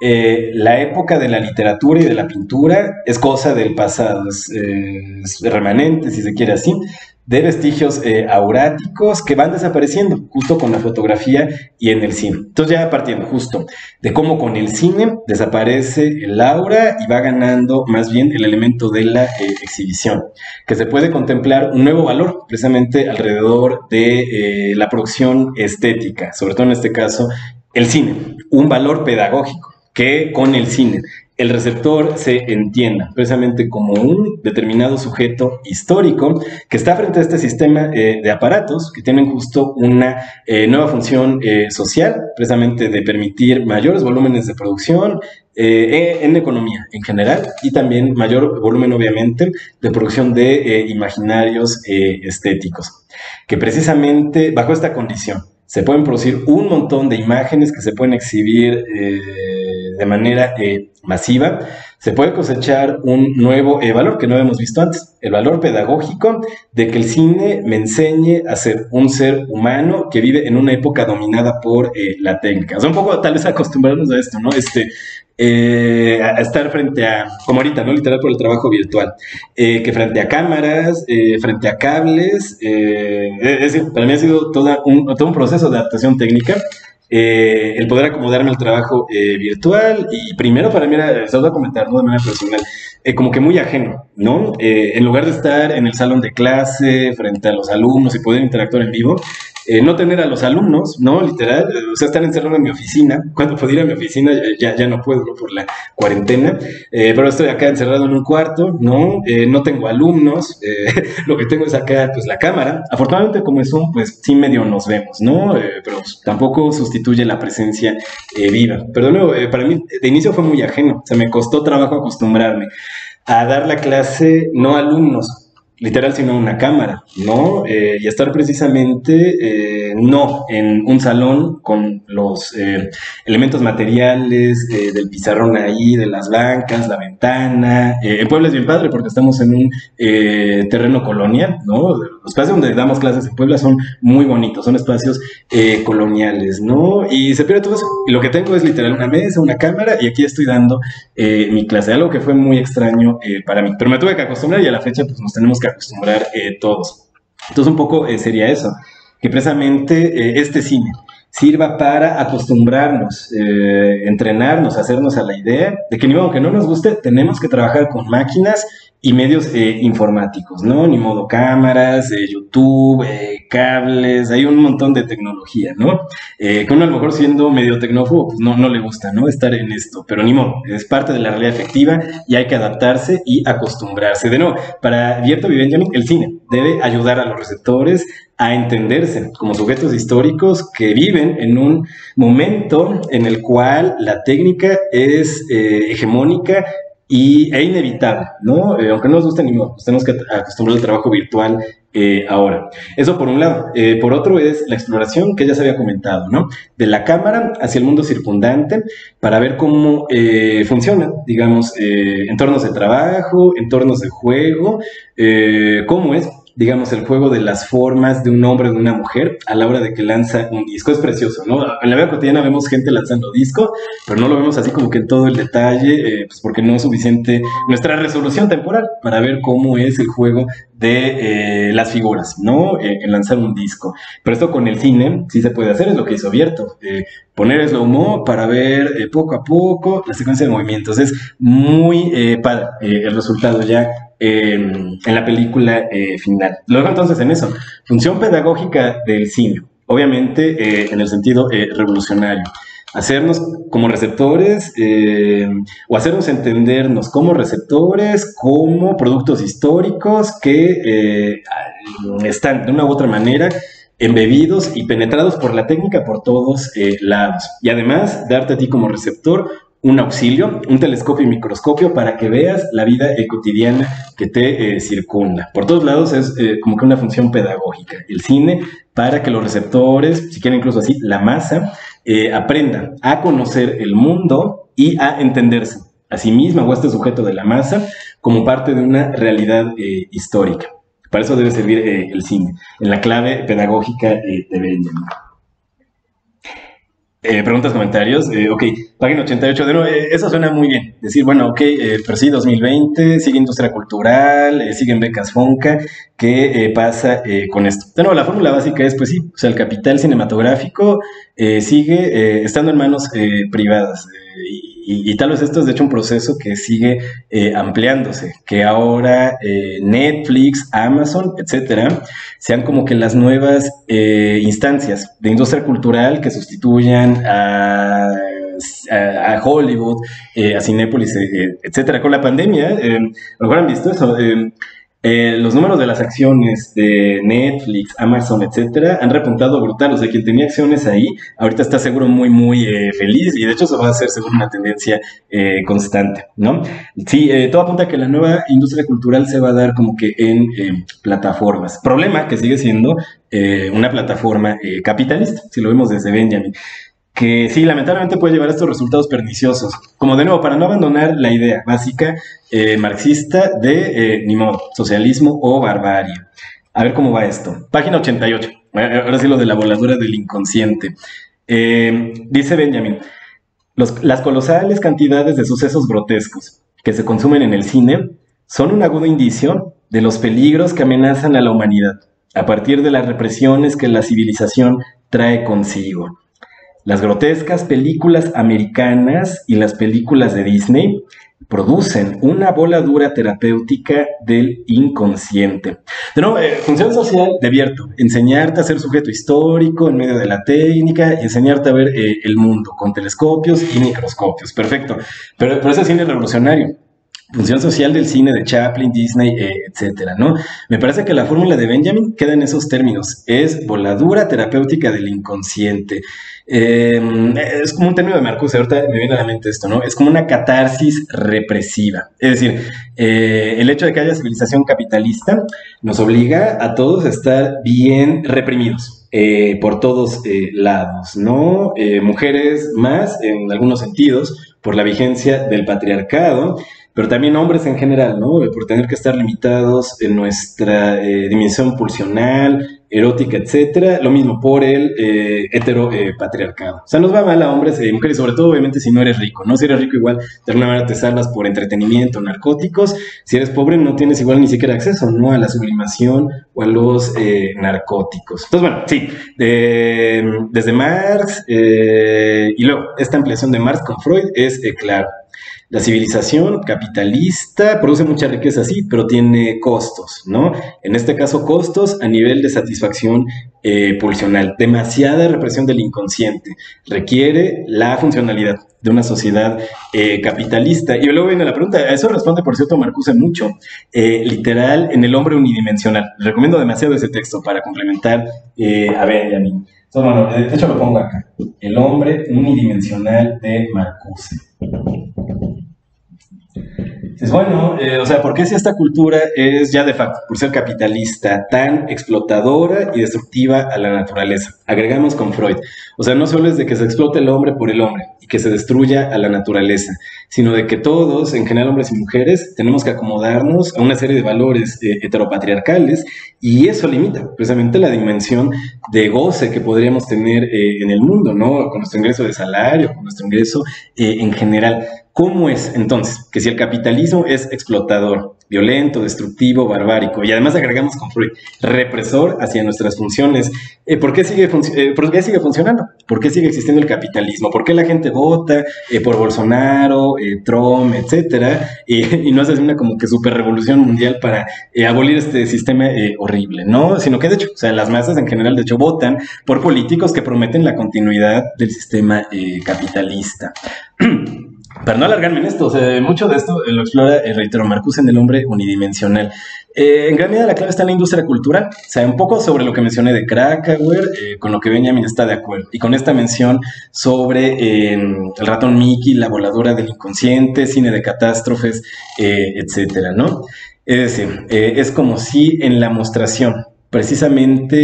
La época de la literatura y de la pintura es cosa del pasado, es remanente, si se quiere así, de vestigios auráticos que van desapareciendo justo con la fotografía y en el cine. Entonces ya partiendo justo de cómo con el cine desaparece el aura y va ganando más bien el elemento de la exhibición, que se puede contemplar un nuevo valor precisamente alrededor de la producción estética, sobre todo en este caso el cine, un valor pedagógico que con el cine el receptor se entienda precisamente como un determinado sujeto histórico que está frente a este sistema de aparatos que tienen justo una nueva función social, precisamente de permitir mayores volúmenes de producción en economía en general y también mayor volumen obviamente de producción de imaginarios estéticos, que precisamente bajo esta condición se pueden producir un montón de imágenes que se pueden exhibir de manera masiva, se puede cosechar un nuevo valor que no habíamos visto antes, el valor pedagógico de que el cine me enseñe a ser un ser humano que vive en una época dominada por la técnica. O sea, un poco tal vez acostumbrarnos a esto, ¿no? A estar frente a, como ahorita, ¿no? Literal por el trabajo virtual, que frente a cámaras, frente a cables, es decir, para mí ha sido todo un proceso de adaptación técnica. El poder acomodarme al trabajo virtual y primero para mí era, se os voy a comentar, ¿no? De manera personal, como que muy ajeno, ¿no? En lugar de estar en el salón de clase, frente a los alumnos y poder interactuar en vivo, no tener a los alumnos, ¿no? Literal, o sea, estar encerrado en mi oficina. Cuando puedo ir a mi oficina ya no puedo, ¿no? Por la cuarentena, pero estoy acá encerrado en un cuarto, ¿no? No tengo alumnos, lo que tengo es acá, pues, la cámara. Afortunadamente, como es Zoom, pues, sí medio nos vemos, ¿no? Pero pues, tampoco sustituye la presencia viva. Pero luego, para mí, de inicio fue muy ajeno, o sea, me costó trabajo acostumbrarme a dar la clase no a alumnos, literal, sino a una cámara, ¿no? Y estar precisamente no en un salón con los elementos materiales del pizarrón ahí, de las bancas, la ventana. En Puebla es bien padre porque estamos en un terreno colonial, ¿no? Los espacios donde damos clases en Puebla son muy bonitos, son espacios coloniales, ¿no? Y se pierde todo eso. Y lo que tengo es literal una mesa, una cámara, y aquí estoy dando mi clase, algo que fue muy extraño para mí. Pero me tuve que acostumbrar y a la fecha pues nos tenemos que acostumbrar todos. Entonces un poco sería eso, que precisamente este cine sirva para acostumbrarnos, entrenarnos, hacernos a la idea de que ni modo que no nos guste, tenemos que trabajar con máquinas y medios informáticos, ¿no? Ni modo cámaras, YouTube, cables, hay un montón de tecnología, ¿no? Que uno a lo mejor siendo medio tecnófobo, pues no le gusta, ¿no? Estar en esto, pero ni modo, es parte de la realidad efectiva y hay que adaptarse y acostumbrarse. De nuevo, para Vierto y Benjamin, el cine debe ayudar a los receptores a entenderse como sujetos históricos que viven en un momento en el cual la técnica es hegemónica e inevitable, ¿no? Aunque no nos guste ni modo, nos tenemos que acostumbrar al trabajo virtual ahora. Eso por un lado. Por otro es la exploración que ya se había comentado, ¿no? De la cámara hacia el mundo circundante para ver cómo funcionan, digamos, entornos de trabajo, entornos de juego, cómo es, digamos, el juego de las formas de un hombre o de una mujer a la hora de que lanza un disco. Es precioso, ¿no? En la vida cotidiana vemos gente lanzando disco, pero no lo vemos así como que en todo el detalle, pues porque no es suficiente nuestra resolución temporal para ver cómo es el juego de las figuras, ¿no? En lanzar un disco. Pero esto con el cine sí se puede hacer, es lo que hizo Vierto. Poner slow-mo para ver poco a poco la secuencia de movimientos. Es muy padre el resultado ya en la película final. Luego entonces en eso, función pedagógica del cine, obviamente en el sentido revolucionario. Hacernos como receptores o hacernos entendernos como receptores, como productos históricos que están de una u otra manera embebidos y penetrados por la técnica por todos lados. Y además, darte a ti como receptor un auxilio, un telescopio y microscopio para que veas la vida cotidiana que te circunda. Por todos lados es como que una función pedagógica. El cine para que los receptores, si quieren incluso así, la masa, aprendan a conocer el mundo y a entenderse a sí misma o a este sujeto de la masa como parte de una realidad histórica. Para eso debe servir el cine, en la clave pedagógica de Benjamin. Preguntas, comentarios. Ok, página 88. De nuevo, eso suena muy bien. Decir, bueno, ok, pero sí, 2020, sigue industria cultural, siguen becas FONCA. ¿Qué pasa con esto? De nuevo, la fórmula básica es, pues sí, o sea, el capital cinematográfico sigue estando en manos privadas. Y tal vez esto es de hecho un proceso que sigue ampliándose, que ahora Netflix, Amazon, etcétera, sean como que las nuevas instancias de industria cultural que sustituyan a Hollywood, a Cinépolis, etcétera. Con la pandemia, a lo mejor han visto eso. Los números de las acciones de Netflix, Amazon, etcétera, han repuntado brutal. O sea, quien tenía acciones ahí, ahorita está seguro muy feliz, y de hecho eso va a ser seguro una tendencia constante, ¿no? Sí, todo apunta a que la nueva industria cultural se va a dar como que en plataformas. Problema que sigue siendo una plataforma capitalista, si lo vemos desde Benjamin, que sí, lamentablemente puede llevar a estos resultados perniciosos. Como de nuevo, para no abandonar la idea básica marxista de, ni modo, socialismo o barbarie. A ver cómo va esto. Página 88. Ahora sí lo de la voladura del inconsciente. Dice Benjamin, las colosales cantidades de sucesos grotescos que se consumen en el cine son un agudo indicio de los peligros que amenazan a la humanidad a partir de las represiones que la civilización trae consigo. Las grotescas películas americanas y las películas de Disney producen una voladura terapéutica del inconsciente. De nuevo, función social de Vierto, enseñarte a ser sujeto histórico en medio de la técnica, enseñarte a ver el mundo con telescopios y microscopios. Perfecto, pero ese cine es revolucionario. Función social del cine de Chaplin, Disney, etcétera, ¿no? Me parece que la fórmula de Benjamin queda en esos términos. Es voladura terapéutica del inconsciente. Es como un término de Marcuse, ahorita me viene a la mente esto, ¿no? Es como una catarsis represiva. Es decir, el hecho de que haya civilización capitalista nos obliga a todos a estar bien reprimidos. Por todos lados, ¿no? Mujeres más, en algunos sentidos, por la vigencia del patriarcado, pero también hombres en general, ¿no? Por tener que estar limitados en nuestra dimensión pulsional, erótica, etcétera. Lo mismo por el heteropatriarcado. O sea, nos va mal a hombres y mujeres, sobre todo, obviamente, si no eres rico, ¿no? Si eres rico, igual, de alguna manera te salvas por entretenimiento, narcóticos. Si eres pobre, no tienes igual ni siquiera acceso, ¿no? A la sublimación o a los narcóticos. Entonces, bueno, sí, desde Marx y luego esta ampliación de Marx con Freud es claro. La civilización capitalista produce mucha riqueza, sí, pero tiene costos, ¿no? En este caso, costos a nivel de satisfacción pulsional. Demasiada represión del inconsciente. Requiere la funcionalidad de una sociedad capitalista. Y luego viene la pregunta, a eso responde, por cierto, Marcuse mucho, literal, en El hombre unidimensional. Les recomiendo demasiado ese texto para complementar a Benjamin. Entonces, bueno, de hecho lo pongo acá. El hombre unidimensional de Marcuse. Es bueno, o sea, ¿por qué si esta cultura es ya de facto, por ser capitalista, tan explotadora y destructiva a la naturaleza? Agregamos con Freud. O sea, no solo es de que se explote el hombre por el hombre y que se destruya a la naturaleza, sino de que todos, en general hombres y mujeres, tenemos que acomodarnos a una serie de valores heteropatriarcales y eso limita precisamente la dimensión de goce que podríamos tener en el mundo, ¿no? Con nuestro ingreso de salario, con nuestro ingreso en general. ¿Cómo es, entonces, que si el capitalismo es explotador, violento, destructivo, barbárico, y además agregamos con Freud, represor hacia nuestras funciones, ¿por qué sigue funcionando? ¿Por qué sigue existiendo el capitalismo? ¿Por qué la gente vota por Bolsonaro, Trump, etcétera, y no hace una como que super revolución mundial para abolir este sistema horrible, ¿no? Sino que, de hecho, o sea, las masas en general, de hecho, votan por políticos que prometen la continuidad del sistema capitalista. Para no alargarme en esto, o sea, mucho de esto lo explora, reitero, Marcuse en El hombre unidimensional. En gran medida la clave está en la industria cultural, o sea, un poco sobre lo que mencioné de Krakauer, con lo que Benjamin está de acuerdo, y con esta mención sobre el ratón Mickey, la voladora del inconsciente, cine de catástrofes, etcétera, ¿no? Es decir, es como si en la mostración precisamente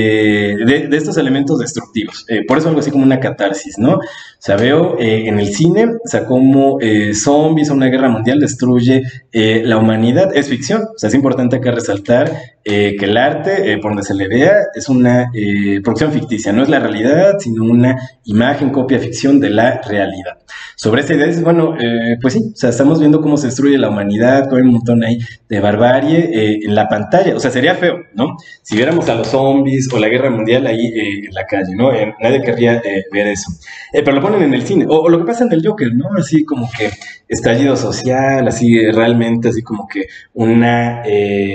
de estos elementos destructivos. Por eso algo así como una catarsis, ¿no? O sea, veo en el cine, o sea, como zombies o una guerra mundial destruye la humanidad. Es ficción, o sea, es importante acá resaltar que el arte, por donde se le vea, es una producción ficticia, no es la realidad, sino una imagen, copia, ficción de la realidad. Sobre esta idea dices, bueno, pues sí, o sea, estamos viendo cómo se destruye la humanidad, hay un montón ahí de barbarie en la pantalla. O sea, sería feo, ¿no? Si viéramos a los zombies o la guerra mundial ahí en la calle, ¿no? Nadie querría ver eso. Pero lo ponen en el cine. O lo que pasa en el Joker, ¿no? Así como que estallido social, así realmente, así como que una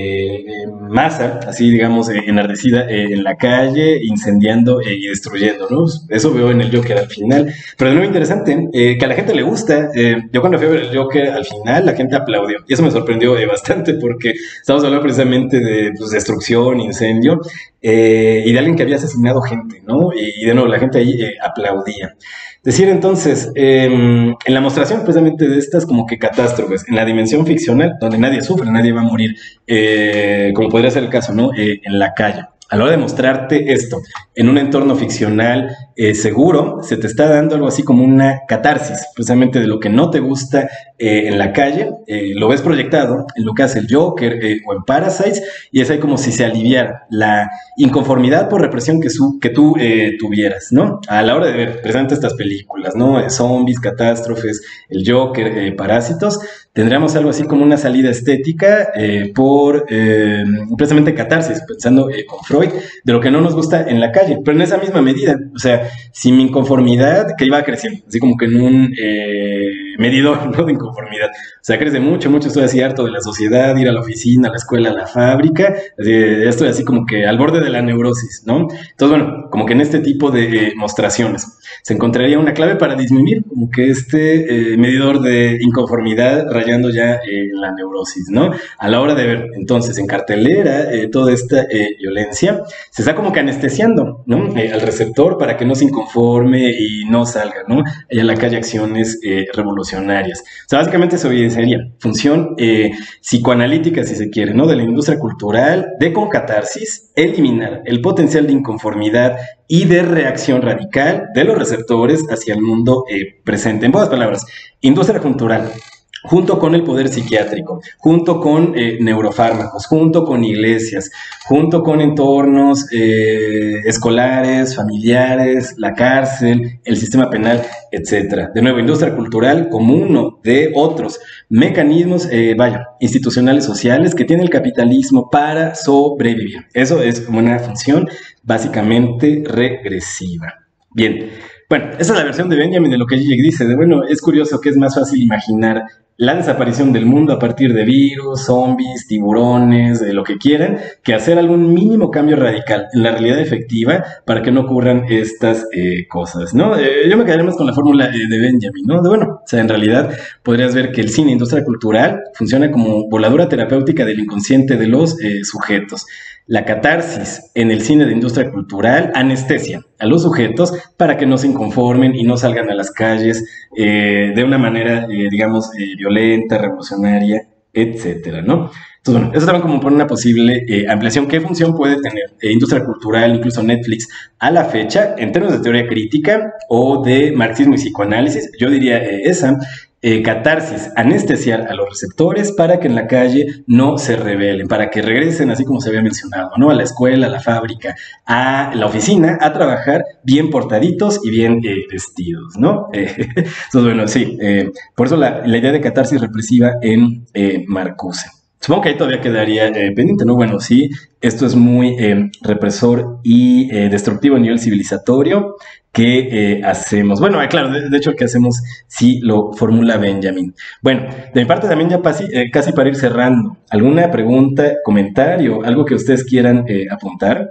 masa, así digamos, enardecida en la calle, incendiando y destruyendo, ¿no? Eso veo en el Joker al final. Pero de nuevo interesante, que a la gente le gusta. Yo cuando fui a ver el Joker al final, la gente aplaudió. Y eso me sorprendió bastante porque estamos hablando precisamente de pues, destrucción, incendio, y de alguien que había asesinado gente, ¿no? Y de nuevo, la gente ahí aplaudía. Decir entonces, en la mostración precisamente de estas como que catástrofes, en la dimensión ficcional, donde nadie sufre, nadie va a morir, como podría ser el caso, ¿no? En la calle. A la hora de mostrarte esto en un entorno ficcional seguro, se te está dando algo así como una catarsis, precisamente de lo que no te gusta en la calle, lo ves proyectado en lo que hace el Joker o en Parasites, y es ahí como si se aliviara la inconformidad por represión que tú tuvieras, ¿no? A la hora de ver precisamente estas películas, ¿no? Zombies, catástrofes, el Joker, Parásitos, tendríamos algo así como una salida estética por precisamente catarsis, pensando con Freud, de lo que no nos gusta en la calle, pero en esa misma medida, o sea, si mi inconformidad, que iba creciendo, así como que en un medidor, ¿no? De inconformidad, o sea, crece mucho, estoy así harto de la sociedad, ir a la oficina, a la escuela, a la fábrica, estoy así como que al borde de la neurosis, ¿no? Entonces, bueno, como que en este tipo de mostraciones se encontraría una clave para disminuir como que este medidor de inconformidad rayando ya la neurosis, ¿no? A la hora de ver, entonces, en cartelera, toda esta violencia, se está como que anestesiando, ¿no? Al receptor para que no se inconforme y no salga, ¿no? Allá en la calle acciones revolucionarias. O sea, básicamente eso evidenciaría función psicoanalítica, si se quiere, ¿no? De la industria cultural, de con catarsis, eliminar el potencial de inconformidad y de reacción radical de los receptores hacia el mundo presente. En pocas palabras, industria cultural junto con el poder psiquiátrico, junto con neurofármacos, junto con iglesias, junto con entornos escolares, familiares, la cárcel, el sistema penal, etcétera. De nuevo, industria cultural como uno de otros mecanismos, institucionales sociales que tiene el capitalismo para sobrevivir. Eso es una función básicamente regresiva. Bien, bueno, esa es la versión de Benjamin de lo que Zizek dice, bueno, es curioso que es más fácil imaginar la desaparición del mundo a partir de virus, zombies, tiburones, de lo que quieran, que hacer algún mínimo cambio radical en la realidad efectiva para que no ocurran estas cosas, ¿no? Yo me quedaría más con la fórmula de Benjamin, ¿no? O sea, en realidad podrías ver que el cine, industria cultural, funciona como voladura terapéutica del inconsciente de los sujetos. La catarsis en el cine de industria cultural anestesia a los sujetos para que no se inconformen y no salgan a las calles de una manera, digamos, violenta, revolucionaria, etcétera, ¿no? Entonces, bueno, eso también como por una posible ampliación. ¿Qué función puede tener industria cultural, incluso Netflix, a la fecha, en términos de teoría crítica o de marxismo y psicoanálisis? Yo diría esa. Catarsis, anestesiar a los receptores para que en la calle no se rebelen, para que regresen, así como se había mencionado, ¿no? A la escuela, a la fábrica, a la oficina, a trabajar bien portaditos y bien vestidos, ¿no? Entonces, bueno, sí, por eso la idea de catarsis represiva en Marcuse. Supongo que ahí todavía quedaría pendiente, ¿no? Bueno, sí, esto es muy represor y destructivo a nivel civilizatorio. ¿Qué hacemos? Bueno, claro, de hecho, ¿qué hacemos si lo formula Benjamin? Bueno, de mi parte también ya casi para ir cerrando. ¿Alguna pregunta, comentario, algo que ustedes quieran apuntar?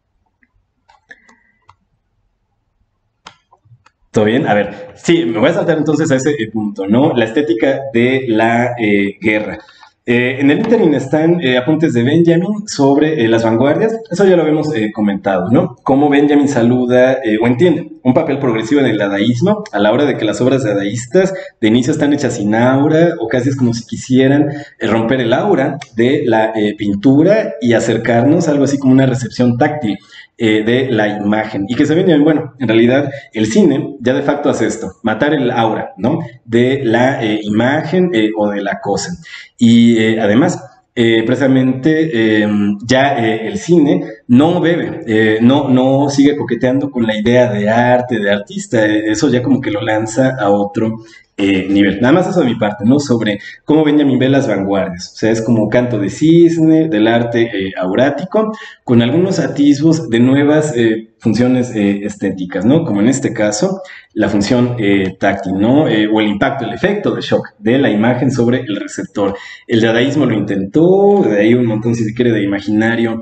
¿Todo bien? A ver, sí, me voy a saltar entonces a ese punto, ¿no? La estética de la guerra. En el ínterin están apuntes de Benjamin sobre las vanguardias. Eso ya lo habíamos comentado, ¿no? Cómo Benjamin saluda o entiende un papel progresivo en el dadaísmo a la hora de que las obras dadaístas de inicio están hechas sin aura o casi es como si quisieran romper el aura de la pintura y acercarnos a algo así como una recepción táctil de la imagen. Y que se viene, bueno, en realidad el cine ya de facto hace esto, matar el aura, ¿no? De la imagen o de la cosa. Y además, precisamente ya el cine no bebe, no sigue coqueteando con la idea de arte, de artista, eso ya como que lo lanza a otro nivel. Nada más eso de mi parte, ¿no? Sobre cómo Benjamin ve las vanguardias. O sea, es como canto de cisne, del arte aurático, con algunos atisbos de nuevas funciones estéticas, ¿no? Como en este caso, la función táctil, ¿no? O el impacto, el efecto de shock de la imagen sobre el receptor. El dadaísmo lo intentó, de ahí un montón, si se quiere, de imaginario.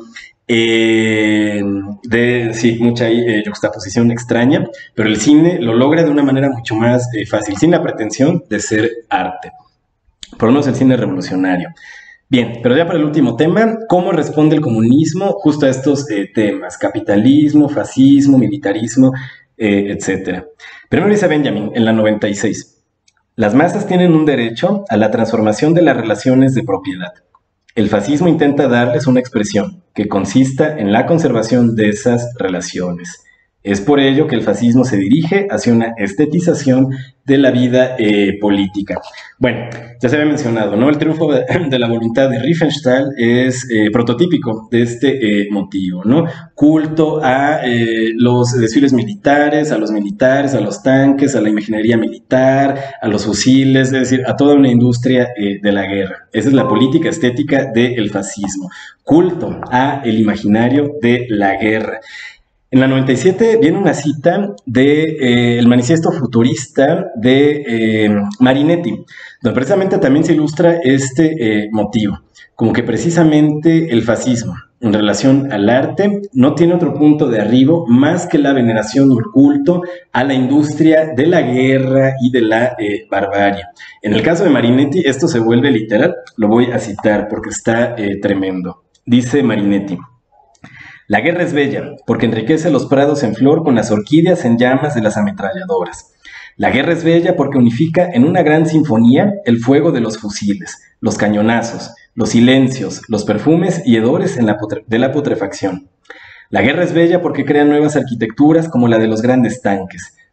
Sí, mucha juxtaposición extraña, pero el cine lo logra de una manera mucho más fácil, sin la pretensión de ser arte. Por lo menos el cine revolucionario. Bien, pero ya para el último tema, ¿cómo responde el comunismo justo a estos temas? Capitalismo, fascismo, militarismo, etcétera. Primero dice Benjamin, en la 96. Las masas tienen un derecho a la transformación de las relaciones de propiedad. El fascismo intenta darles una expresión que consista en la conservación de esas relaciones. Es por ello que el fascismo se dirige hacia una estetización de la vida política. Bueno, ya se había mencionado, ¿no? El triunfo de la voluntad de Riefenstahl es prototípico de este motivo, ¿no? Culto a los desfiles militares, a los tanques, a la imaginería militar, a los fusiles, es decir, a toda una industria de la guerra. Esa es la política estética del fascismo. Culto a el imaginario de la guerra. En la 97 viene una cita de el manifiesto futurista de Marinetti, donde precisamente también se ilustra este motivo, como que precisamente el fascismo en relación al arte no tiene otro punto de arribo más que la veneración o el culto a la industria de la guerra y de la barbarie. En el caso de Marinetti esto se vuelve literal, lo voy a citar porque está tremendo. Dice Marinetti: la guerra es bella, porque enriquece los prados en flor con las orquídeas en llamas de las ametralladoras. La guerra es bella porque unifica en una gran sinfonía el fuego de los fusiles, los cañonazos, los silencios, los perfumes y hedores de la putrefacción. La guerra es bella porque crea nuevas arquitecturas como la de los grandes tanques,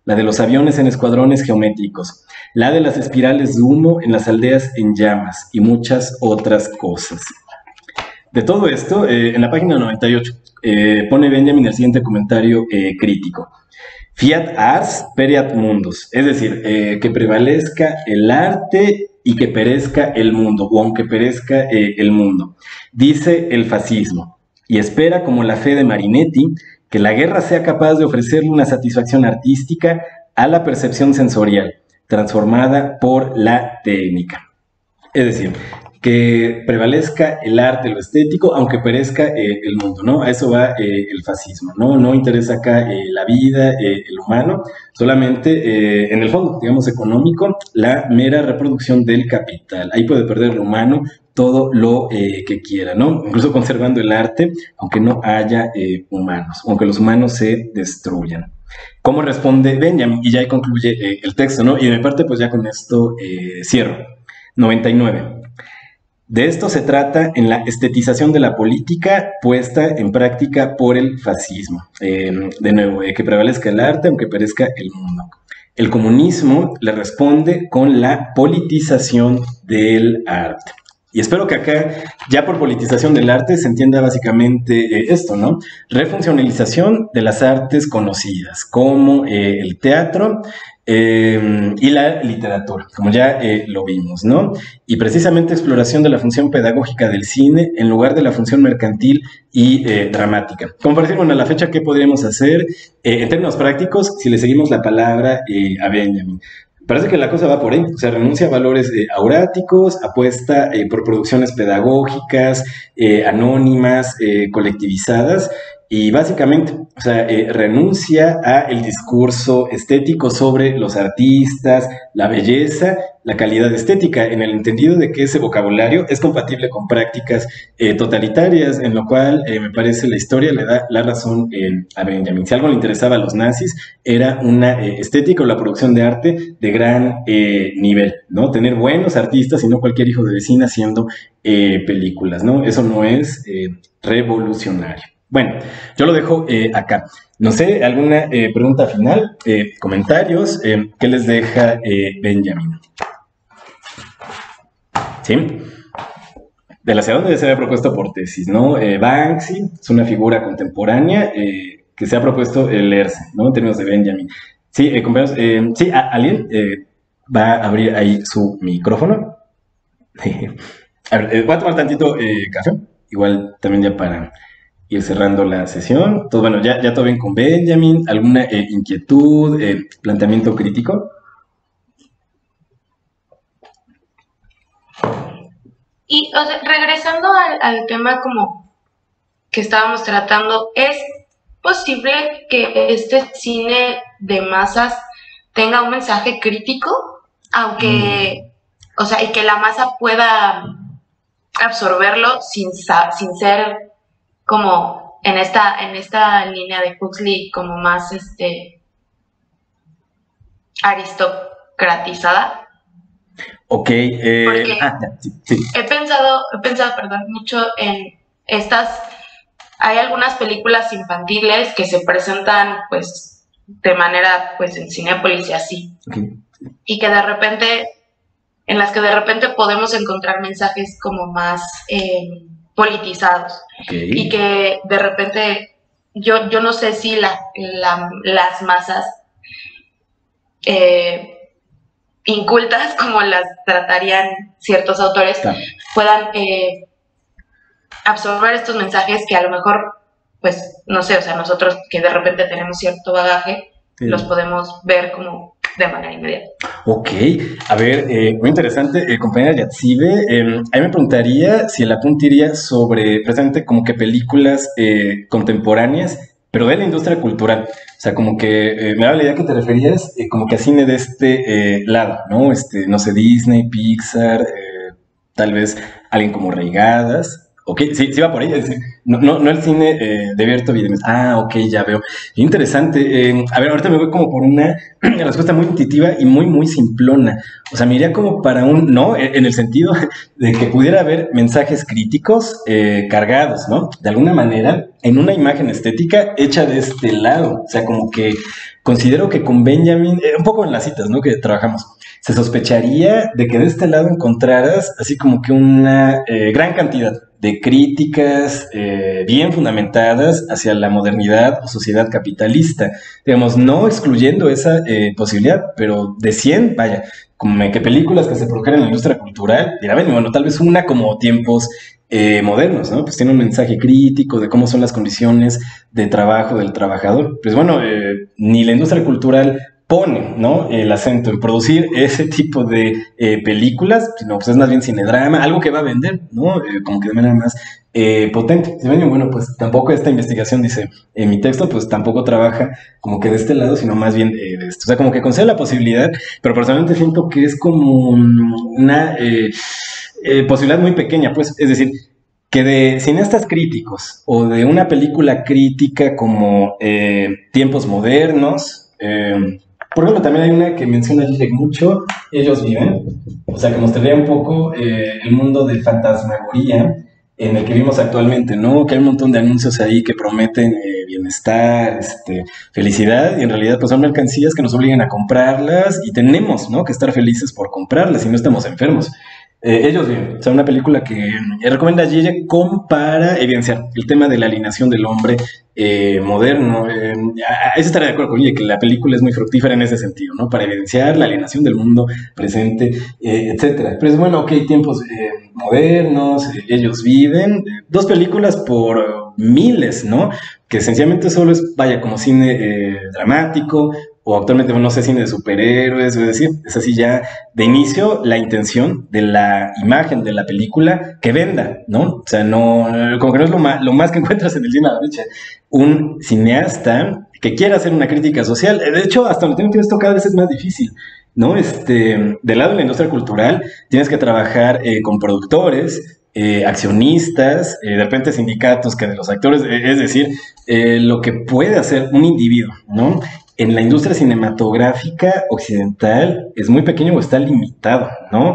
la de los aviones en escuadrones geométricos, la de las espirales de humo en las aldeas en llamas y muchas otras cosas. De todo esto, en la página 98 pone Benjamin el siguiente comentario crítico. Fiat ars pereat mundus, es decir, que prevalezca el arte y que perezca el mundo, o aunque perezca el mundo, dice el fascismo, y espera, como la fe de Marinetti, que la guerra sea capaz de ofrecerle una satisfacción artística a la percepción sensorial, transformada por la técnica. Es decir, que prevalezca el arte, lo estético, aunque perezca el mundo, ¿no? A eso va el fascismo, ¿no? No interesa acá la vida, el humano, solamente en el fondo, digamos, económico, la mera reproducción del capital. Ahí puede perder lo humano todo lo que quiera, ¿no? Incluso conservando el arte, aunque no haya humanos, aunque los humanos se destruyan. ¿Cómo responde Benjamin? Y ya ahí concluye el texto, ¿no? Y de mi parte, pues ya con esto cierro. 99. De esto se trata en la estetización de la política puesta en práctica por el fascismo. De nuevo, que prevalezca el arte, aunque perezca el mundo. El comunismo le responde con la politización del arte. Y espero que acá, ya por politización del arte, se entienda básicamente esto, ¿no? Refuncionalización de las artes conocidas, como el teatro y la literatura, como ya lo vimos, ¿no? Y precisamente exploración de la función pedagógica del cine en lugar de la función mercantil y dramática. Como para decir, bueno, a la fecha, ¿qué podríamos hacer en términos prácticos si le seguimos la palabra a Benjamin? Parece que la cosa va por ahí, o sea, renuncia a valores auráticos, apuesta por producciones pedagógicas, anónimas, colectivizadas, y básicamente, o sea, renuncia a el discurso estético sobre los artistas, la belleza, la calidad estética, en el entendido de que ese vocabulario es compatible con prácticas totalitarias, en lo cual me parece la historia le da la razón a Benjamin. Si algo le interesaba a los nazis, era una estética o la producción de arte de gran nivel, ¿no? Tener buenos artistas y no cualquier hijo de vecina haciendo películas, ¿no? Eso no es revolucionario. Bueno, yo lo dejo acá. No sé, ¿alguna pregunta final? ¿Comentarios? ¿Qué les deja Benjamin? ¿Sí? De la ciudad donde se había propuesto por tesis, ¿no? Banksy es una figura contemporánea que se ha propuesto leerse, ¿no? En términos de Benjamin. Sí, compañeros, sí, ¿alguien va a abrir ahí su micrófono? A ver, voy a tomar tantito café, igual también ya para ir cerrando la sesión. Entonces, bueno, ya todo bien con Benjamin. ¿Alguna inquietud, planteamiento crítico? Y, o sea, regresando al tema como que estábamos tratando, ¿es posible que este cine de masas tenga un mensaje crítico? Aunque, o sea, y que la masa pueda absorberlo sin ser como en esta línea de Huxley como más aristocratizada. Ok, porque sí. he pensado, perdón, mucho en hay algunas películas infantiles que se presentan pues de manera pues en Cinépolis y así. Okay. Y que en las que de repente podemos encontrar mensajes como más politizados. Okay. Y que de repente yo no sé si las masas incultas, como las tratarían ciertos autores, claro, puedan absorber estos mensajes que a lo mejor, pues, no sé, o sea, nosotros que de repente tenemos cierto bagaje, sí, los podemos ver como de manera inmediata. Ok, a ver, muy interesante, compañera Yatsibe, a mí me preguntaría si el apunte iría sobre, precisamente, como que películas contemporáneas, pero de la industria cultural. O sea, como que me daba la idea que te referías como que a cine de este lado, ¿no? No sé, Disney, Pixar, tal vez alguien como Reigadas. Ok, sí va por ahí. No el cine de Berto Villanueva. Ah, ok, ya veo. Interesante. A ver, ahorita me voy como por una respuesta muy intuitiva y muy simplona. O sea, me iría como para no, en el sentido de que pudiera haber mensajes críticos cargados, ¿no? De alguna manera, en una imagen estética hecha de este lado. O sea, como que considero que con Benjamin, un poco en las citas, ¿no? Que trabajamos, se sospecharía de que de este lado encontraras así como que una gran cantidad de críticas bien fundamentadas hacia la modernidad o sociedad capitalista. Digamos, no excluyendo esa posibilidad, pero de 100, vaya, como que películas que se produjeran en la industria cultural, dirá, bueno, tal vez una como Tiempos modernos, ¿no? Pues tiene un mensaje crítico de cómo son las condiciones de trabajo del trabajador. Pues bueno, ni la industria cultural pone, ¿no? El acento en producir ese tipo de películas, sino pues es más bien cinedrama, algo que va a vender, ¿no? Como que de manera más potente. Y bueno, pues tampoco esta investigación, dice en mi texto, pues tampoco trabaja como que de este lado, sino más bien de esto. O sea, como que concede la posibilidad, pero personalmente siento que es como una posibilidad muy pequeña, pues, es decir, que de cineastas críticos o de una película crítica como Tiempos modernos, por ejemplo, también hay una que menciona Zizek mucho, Ellos viven, o sea, que mostraría un poco el mundo de fantasmagoría en el que vivimos actualmente, ¿no? Que hay un montón de anuncios ahí que prometen bienestar, felicidad, y en realidad pues son mercancías que nos obligan a comprarlas y tenemos, ¿no? Que estar felices por comprarlas y no estamos enfermos. Ellos bien, o sea, una película que recomienda a Zizek como para evidenciar el tema de la alienación del hombre moderno. Eso estaría de acuerdo con ella, que la película es muy fructífera en ese sentido, ¿no? Para evidenciar la alienación del mundo presente, etcétera. Pero es bueno, ok, Tiempos modernos, Ellos viven, dos películas por miles, ¿no? Que sencillamente solo es, vaya, como cine dramático, o actualmente, no sé, cine de superhéroes, es decir, es así ya de inicio la intención de la imagen de la película que venda, ¿no? O sea, no, como que no es lo más que encuentras en el cine a la derecha. Un cineasta que quiera hacer una crítica social, de hecho, hasta donde tengo esto cada vez es más difícil, ¿no? Del lado de la industria cultural tienes que trabajar con productores, accionistas, de repente sindicatos que de los actores, es decir, lo que puede hacer un individuo, ¿no? En la industria cinematográfica occidental es muy pequeño o está limitado, ¿no?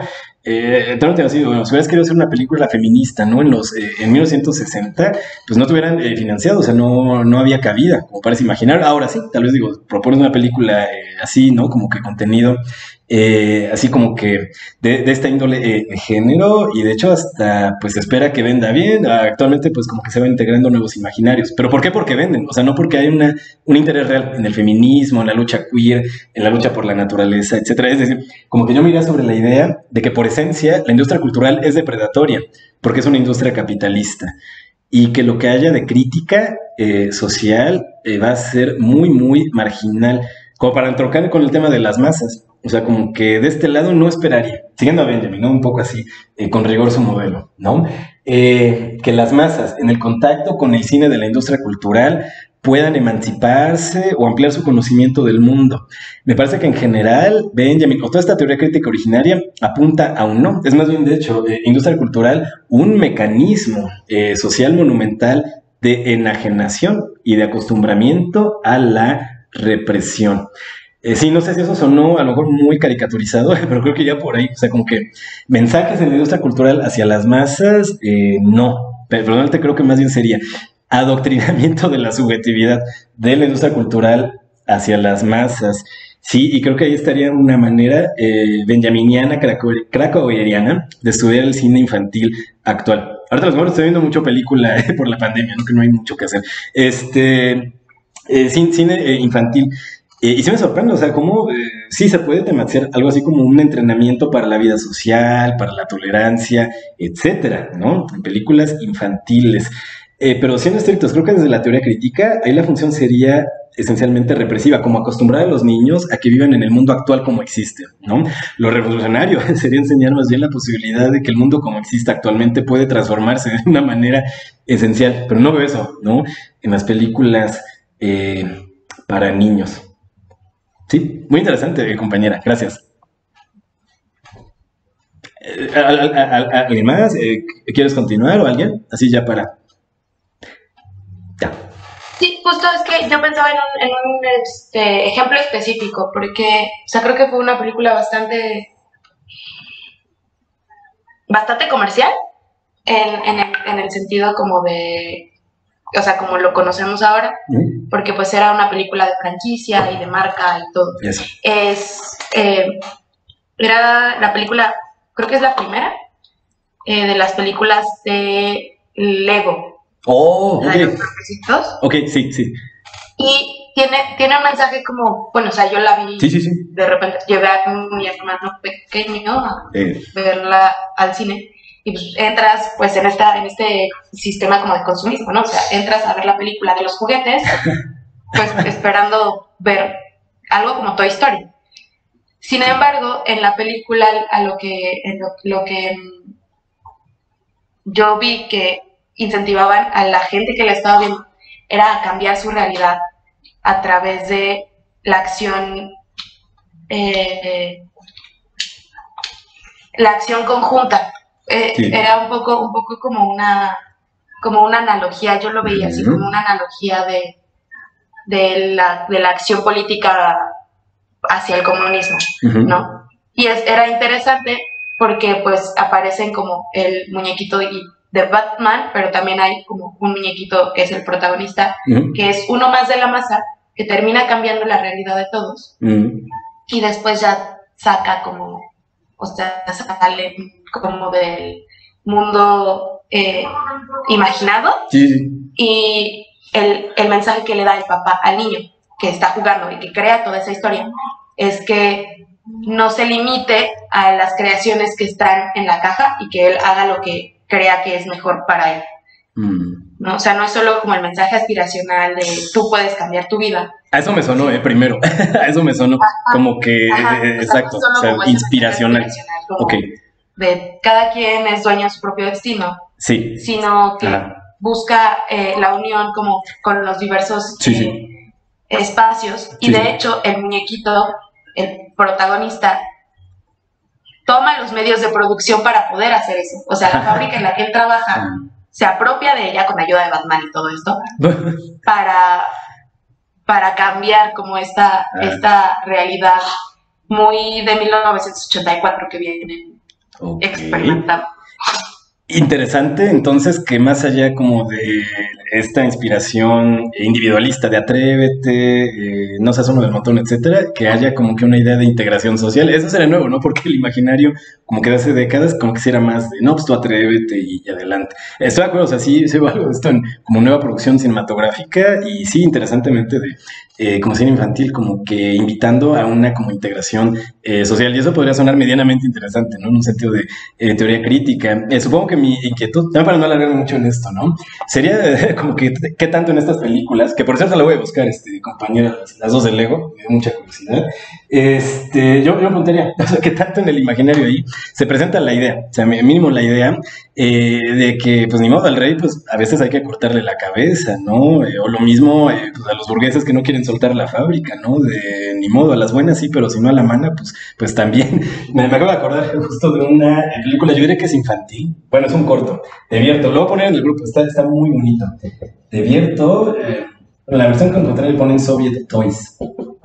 Bueno, si hubieras querido hacer una película feminista, ¿no? En 1960, pues no te hubieran financiado, o sea, no había cabida, como parece imaginar. Ahora sí, tal vez digo, propones una película así, ¿no? Como que contenido, así como que de esta índole de género, y de hecho hasta pues se espera que venda bien. Actualmente pues como que se van integrando nuevos imaginarios. ¿Pero por qué? Porque venden, o sea, no porque hay un interés real en el feminismo, en la lucha queer, en la lucha por la naturaleza, etcétera. Es decir, como que yo miré sobre la idea de que por esencia la industria cultural es depredatoria, porque es una industria capitalista, y que lo que haya de crítica social va a ser muy, muy marginal, como para entroncar con el tema de las masas. O sea, como que de este lado no esperaría, siguiendo a Benjamin, ¿no? Un poco así, con rigor su modelo, ¿no? Que las masas, en el contacto con el cine de la industria cultural, puedan emanciparse o ampliar su conocimiento del mundo. Me parece que en general Benjamin, o toda esta teoría crítica originaria, apunta a un no. Es más bien, de hecho, industria cultural, un mecanismo social monumental de enajenación y de acostumbramiento a la represión. Sí, no sé si eso sonó a lo mejor muy caricaturizado, pero creo que ya por ahí, o sea, como que mensajes en la industria cultural hacia las masas, no. Pero realmente creo que más bien sería adoctrinamiento de la subjetividad de la industria cultural hacia las masas. Sí, y creo que ahí estaría una manera benjaminiana, cracoveriana, de estudiar el cine infantil actual. Ahorita los estoy viendo mucho película por la pandemia, ¿no? Que no hay mucho que hacer. Cine infantil. Y sí me sorprende, o sea, cómo sí se puede tematizar algo así como un entrenamiento para la vida social, para la tolerancia, etcétera, ¿no? En películas infantiles. Pero siendo estrictos, creo que desde la teoría crítica, ahí la función sería esencialmente represiva, como acostumbrar a los niños a que vivan en el mundo actual como existe, ¿no? Lo revolucionario sería enseñar más bien la posibilidad de que el mundo como existe actualmente puede transformarse de una manera esencial, pero no veo eso, ¿no? En las películas para niños. Sí, muy interesante, compañera, gracias. ¿Alguien más? ¿Quieres continuar o alguien? Así ya para... Ya. Sí, justo es que yo pensaba en un ejemplo específico, porque, o sea, creo que fue una película bastante comercial, en el sentido como de, o sea, como lo conocemos ahora, porque pues era una película de franquicia y de marca y todo. Eso. Era la película, creo que es la primera de las películas de Lego. Oh, La de los ok. muñequitos. Ok, sí, sí. Y tiene un mensaje como, bueno, o sea, yo la vi, Sí. de repente llevé a mi hermano pequeño a Eh, verla al cine, y pues entras pues en este sistema como de consumismo, ¿no? O sea, entras a ver la película de los juguetes, pues esperando ver algo como Toy Story. Sin embargo, en la película, lo que yo vi que incentivaban a la gente que la estaba viendo era a cambiar su realidad a través de la acción conjunta. Sí. Era un poco como una analogía, yo lo veía así, como una analogía de la acción política hacia el comunismo, ¿no? Y era interesante porque pues aparecen como el muñequito de Batman, pero también hay como un muñequito que es el protagonista, que es uno más de la masa, que termina cambiando la realidad de todos, y después ya saca como, o sea, sale como del mundo imaginado, y el mensaje que le da el papá al niño que está jugando y que crea toda esa historia es que no se limite a las creaciones que están en la caja y que él haga lo que crea que es mejor para él. ¿No? O sea, no es solo como el mensaje aspiracional de tú puedes cambiar tu vida. A eso me sonó, primero. A eso me sonó como que, exacto, o sea, como inspiracional. Como de cada quien es dueño de su propio destino. Sí. Sino que busca la unión como con los diversos espacios. Y de hecho, el muñequito, el protagonista, toma los medios de producción para poder hacer eso. O sea, la fábrica en la que él trabaja se apropia de ella con ayuda de Batman y todo esto para cambiar como esta realidad muy de 1984 que vienen experimentando. Interesante, entonces, que más allá como de esta inspiración individualista de atrévete, no seas uno del montón, etcétera, que haya como que una idea de integración social. Eso sería nuevo, ¿no? Porque el imaginario, como que de hace décadas, como que sí era más de, no, pues tú atrévete y adelante. Estoy de acuerdo, o sea, sí veo algo de esto en como nueva producción cinematográfica y sí, interesantemente como cine infantil, como que invitando a una como integración social. Y eso podría sonar medianamente interesante, ¿no? En un sentido de teoría crítica. Supongo que mi inquietud, para no alargarme mucho en esto, ¿no? Sería como que, ¿qué tanto en estas películas? Que por cierto la voy a buscar, compañera, las dos de Lego, me dio mucha curiosidad. Yo apuntaría, o sea, ¿qué tanto en el imaginario ahí se presenta la idea? O sea, mínimo la idea de que, pues ni modo, al rey, pues a veces hay que cortarle la cabeza, ¿no? O lo mismo pues, a los burgueses que no quieren soltar la fábrica, ¿no? De ni modo, a las buenas sí, pero si no a la mala, pues también. Me acabo de acordar justo de una película, yo diría que es infantil, bueno, es un corto, de Vierto, lo voy a poner en el grupo, está muy bonito. De Vierto, la versión que encontré le ponen Soviet Toys.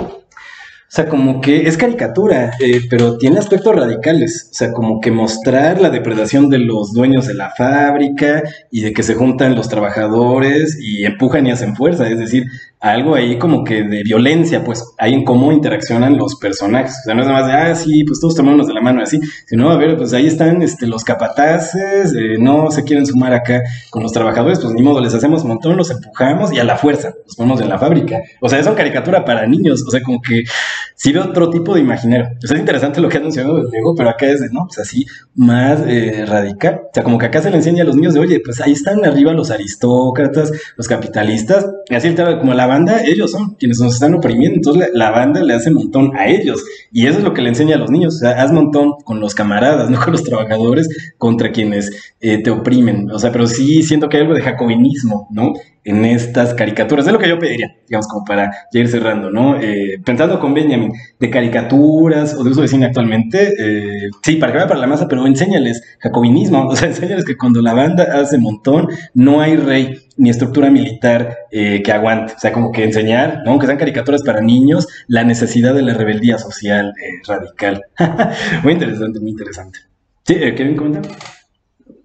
O sea, como que es caricatura, pero tiene aspectos radicales. O sea, como que mostrar la depredación de los dueños de la fábrica y de que se juntan los trabajadores y empujan y hacen fuerza. Es decir, algo ahí como que de violencia, pues, hay en cómo interaccionan los personajes. O sea, no es nada más de, sí, pues todos tomémonos de la mano así. Sino, a ver, pues ahí están los capataces, no se quieren sumar acá con los trabajadores, pues ni modo, les hacemos un montón, los empujamos y a la fuerza los ponemos en la fábrica. O sea, es una caricatura para niños. O sea, como que sí veo otro tipo de imaginario. O sea, es interesante lo que han mencionado del Lego, pero acá es de, ¿no? Pues así, más radical. O sea, como que acá se le enseña a los niños de, oye, pues ahí están arriba los aristócratas, los capitalistas, y así como la banda, ellos son quienes nos están oprimiendo, entonces la banda le hace un montón a ellos, y eso es lo que le enseña a los niños. O sea, haz montón con los camaradas, no con los trabajadores contra quienes te oprimen. O sea, pero sí siento que hay algo de jacobinismo, ¿no? En estas caricaturas, es lo que yo pediría, digamos, como para ya ir cerrando, ¿no? Pensando con Benjamin, de caricaturas o de uso de cine actualmente, sí, para que vaya para la masa, pero enséñales jacobinismo, o sea, enséñales que cuando la banda hace montón, no hay rey ni estructura militar que aguante. O sea, como que enseñar, ¿no? Aunque sean caricaturas para niños, la necesidad de la rebeldía social radical. Muy interesante, muy interesante. Sí, ¿quieren comentar?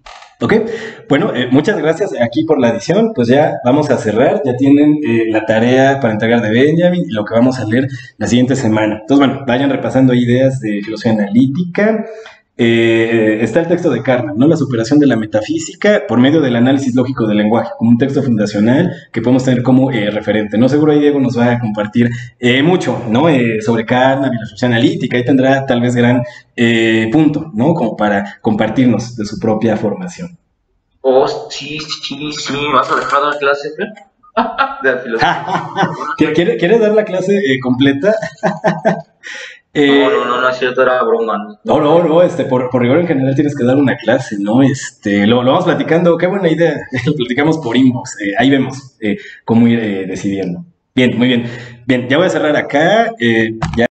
Ok, bueno, muchas gracias aquí por la edición. Pues ya vamos a cerrar. Ya tienen la tarea para entregar de Benjamin y lo que vamos a leer la siguiente semana. Entonces, bueno, vayan repasando ideas de filosofía analítica. Está el texto de Carnap, ¿no? La superación de la metafísica por medio del análisis lógico del lenguaje, como un texto fundacional que podemos tener como referente, ¿no? Seguro ahí Diego nos va a compartir mucho, ¿no? Sobre Carnap y la filosofía analítica, ahí tendrá tal vez gran punto, ¿no? Como para compartirnos de su propia formación. Oh, sí, ¿vas a dejar dar clase, Fer? De la filosofía. ¿Quieres dar la clase completa? No es cierto, era broma. No, por rigor en general tienes que dar una clase, ¿no? Lo vamos platicando, qué buena idea, lo platicamos por inbox, ahí vemos cómo ir decidiendo. Bien, muy bien. Bien, ya voy a cerrar acá, ya